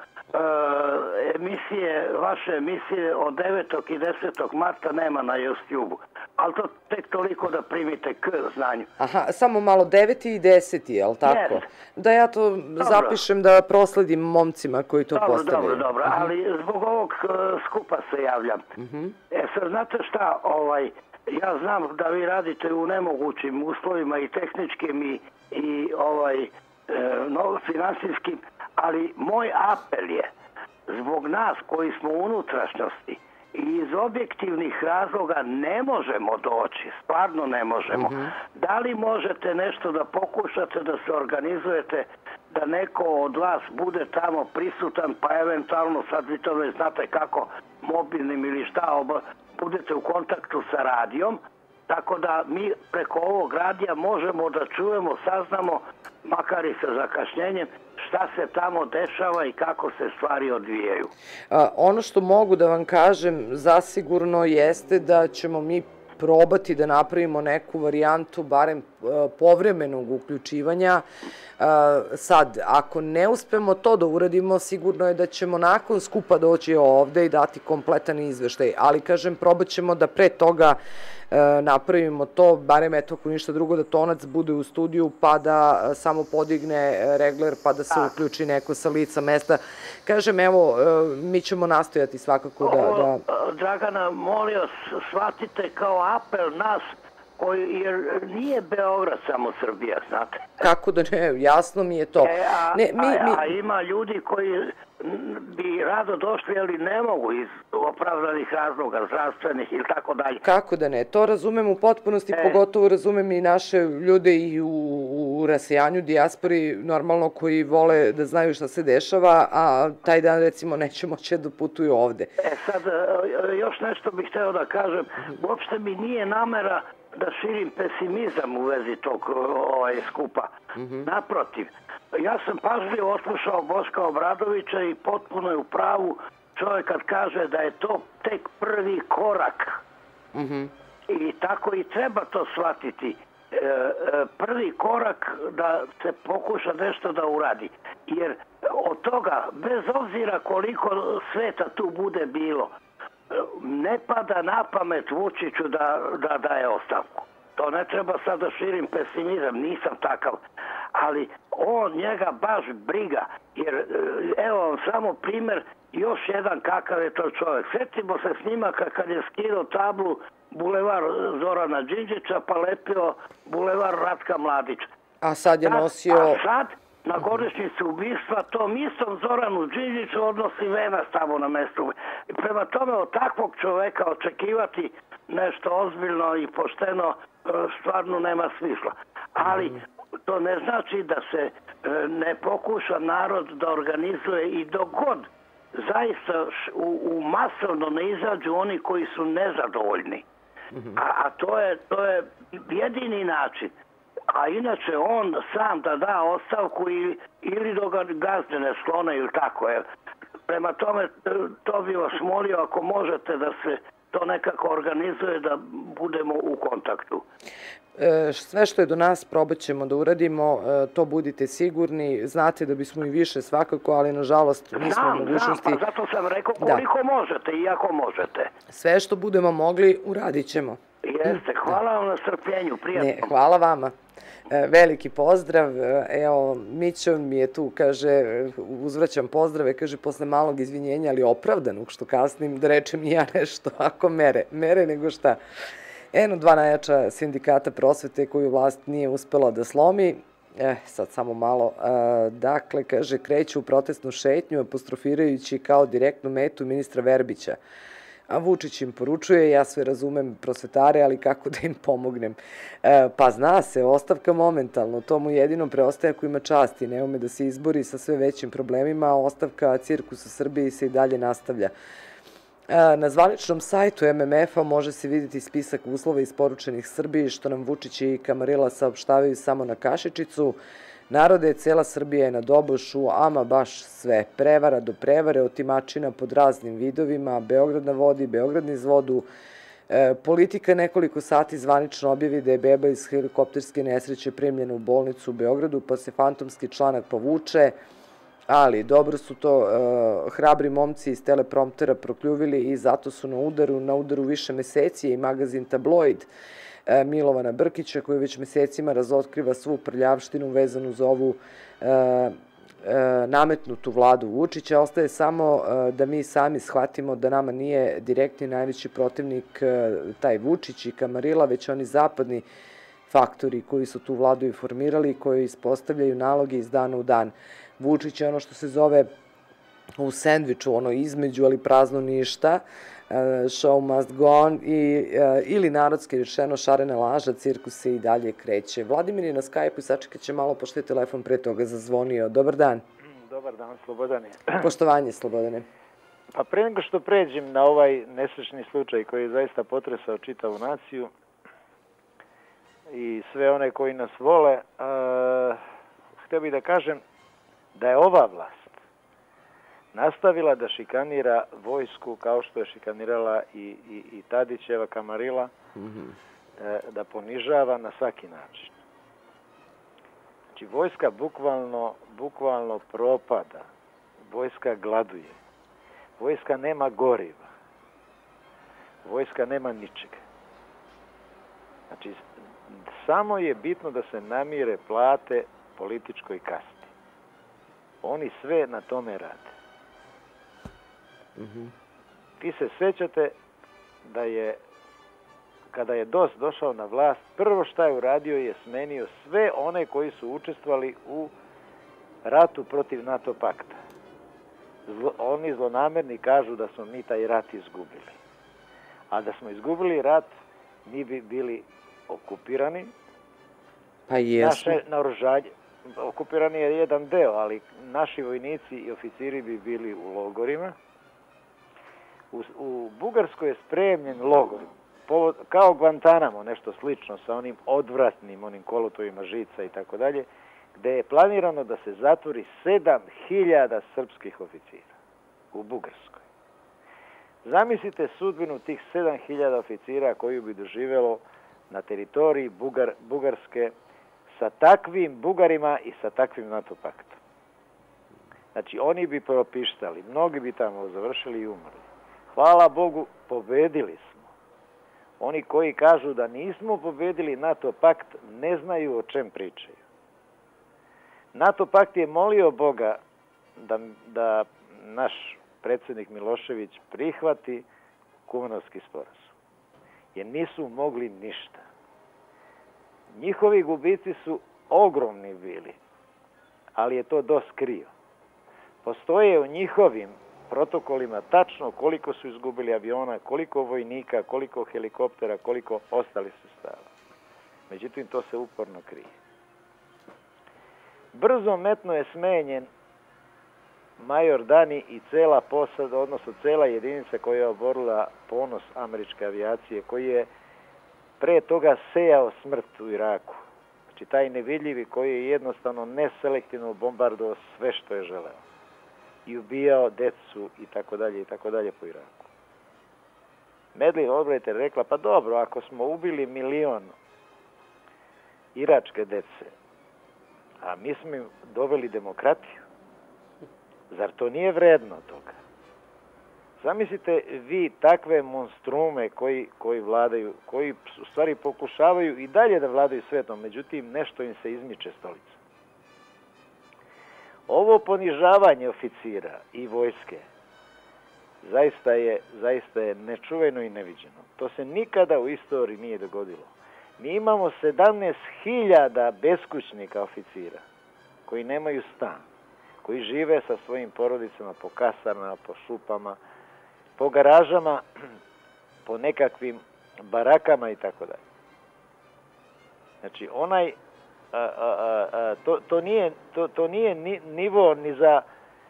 vaše emisije od 9. i 10. marta nema na YouTube-u. Ali to tek toliko da primite k znanju. Aha, samo malo 9. i 10. je li tako? Yes. Da ja to zapišem da prosledim momcima koji to postavljaju. Dobro, ali zbog ovog skupa se javljam. Sad, znate šta, ja znam da vi radite u nemogućim uslovima i tehničkim i finansijskim, ali moj apel je zbog nas koji smo u unutrašnjosti i iz objektivnih razloga ne možemo doći, stvarno ne možemo. Da li možete nešto da pokušate da se organizujete da neko od vas bude tamo prisutan, pa eventualno, sad vi to već znate kako, mobilnim ili šta, budete u kontaktu sa radijom, tako da mi preko ovog radija možemo da čujemo, saznamo, makar i sa zakašnjenjem, šta se tamo dešava i kako se stvari odvijaju. Ono što mogu da vam kažem zasigurno jeste da ćemo mi probati da napravimo neku varijantu barem povremenog uključivanja. Sad, ako ne uspemo to da uradimo, sigurno je da ćemo nakon skupa doći ovde i dati kompletan izveštaj, ali kažem, probat ćemo da pre toga napravimo to, barem eto ako ništa drugo, da Tonac bude u studiju pa da samo podigne regler pa da se uključi neko sa lica mesta. Kažem, evo, mi ćemo nastojati svakako da... Dragana, molim vas, shvatite kao apel nas, jer nije Beograd samo Srbija, znate. Kako da ne, jasno mi je to. A ima ljudi koji bi rado došli, ali ne mogu iz opravdanih razloga, zdravstvenih ili tako dalje. Kako da ne, to razumem u potpunosti, pogotovo razumem i naše ljude i u rasejanju, dijaspori, normalno koji vole da znaju šta se dešava, a taj dan recimo neće moći da putuju ovde. Sad, još nešto bih hteo da kažem, uopšte mi nije namera da širim pesimizam u vezi tog skupa. Naprotiv, ja sam pažljivo oslušao Boška Obradovića i potpuno je u pravu čovjek kad kaže da je to tek prvi korak. I tako i treba to shvatiti. Prvi korak da se pokuša nešto da uradi. Jer od toga, bez obzira koliko sveta tu bude bilo, ne pada na pamet Vučiću da daje ostavku. To ne treba sad da širim pesimizam, nisam takav. Ali njega baš briga. Jer evo vam samo primer, još jedan kakav je to čovjek. Sjetimo se snimaka kad je skidao tablu bulevar Zorana Đinđića pa lepio bulevar Ratka Mladića. A sad je nosio... A sad, na godišnjicu ubistva, tom istom Zoranu Đinđiću odnosi venac tamo na mestu. I prema tome od takvog čoveka očekivati nešto ozbiljno i pošteno stvarno nema smisla. Ali to ne znači da se ne pokuša narod da organizuje i dok god zaista u masovno ne izađu oni koji su nezadovoljni. A to je jedini način. A inače on sam da da ostavku ili da ga gazde ne sklone ili tako. Prema tome, to bi vas molio ako možete da se to nekako organizuje da budemo u kontaktu. Sve što je do nas probat ćemo da uradimo, to budite sigurni. Znate da bismo i više svakako, ali nažalost nismo u mogućnosti... Znam, pa zato sam rekao koliko možete i ako možete. Sve što budemo mogli, uradit ćemo. Jeste, hvala vam na strpljenju, prijatno. Hvala vama. Veliki pozdrav, evo Mićo mi je tu, kaže, uzvraćam pozdrave, kaže, posle malog izvinjenja, ali opravdanog što kasnim, da rečem i ja nešto, ako mere nego šta. Eno, dva najjača sindikata prosvete koju vlast nije uspela da slomi, sad samo malo, dakle, kaže, kreću u protestnu šetnju, apostrofirajući kao direktnu metu ministra Verbića. A Vučić im poručuje, ja sve razumem prosvetare, ali kako da im pomognem. Pa zna se, ostavka momentalno, to mu jedino preostaje ako ima časti, ne ume da se izbori sa sve većim problemima, a ostavka cirkusa Srbiji se i dalje nastavlja. Na zvaničnom sajtu MMF-a može se vidjeti spisak uslova isporučenih Srbiji, što nam Vučić i Kamarila saopštavaju samo na kašičicu. Narode, cela Srbija je na dobošu, ama baš sve. Prevara do prevare, otimačina pod raznim vidovima, Beograd na vodi, Beograd niz vodu. Politika nekoliko sati zvanično objavi da je beba iz helikopterske nesreće primljena u bolnicu u Beogradu, pa se fantomski članak povuče. Ali dobro su to hrabri momci iz telepromptera prokljuvili i zato su na udaru više meseci i magazin Tabloid Milovana Brkića, koji već mesecima razotkriva svu prljavštinu vezanu za ovu nametnutu vladu Vučića. Ostaje samo da mi sami shvatimo da nama nije direktni najveći protivnik taj Vučić i Kamarila, već oni zapadni faktori koji su tu vladu i formirali, koji ispostavljaju naloge iz dana u dan. Vučić je ono što se zove u sendviču, ono između, ali prazno ništa, show must go on, ili narodski rečeno šarena laža, cirkus se i dalje kreće. Vladimir je na Skype-u i sačekat će malo, pošto je telefon pre toga zazvonio. Dobar dan. Dobar dan, Slobodane. Poštovanje, Slobodane. Pa pre nego što pređem na ovaj nesrećni slučaj koji je zaista potresao čitavu naciju i sve one koji nas vole, htio bih da kažem da je ova vlast nastavila da šikanira vojsku kao što je šikanirala i Tadićeva Kamarila, da ponižava na svaki način. Znači, vojska bukvalno propada. Vojska gladuje. Vojska nema goriva. Vojska nema ničega. Znači, samo je bitno da se namire plate političkoj kasti. Oni sve na tome rade. Vi se sjećate da je, kada je DOS došao na vlast, prvo što je uradio je smenio sve one koji su učestvovali u ratu protiv NATO pakta. Oni zlonamerni kažu da smo mi taj rat izgubili. A da smo izgubili rat, mi bi bili okupirani. Pa jesmo. Naše naoružanje, okupirani je jedan deo, ali naši vojnici i oficiri bi bili u logorima. U Bugarskoj je spremljen logor, kao Guantanamo, nešto slično, sa onim odvratnim, onim kolotovima žica i tako dalje, gde je planirano da se zatvori 7000 srpskih oficira u Bugarskoj. Zamislite sudbinu tih 7000 oficira koju bi doživjelo na teritoriji Bugarske sa takvim Bugarima i sa takvim NATO paktom. Znači, oni bi propištali, mnogi bi tamo završili i umrli. Hvala Bogu, pobedili smo. Oni koji kažu da nismo pobedili NATO pakt ne znaju o čem pričaju. NATO pakt je molio Boga da naš predsjednik Milošević prihvati Kumanovski sporazum. Jer nisu mogli ništa. Njihovi gubici su ogromni bili, ali je to DOS krio. Postoje u njihovim protokolima tačno koliko su izgubili aviona, koliko vojnika, koliko helikoptera, koliko ostalih sredstava. Međutim, to se uporno krije. Brzo metno je smenjen major Dani i cela posada, odnosno cela jedinica koja je oborila ponos američke avijacije, koji je pre toga sejao smrt u Iraku. Znači, taj nevidljivi koji je jednostavno neselektivno bombardovao sve što je želeo. I ubijao decu i tako dalje po Iraku. Madeleine Albright je rekla, pa dobro, ako smo ubili 1 milion iračke dece, a mi smo im doveli demokratiju, zar to nije vredno toga? Zamislite vi takve monstrume koji vladaju, koji u stvari pokušavaju i dalje da vladaju svetom, međutim nešto im se izmiče stolica. Ovo ponižavanje oficira i vojske zaista je nečuveno i neviđeno. To se nikada u istoriji nije dogodilo. Mi imamo 17.000 beskućnika oficira koji nemaju stan, koji žive sa svojim porodicama po kasarnama, po šupama, po garažama, po nekakvim barakama i tako dalje. Znači, to nije nivo ni za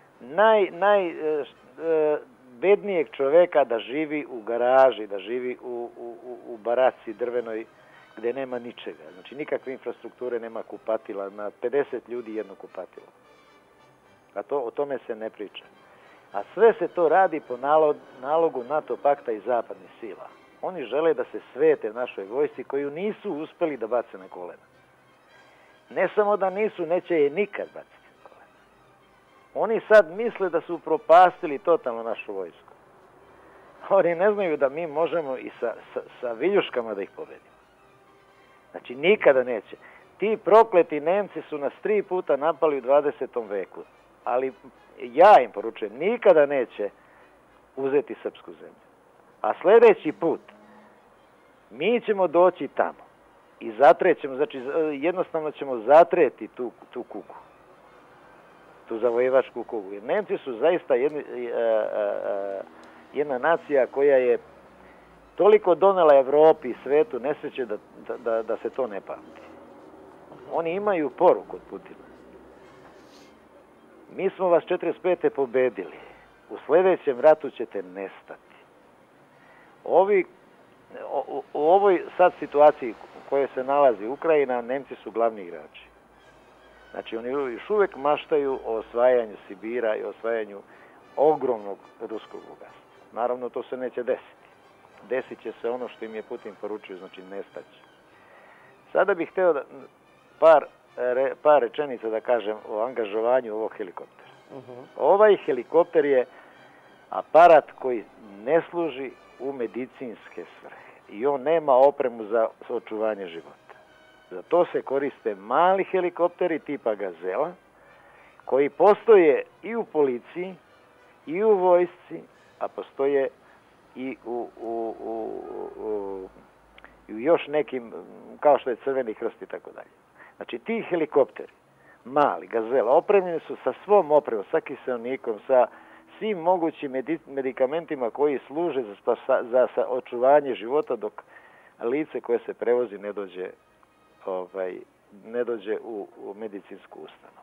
najbednijeg čoveka da živi u garaži, da živi u baraci drvenoj gde nema ničega. Znači, nikakve infrastrukture, nema kupatila, na 50 ljudi jedno kupatilo. A o tome se ne priča. A sve se to radi po nalogu NATO pakta i zapadnih sila. Oni žele da se svete našoj vojsci koju nisu uspeli da bace na kolena. Ne samo da nisu, neće je nikad baciti na kolena. Oni sad misle da su upropastili totalno našu vojsku. Oni ne znaju da mi možemo i sa viljuškama da ih pobedimo. Znači, nikada neće. Ti prokleti Nemci su nas 3 puta napali u 20. veku. Ali ja im poručujem, nikada neće uzeti srpsku zemlju. A sljedeći put mi ćemo doći tamo i zatrećemo, znači jednostavno ćemo zatreti tu kugu, tu zavojevačku kugu. Jer Nemci su zaista jedna nacija koja je toliko donela Evropi i svetu nesreće da se to ne pamti. Oni imaju poruku od Putina. Mi smo vas 45. pobedili. U sljedećem ratu ćete nestati. U ovoj sad situaciji u kojoj se nalazi Ukrajina, Nemci su glavni igrači. Znači, oni još uvek maštaju o osvajanju Sibira i osvajanju ogromnog ruskog bogatstva. Naravno, to se neće desiti. Desit će se ono što im je Putin poručio, znači nestaće. Sada bih hteo da, par rečenica da kažem o angažovanju ovog helikoptera. Ovaj helikopter je aparat koji ne služi u medicinske svrhe i on nema opremu za očuvanje života. Za to se koriste mali helikopteri tipa Gazela, koji postoje i u policiji, i u vojsci, a postoje i u još nekim, kao što je Crveni krst i tako dalje. Znači, ti helikopteri, mali, Gazela, opremljeni su sa svom opremom, sa kiseonikom, sa svim mogućim medikamentima koji služe za očuvanje života dok lice koje se prevozi ne dođe u medicinsku ustanovu.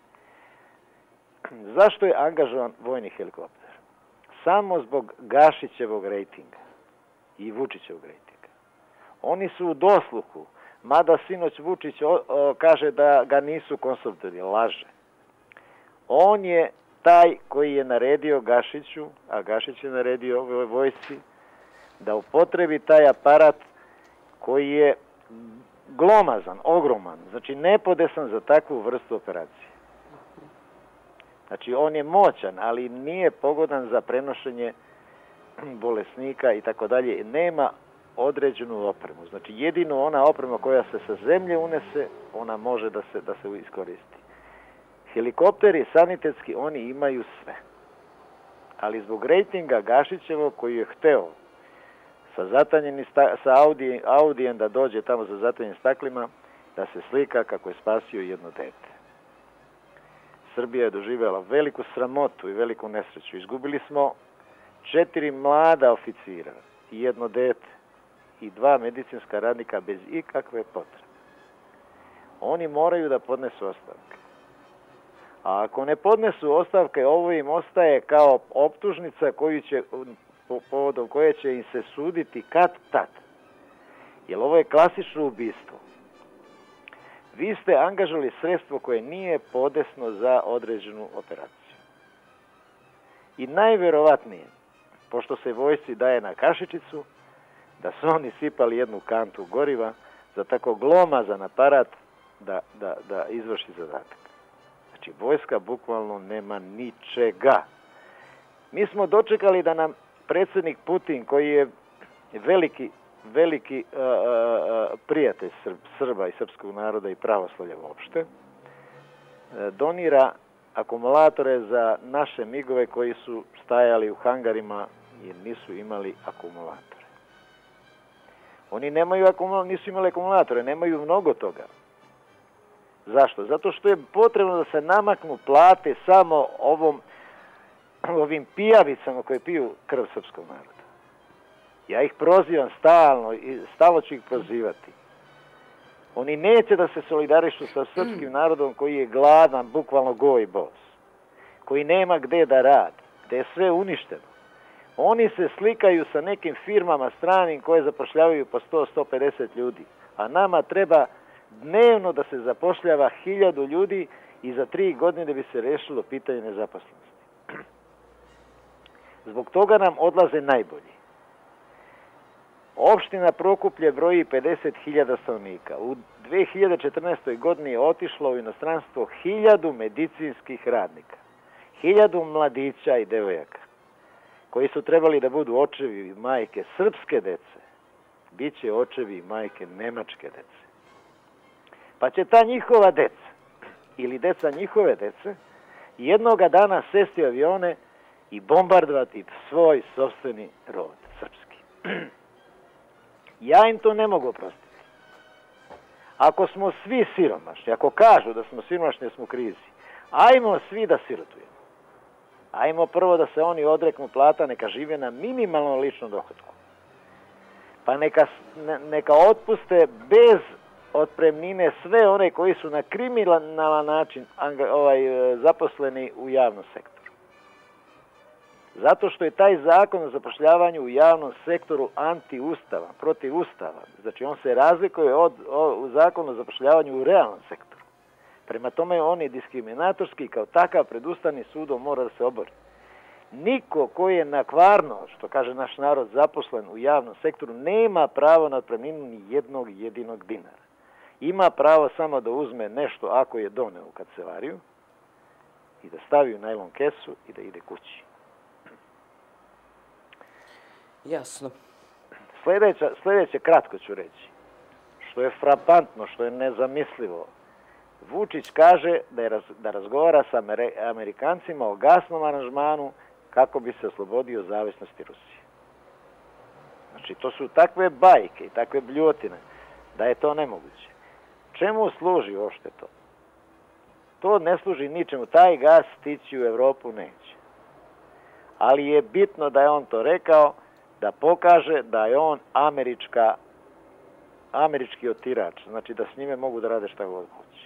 Zašto je angažovan vojni helikopter? Samo zbog Gašićevog rejtinga i Vučićevog rejtinga. Oni su u dosluhu, mada sinoć Vučić kaže da ga nisu konsultovali, laže. On je taj koji je naredio Gašiću, a Gašić je naredio ovoj vojsci, da upotrebi taj aparat koji je glomazan, ogroman, znači nepodesan za takvu vrstu operacije. Znači, on je moćan, ali nije pogodan za prenošenje bolesnika i tako dalje. Nema određenu opremu. Znači, jedino ona oprema koja se sa zemlje unese, ona može da se iskoristi. Helikopteri sanitetski, oni imaju sve. Ali zbog rejtinga Gašićevog koji je hteo sa Audijem da dođe tamo sa zatanjenim staklima, da se slika kako je spasio jedno dete. Srbija je doživjela veliku sramotu i veliku nesreću. Izgubili smo 4 mlada oficira i jedno dete i 2 medicinska radnika bez ikakve potrebe. Oni moraju da podnesu ostavke. A ako ne podnesu ostavke, ovo im ostaje kao optužnica povodom koje će im se suditi kad-tad. Jer ovo je klasično ubistvo. Vi ste angažovali sredstvo koje nije podesno za određenu operaciju. I najverovatnije, pošto se vojsci daje na kašičicu, da su oni sipali jednu kantu goriva za tako glomazan aparat da izvrši zadatak. Znači, vojska bukvalno nema ničega. Mi smo dočekali da nam predsjednik Putin, koji je veliki prijatelj Srba i srpskog naroda i pravoslavlja uopšte, donira akumulatore za naše migove koji su stajali u hangarima jer nisu imali akumulatore. Oni nisu imali akumulatore, nemaju mnogo toga. Zašto? Zato što je potrebno da se namaknu plate samo ovim pijavicama koje piju krv srpskog naroda. Ja ih prozivam stalno i stalno ću ih prozivati. Oni neće da se solidarišu sa srpskim narodom koji je gladan, bukvalno go i bos. Koji nema gde da radi, gde je sve uništeno. Oni se slikaju sa nekim firmama stranim koje zapošljavaju po 100-150 ljudi. A nama treba dnevno da se zapošljava 1000 ljudi i za 3 godine da bi se rešilo pitanje nezaposlenosti. Zbog toga nam odlaze najbolji. Opština Prokuplje broji 50.000 stanovnika. U 2014. godini je otišlo u inostranstvo 1000 medicinskih radnika. 1000 mladića i devojaka koji su trebali da budu očevi i majke srpske dece. Biće očevi i majke nemačke dece. Pa će ta njihova deca ili deca njihove dece jednoga dana sesti u avione i bombardovati svoj sopstveni rod srpski. Ja im to ne mogu oprostiti. Ako smo svi siromašni, ako kažu da smo siromašni, da smo u krizi, ajmo svi da sirotujemo. Ajmo prvo da se oni odreknu plata, neka žive na minimalnom ličnom dohodku. Pa neka otpuste bez otpremnine sve one koji su na kriminalan način zaposleni u javnom sektoru. Zato što je taj zakon o zapošljavanju u javnom sektoru antiustavan, protivustavan. Znači, on se razlikuje od zakona o zapošljavanju u realnom sektoru. Prema tome, on je diskriminatorski, kao takav pred Ustavnim sudom mora da se obori. Niko koji je na kvarno, što kaže naš narod, zaposlen u javnom sektoru, nema pravo na otpremninu ni jednog jedinog dinara. Ima pravo samo da uzme nešto ako je doneo u kancelariju i da stavi u najlon kesu i da ide kući. Jasno. Sljedeće kratko ću reći. Što je frapantno, što je nezamislivo. Vučić kaže da razgovara sa Amerikancima o gasnom aranžmanu kako bi se oslobodio zavisnosti Rusije. Znači, to su takve bajke i takve bljotine da je to nemoguće. Čemu služi uopšte to? To ne služi ničemu. Taj gas stići u Evropu neće. Ali je bitno da je on to rekao, da pokaže da je on američki otirač. Znači da s njime mogu da rade šta god hoće.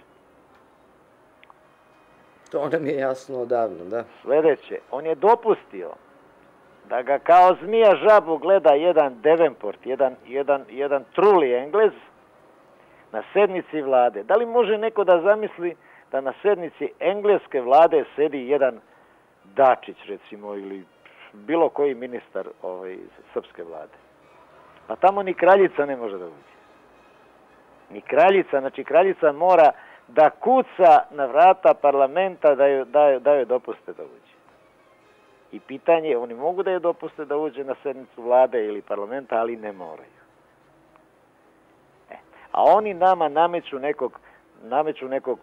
To nam je jasno odavno, da. Sljedeće, on je dopustio da ga kao zmija žabu gleda jedan Davenport, jedan truli Englez na sednici vlade. Da li može neko da zamisli da na sednici engleske vlade sedi jedan Dačić, recimo, ili bilo koji ministar srpske vlade? Pa tamo ni kraljica ne može da uđe. Ni kraljica, znači kraljica mora da kuca na vrata parlamenta da joj dopuste da uđe. I pitanje je, oni mogu da joj dopuste da uđe na sednicu vlade ili parlamenta, ali ne moraju. A oni nama nameću nekog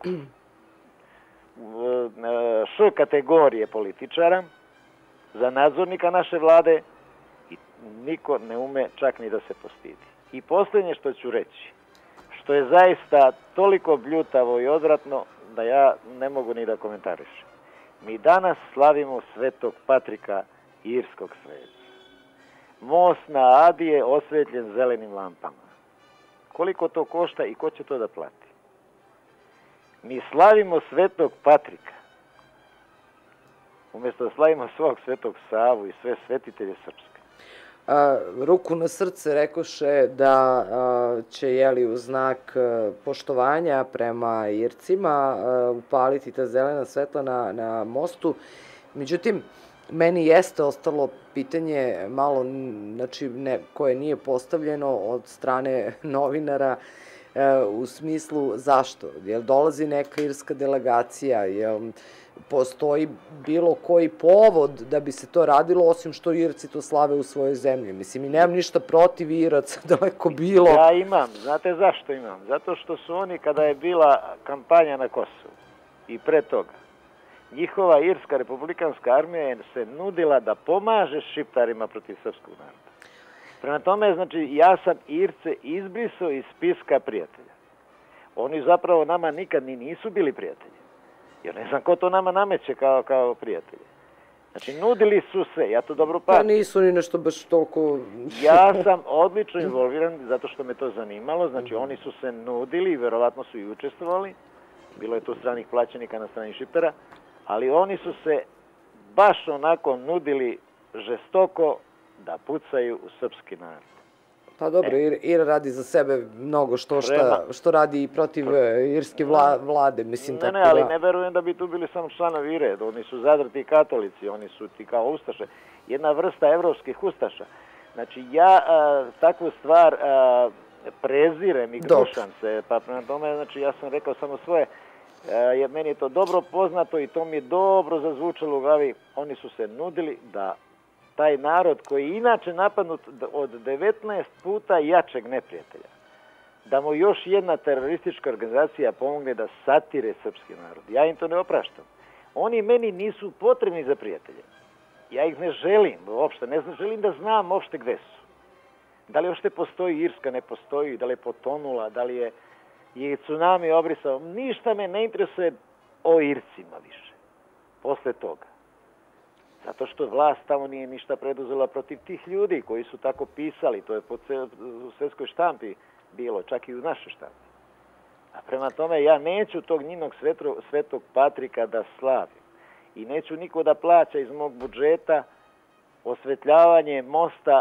š kategorije političara za nadzornika naše vlade i niko ne ume čak ni da se postidi. I posljednje što ću reći, što je zaista toliko bljutavo i odvratno da ja ne mogu ni da komentarišem. Mi danas slavimo Svetog Patrika irskog sveca. Most na Adi je osvetljen zelenim lampama. Koliko to košta i ko će to da plati? Mi slavimo Svetog Patrika. Umjesto da slavimo svog Svetog Savu i sve svetitelje srpske. Ruku na srce rekoše da će, u znak poštovanja prema Ircima upaliti ta zelena svetla na mostu. Međutim, meni jeste ostalo pitanje malo, znači, koje nije postavljeno od strane novinara u smislu zašto? Jel dolazi neka irska delegacija? Jel postoji bilo koji povod da bi se to radilo, osim što Irci to slave u svojoj zemlji? Mislim, i nemam ništa protiv Iraca, daleko bilo. Ja imam. Znate zašto imam? Zato što su oni, kada je bila kampanja na Kosovu i pre toga, njihova irska republikanska armija se nudila da pomaže Šiptarima protiv srpskog naroda. Prema tome, znači, ja sam Irce izbrisao iz spiska prijatelja. Oni zapravo nama nikad ni nisu bili prijatelji. Jer ne znam ko to nama nameće kao prijatelji. Znači, nudili su se, ja to dobro pamtim. Pa nisu ni nešto baš toliko... Ja sam odlično involviran zato što me to zanimalo. Znači, oni su se nudili i verovatno su i učestvovali. Bilo je to stranih plaćenika na strani Šiptara. Ali oni su se baš onako nudili žestoko da pucaju u srpski narod. Pa dobro, Ira radi za sebe mnogo što radi i protiv irske vlade, mislim, tako da... Ne, ali ne verujem da bi tu bili samo članovi Ire, oni su zadrti katolici, oni su ti kao ustaše, jedna vrsta evropskih ustaša. Znači, ja takvu stvar prezirem i gnušam se, pa prema tome, znači, ja sam rekao samo svoje, jer meni je to dobro poznato i to mi je dobro zazvučalo u glavi, oni su se nudili da taj narod koji je inače napadnut od 19 puta jačeg neprijatelja, da mu još jedna teroristička organizacija pomogne da satire srpski narod. Ja im to ne opraštam. Oni meni nisu potrebni za prijatelje. Ja ih ne želim uopšte, ne želim da znam uopšte gde su. Da li uopšte postoji Irska, ne postoji, da li je potonula, da li je tsunami obrisao. Ništa me ne interesuje o Ircima više, posle toga. Zato što vlast tamo nije ništa preduzela protiv tih ljudi koji su tako pisali. To je u svetskoj štampi bilo, čak i u našoj štampi. A prema tome ja neću tog njinog Svetog Patrika da slavim. I neću niko da plaća iz mog budžeta osvetljavanje mosta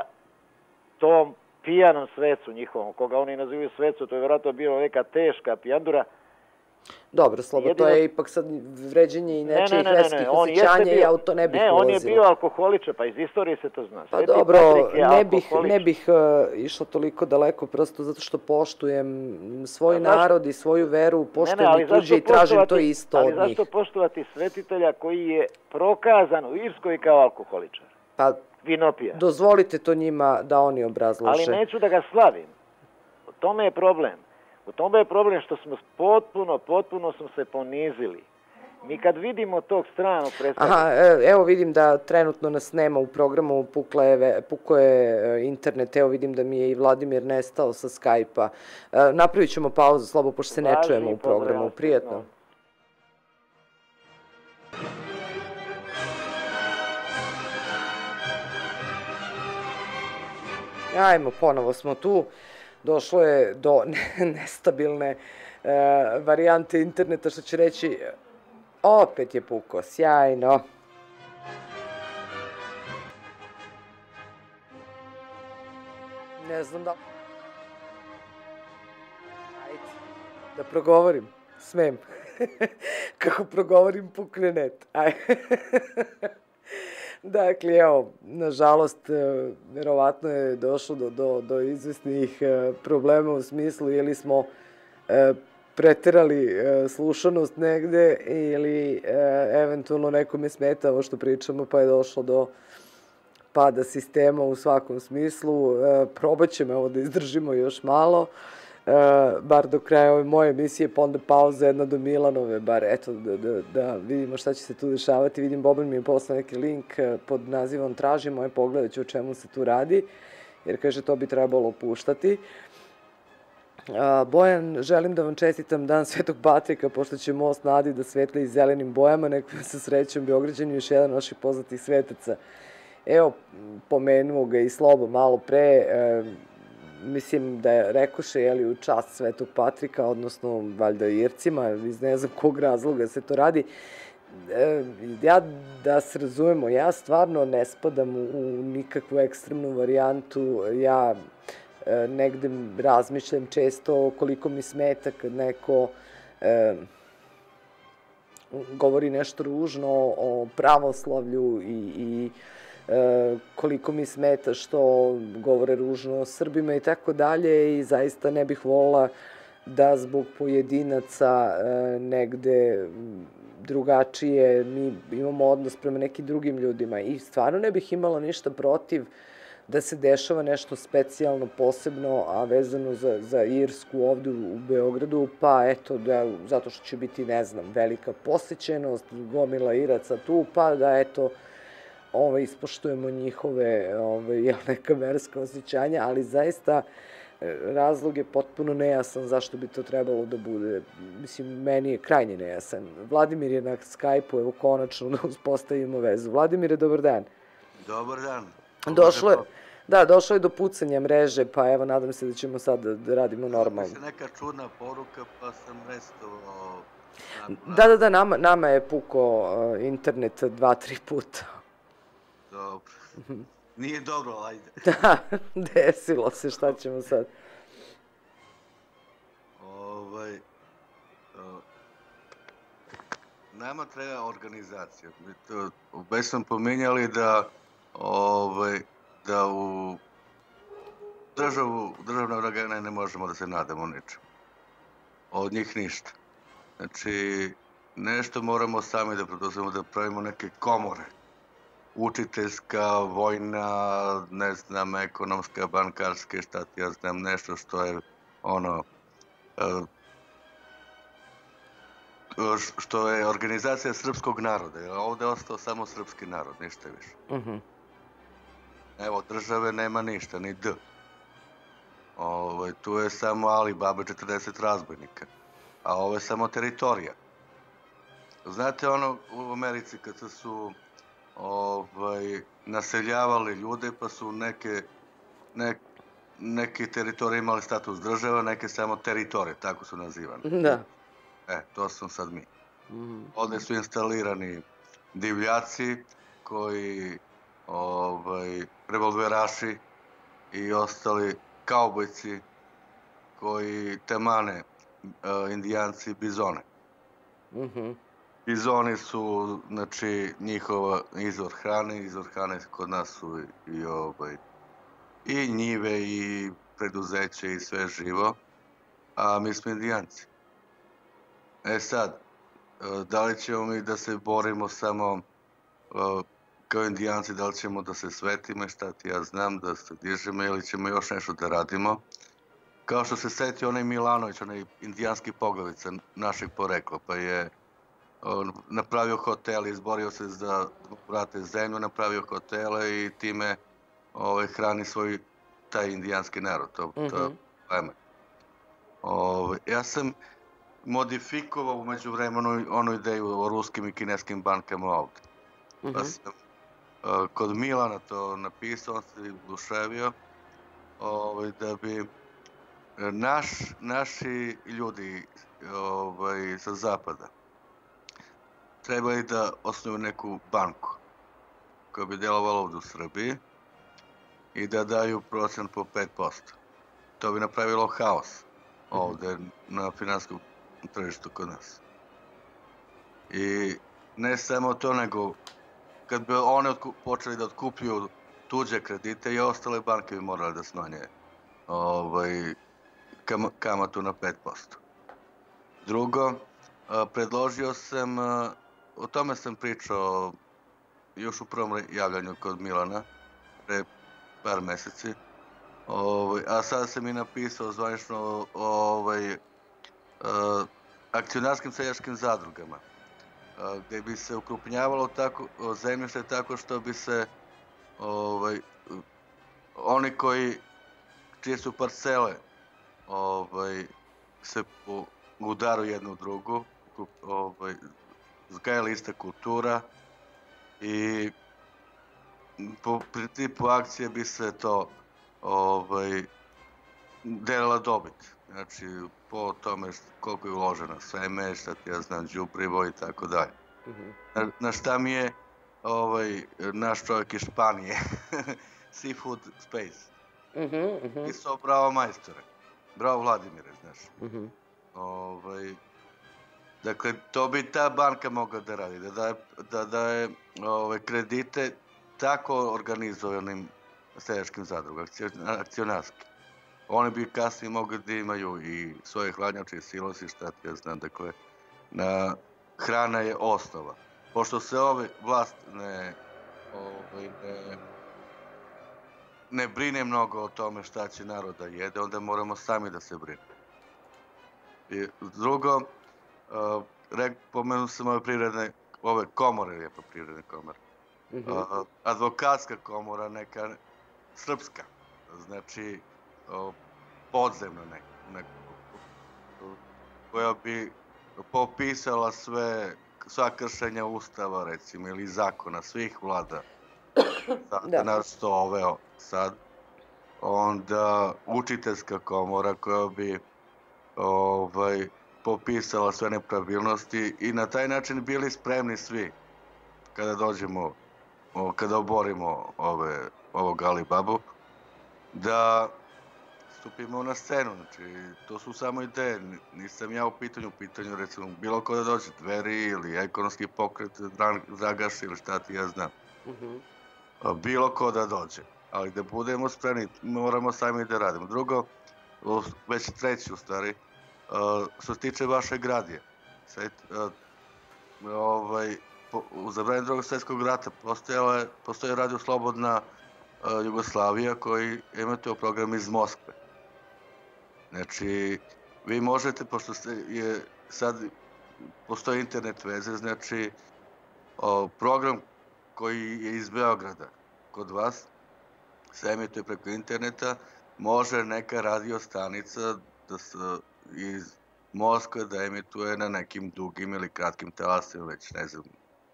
tom pijanom svecu njihovom, koga oni nazivaju svecu. To je vjerojatno bila neka teška pijandura. Dobro, Slobo, to je ipak sad vređenje i nečijih verskih osjećanja i ja u to ne bih ulazila. Ne, on je bio alkoholičar, pa iz istorije se to zna. Pa dobro, ne bih išla toliko daleko, prosto zato što poštujem svoj narod i svoju veru, poštujem i tuđe i tražim to isto od njih. Ali zašto poštovati svetitelja koji je prokazan u Irskoj kao alkoholičar? Pa, vinopija. Dozvolite to njima da oni obrazlože. Ali neću da ga slavim. U tome je problem. U tome je problem što smo potpuno smo se ponizili. Mi kad vidimo tog stranog predstavnika... Evo vidim da trenutno nas nema u programu, puko je internet, evo vidim da mi je i Vladimir nestao sa Skype-a. Napravit ćemo pauzu, Slobo, pošto se ne čujemo u programu. Prijetno. Ajmo, ponovo smo tu. Došlo je do nestabilne varijante interneta, što će reći, opet je puko, sjajno. Ne znam da... Ajde, da progovorim, smem. Kako progovorim, pukne net. Ajde. Dakle, evo, nažalost, verovatno je došlo do izvesnih problema u smislu ili smo preterali slušanost negde ili eventualno nekome smeta ovo što pričamo pa je došlo do pada sistema u svakom smislu. Probat ćemo evo da izdržimo još malo, bar do kraja ove moje emisije, pa onda pauza jedna do Milanove, bar eto da vidimo šta će se tu dešavati. Vidim, Boban mi je poslao neki link pod nazivom Tražimo, pogledat ću o čemu se tu radi, jer kaže to bi trebalo puštati. Bojan, želim da vam čestitam Dan Svetog Patrika, pošto će most na Adi da svetli zelenim bojama, neko sa srećom Beograđani, još jedan naših poznatih svetaca. Evo, pomenuo ga i Slobo malo pre, mislim da je rekoše u čast Svetog Patrika, odnosno valjda Ircima, iz ne znam kog razloga se to radi. Ja, da se razumemo, ja stvarno ne spadam u nikakvu ekstremnu varijantu, ja negde razmišljam često koliko mi smeta kad neko govori nešto ružno o pravoslavlju i koliko mi smeta što govore ružno o Srbima i tako dalje, i zaista ne bih volila da zbog pojedinaca negde drugačije mi imamo odnos prema nekim drugim ljudima, i stvarno ne bih imala ništa protiv da se dešava nešto specijalno, posebno, a vezano za Irsku ovde u Beogradu, pa eto, zato što će biti, ne znam, velika posećenost, gomila Iraca tu, pa da eto, ispoštujemo njihove neka verska osjećanja, ali zaista razlog je potpuno nejasan zašto bi to trebalo da bude. Mislim, meni je krajnje nejasan. Vladimir je na Skype-u, evo konačno da uspostavimo vezu. Vladimire, dobar dan. Dobar dan. Došlo je do pucanja mreže, pa evo, nadam se da ćemo sad da radimo normalno. Mi se neka čudna poruka, pa sam restovao... Da, nama je puko internet 2-3 puta. Dobro. Nije dobro, ajde. Da, desilo se, šta ćemo sad? Nama treba organizacija. Već smo pominjali da u državne organe ne možemo da se nadamo ničemu. Od njih ništa. Znači, nešto moramo sami da preduzmemo, da pravimo neke komore. Učiteljska, vojna, ne znam, ekonomska, bankarska, šta ti ja znam, nešto što je što je organizacija srpskog naroda. Ovde je ostao samo srpski narod, ništa više. Evo, države nema ništa, ni D. Tu je samo Alibaba 40 razbojnika, a ovo je samo teritorija. Znate u Americi kad su naseljavali ljude, pa su neke teritorije imali status država, neke samo teritorije, tako su nazivane. Da. To smo sad mi. Ovde su instalirani divljaci koji, revolveraši i ostali kaubojci koji temane indijanci bizone. Iz oni su, znači, njihova izvor hrane kod nas su i njive i preduzeće i sve živo, a mi smo Indijanci. E sad, da li ćemo mi da se borimo samo kao Indijanci, da li ćemo da se svetimo, šta ti ja znam, da se dižemo ili ćemo još nešto da radimo? Kao što se setio onaj Milanović, onaj indijanski poglavica našeg porekla, pa je napravio hotel, izborio se da vrate zemlju, napravio hotele i time hrani svoj taj indijanski narod. To je pleme. Ja sam modifikovao umeđu vremenu onu ideju o ruskim i kineskim bankama ovde. Pa sam kod Milana to napisao, on se oduševio da bi naši ljudi sa zapada trebali da osnuju neku banku koja bi delovala ovdje u Srbiji i da daju procent po 5%. To bi napravilo haos ovdje na finansijskom tržištu kod nas. I ne samo to, nego kad bi one počeli da otkupljuju tuđe kredite i ostale banke bi morali da smanje kamatu na 5%. Drugo, predložio sam, o tome sam pričao još u prvom javljanju kod Milana, pre par meseci, a sada sam i napisao zvanično o akcionarskim seljačkim zadrugama, gde bi se ukrupnjavalo zemljište tako što bi se oni čije su parcele se udaru jednu u drugu, zgajala ista kultura i po principu akcije bi se to delila dobit. Znači, po tome koliko je uloženo seme, šta ti ja znam, đubrivo i tako dalje. Na šta mi je naš čovjek iz Španije, Seafood Space, pisao bravo majstore, bravo Vladimire, znaš. Dakle, to bi ta banka mogla da radi, da daje kredite tako organizovanim seljačkim zadrugama, akcionarskim. Oni bi kasnije mogli da imaju i svoje hladnjače i silosi, šta ti ja znam. Dakle, hrana je osnova. Pošto se vlast ne brine mnogo o tome šta će narod da jede, onda moramo sami da se brinemo. Drugo, pomenuo sam ove komore, lijepo privredne komore. Advokatska komora, neka srpska, znači podzemna neka, koja bi popisala sva kršenja ustava, recimo, ili zakona svih vlada, da nas to oveo sad. Onda učiteljska komora koja bi popisala sve nepravilnosti i na taj način bili spremni svi kada dođemo, kada oborimo ovog Alibabu, da stupimo na scenu. Znači, to su samo ideje. Nisam ja u pitanju, recimo, bilo ko da dođe, Dveri ili ekonomski pokret, Zagaš ili šta ti ja znam. Bilo ko da dođe. Ali da budemo spremni, moramo sami da radimo. Drugo, već treći u stvari, što se tiče vašeg radija. Za vreme Drugog svjetskog rata postoje radio Slobodna Jugoslavija koji emituje program iz Moskve. Znači, vi možete, pošto sad postoji internet veze, znači program koji je iz Beograda kod vas se emituje preko interneta, može neka radio stanica iz Moskve da emituje na nekim dugim ili kratkim talasima, već ne znam,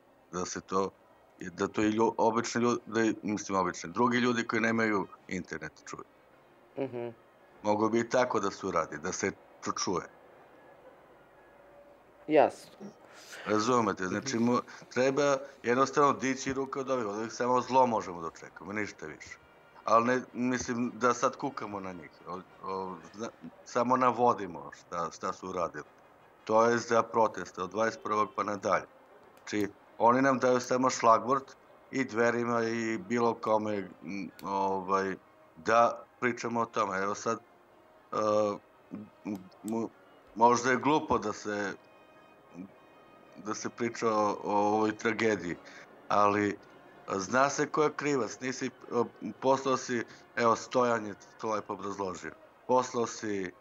da to i obični ljudi, mislim obični, drugi ljudi koji nemaju internet čuju. Mogu bi i tako da se uradi, da se to čuje. Jasno. Razumete, znači treba jednostavno dići ruke od ovih samo zlo možemo da očekamo, ništa više. Ali ne, mislim da sad kukamo na njih, samo navodimo šta su uradili. to je za proteste od 21. pa nadalje. Znači, oni nam daju samo šlagvort i Dverima i bilo kome da pričamo o tome. Evo sad, možda je glupo da se priča o ovoj tragediji, ali zna se ko je krivac. Poslao si, evo Stojan je to lepo obrazložio, poslao si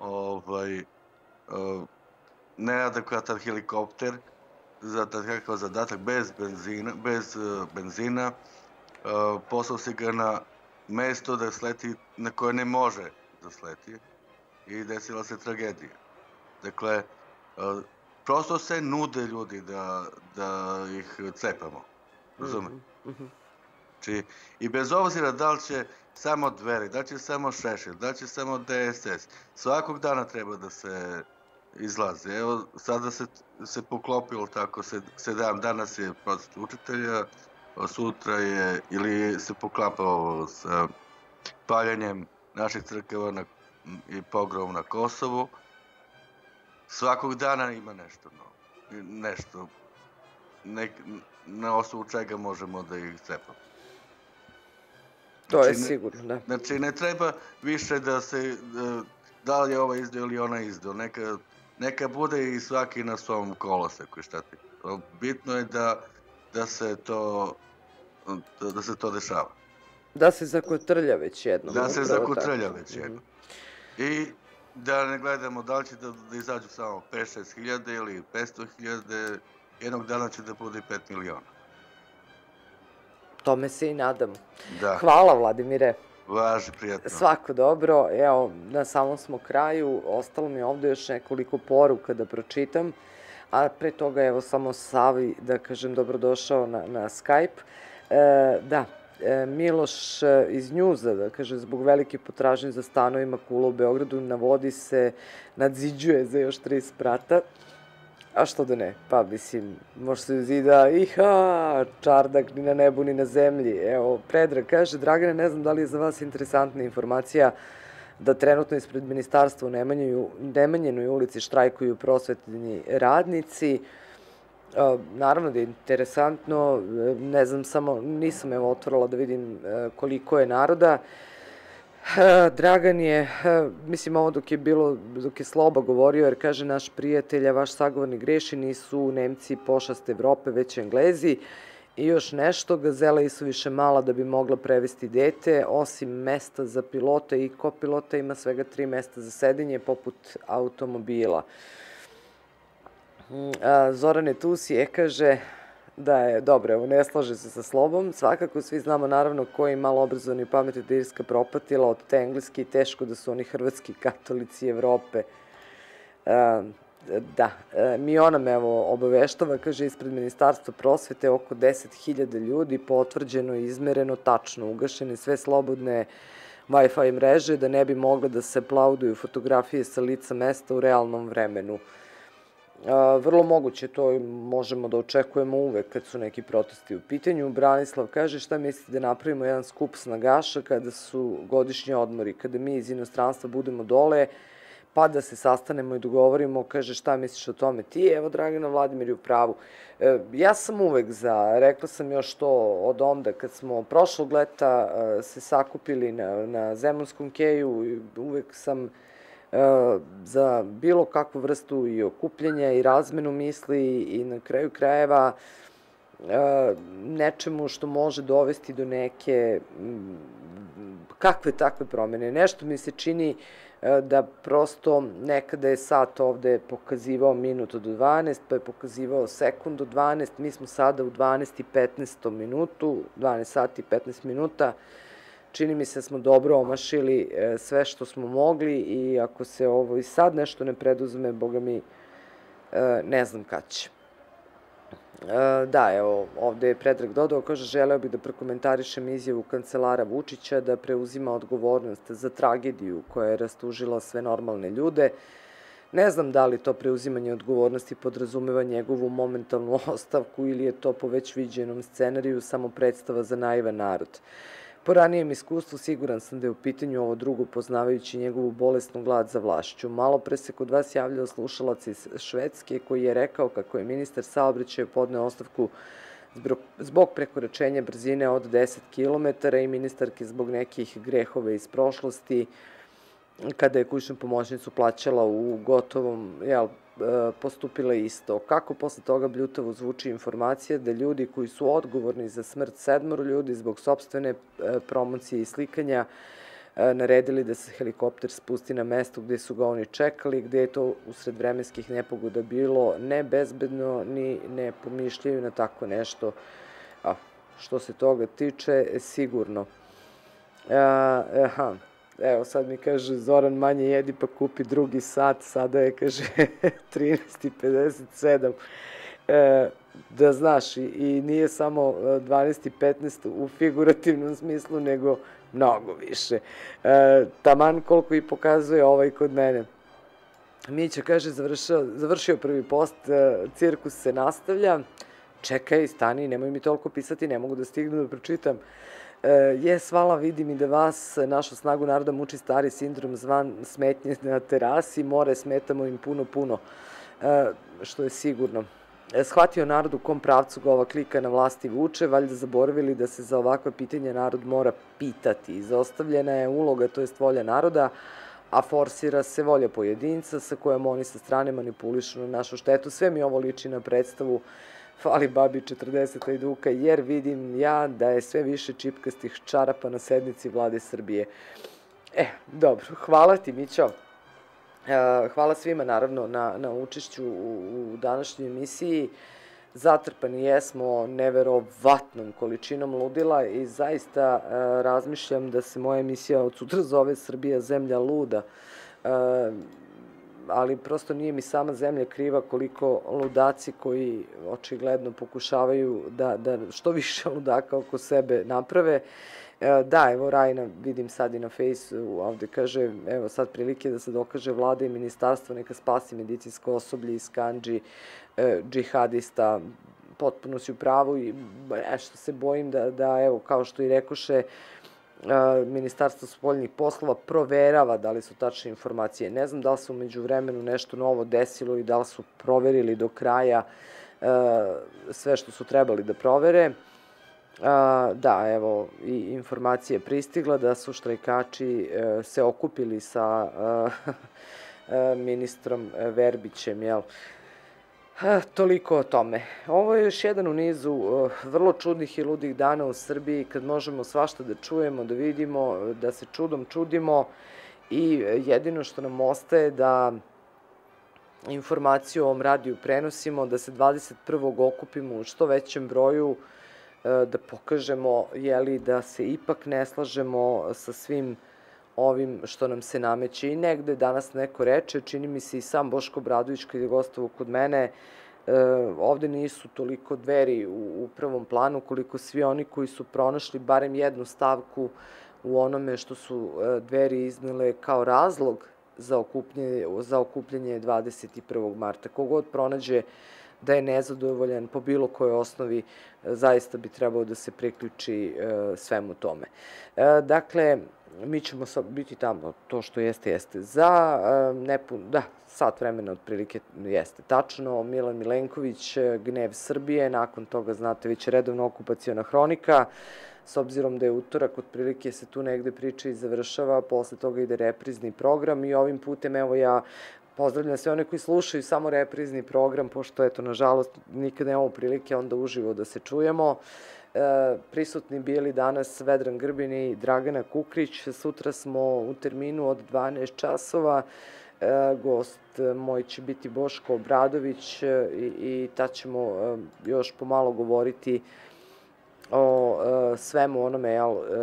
neadekvatan helikopter za takav zadatak bez benzina, poslao si ga na mesto da sleti na koje ne može da sleti i desila se tragedija. Dakle, prosto se nude ljudi da ih cepamo, razume? Znači, i bez obzira da li će samo Dveri, da li će samo Šešelj, da li će samo DSS, svakog dana treba da se izlaze. Evo, sada se poklopilo tako, 7 danas je protest učitelja, sutra je, ili se poklapao sa paljenjem naših crkava i pogrom na Kosovu. Svakog dana ima nešto novo. Nešto na osnovu čega možemo da ih cepamo. To je sigurno, da. Znači, ne treba više da li je ova izdao ili ona izdao. Neka bude i svaki na svom koloseku i šta ti. Bitno je da se to dešava. Da se zakotrlja već jednom. Da se zakotrlja već jednom. I da ne gledamo da li će da izađu samo 5-6 hiljade ili 500 hiljade, jednog dana će da bude 5 miliona. Tome se i nadamo. Da. Hvala, Vladimire. Važi, prijatno. Svako dobro. Evo, na samom smo kraju. Ostalo mi ovde još nekoliko poruka da pročitam. A pre toga, evo, samo Savi da kažem dobrodošao na Skype. Da, Miloš iz Njuza, da kaže, zbog velike potražnje za stanovima Kula u Beogradu navodi se, nadziđuje za još 3 sprata. A što da ne? Pa, mislim, može se zida, čardak ni na nebu ni na zemlji. Evo, Predrag kaže, Dragane, ne znam da li je za vas interesantna informacija da trenutno ispred ministarstva u Nemanjinoj ulici štrajkuju prosvetni radnici. Naravno da je interesantno, ne znam, samo nisam evo otvorila da vidim koliko je naroda. Dragan je, mislim ovo dok je Sloba govorio, jer kaže naš prijatelj, a vaš sagovornik greši, nisu Nemci pošast Evrope, već Englezi. I još nešto, Gazela je isuviše mala da bi mogla prevesti dete, osim mesta za pilota i kopilota ima svega 3 mesta za sedenje, poput automobila. Zorane Tusije kaže da je, dobro, evo, ne slaže se sa Slobom. Svakako svi znamo, naravno, koji malo obrazovani i pametni da Irska propatila od te engleski i teško da su oni hrvatski katolici Evrope. Da, Miona me evo obaveštava, kaže, ispred Ministarstva prosvete oko 10.000 ljudi, potvrđeno i izmereno, tačno ugašene sve slobodne Wi-Fi mreže, da ne bi mogle da se aplauduju fotografije sa lica mesta u realnom vremenu. Vrlo moguće, to možemo da očekujemo uvek kad su neki protesti u pitanju. Branislav kaže, šta mislite da napravimo jedan skup snagaša kada su godišnji odmori, kada mi iz inostranstva budemo dole, pa da se sastanemo i dogovorimo, kaže, šta misliš o tome ti? Evo, Dragana, Vladimir je u pravu. Ja sam uvek za, rekla sam još to od onda kad smo prošlog leta se sakupili na Zemunskom keju, uvek sam za bilo kakvu vrstu i okupljanja i razmenu misli i na kraju krajeva nečemu što može dovesti do neke kakve takve promene. Nešto mi se čini da prosto nekada je sat ovde pokazivao minut do 12, pa je pokazivao sekund do 12, mi smo sada u 12 i 15 minutu, 12 sati i 15 minuta. Čini mi se da smo dobro omašili sve što smo mogli i ako se ovo i sad nešto ne preduzme, boga mi, ne znam kad će. Da, evo, ovde je Predrag dodao, kaže, želeo bih da prokomentarišem izjavu kancelara Vučića da preuzima odgovornost za tragediju koja je rastužila sve normalne ljude. Ne znam da li to preuzimanje odgovornosti podrazumeva njegovu momentalnu ostavku ili je to po već viđenom scenariju samo predstava za naivan narod. Po ranijem iskustvu siguran sam da je u pitanju ovo drugo, poznavajući njegovu bolesnu glad za vlašću. Malo pre se kod vas javljao slušalac iz Švedske koji je rekao kako je ministar saobraćaja podneo ostavku zbog prekoračenja brzine od 10 km i ministarki zbog nekih grehova iz prošlosti, kada je kućnu pomoćnicu plaćala u gotovom, postupila isto. Kako posle toga bljutavo zvuči informacija da ljudi koji su odgovorni za smrt 7 ljudi zbog sopstvene promocije i slikanja naredili da se helikopter spusti na mesto gde su ga oni čekali, gde je to usred vremenskih nepogoda bilo nebezbedno, ni ne pomišljaju na tako nešto. Što se toga tiče, sigurno. Evo, sad mi kaže Zoran, manje jedi pa kupi drugi sat, sada je, kaže, 13:57. Da znaš, i nije samo 12:15 u figurativnom smislu, nego mnogo više. Taman koliko i pokazuje ovaj kod mene. Mića kaže, završio prvi post, cirkus se nastavlja. Čekaj, stani, nemoj mi toliko pisati, ne mogu da stignu da pročitam. Hvala, vidim i da vas, našu snagu naroda, muči stari sindrom zvan smetnje na terasi, more smetamo im puno, što je sigurno. Shvatio narod u kom pravcu ga ova klika na vlasti vuče, valjda zaboravili da se za ovakva pitanja narod mora pitati. Izostavljena je uloga, to jest volja naroda, a forsira se volja pojedinca sa kojom oni sa strane manipulišu na našu štetu. Sve mi ovo liči na predstavu Fali babi 40 ajduka, jer vidim ja da je sve više čipkastih čarapa na sednici vlade Srbije. Dobro, hvala ti, Mićo. Hvala svima, naravno, na učešću u današnjoj emisiji. Zatrpani jesmo neverovatnom količinom ludila i zaista razmišljam da se moja emisija od sutra zove Srbija zemlja luda. Ali prosto nije mi sama zemlja kriva koliko ludaci koji očigledno pokušavaju da što više ludaka oko sebe naprave. Da, evo Rajna, vidim sad i na Fejsu, ovde kaže, evo sad prilike da se dokaže vlada i ministarstvo, neka spasi medicinsko osoblje iz Kandži, džihadista, potpuno si u pravu i nešto se bojim da, evo, kao što i rekoše, Ministarstvo spoljnih poslova proverava da li su tačne informacije. Ne znam da li se umeđu vremenu nešto novo desilo i da li su proverili do kraja sve što su trebali da provere. Da, evo, i informacija je pristigla da su štrajkači se okupili sa ministrom Verbićem, jel? Toliko o tome. Ovo je još jedan u nizu vrlo čudnih i ludih dana u Srbiji, kad možemo svašta da čujemo, da vidimo, da se čudom čudimo i jedino što nam ostaje da informaciju o ovom radiju prenosimo, da se 21. okupimo u što većem broju, da pokažemo da se ipak ne slažemo sa svim ovim što nam se nameće. I negde danas neko reče, čini mi se i sam Boško Obradović kad je gostovao kod mene, ovde nisu toliko Dveri u prvom planu koliko svi oni koji su pronašli barem jednu stavku u onome što su Dveri iznele kao razlog za okupljanje 21. marta. Kogod pronađe da je nezadovoljan po bilo kojoj osnovi, zaista bi trebao da se priključi svemu tome. Dakle, mi ćemo biti tamo, to što jeste. Za sat vremena otprilike jeste tačno. Milan Milenković, Gnev Srbije, nakon toga, znate, već redovna okupaciona hronika, s obzirom da je utorak, otprilike se tu negde priča i završava, posle toga ide reprizni program i ovim putem, evo ja pozdravljam sve one koji slušaju samo reprizni program, pošto, eto, nažalost, nikad nemamo prilike onda uživo da se čujemo. Prisutni bili danas Vedran Grbin i Dragana Kukrić. Sutra smo u terminu od 12 časova. Gost moj će biti Boško Obradović i tad ćemo još pomalo govoriti o svemu onome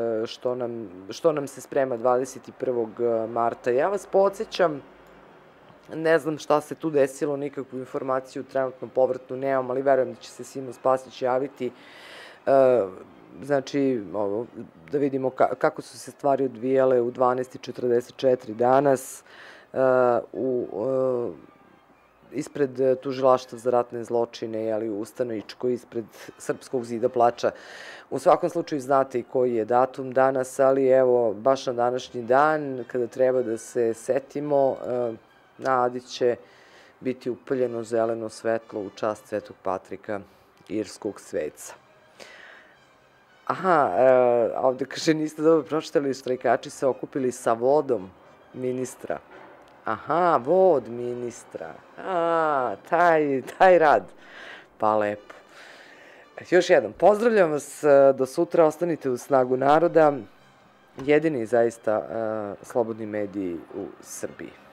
što nam se sprema 21. marta. Ja vas podsjećam, ne znam šta se tu desilo, nikakvu informaciju trenutno povratnu nemam, ali verujem da će se Simo Spasić javiti. Znači, da vidimo kako su se stvari odvijale u 12:44 danas. ispred tužilaštva za ratne zločine, ali u Stanoičkoj, ispred Srpskog zida plača. U svakom slučaju znate i koji je datum danas, ali evo, baš na današnji dan, kada treba da se setimo, na Adi će biti upaljeno zeleno svetlo u čast Svetog Patrika, irskog sveca. Aha, ovde kaže, niste dobro pročitali, štrajkači se okupili sa vodom ministra. Aha, vod ministra. Taj rad. Pa lepo. Još jednom, pozdravljam vas, do sutra, ostanite u Snagu naroda, jedini zaista slobodni mediji u Srbiji.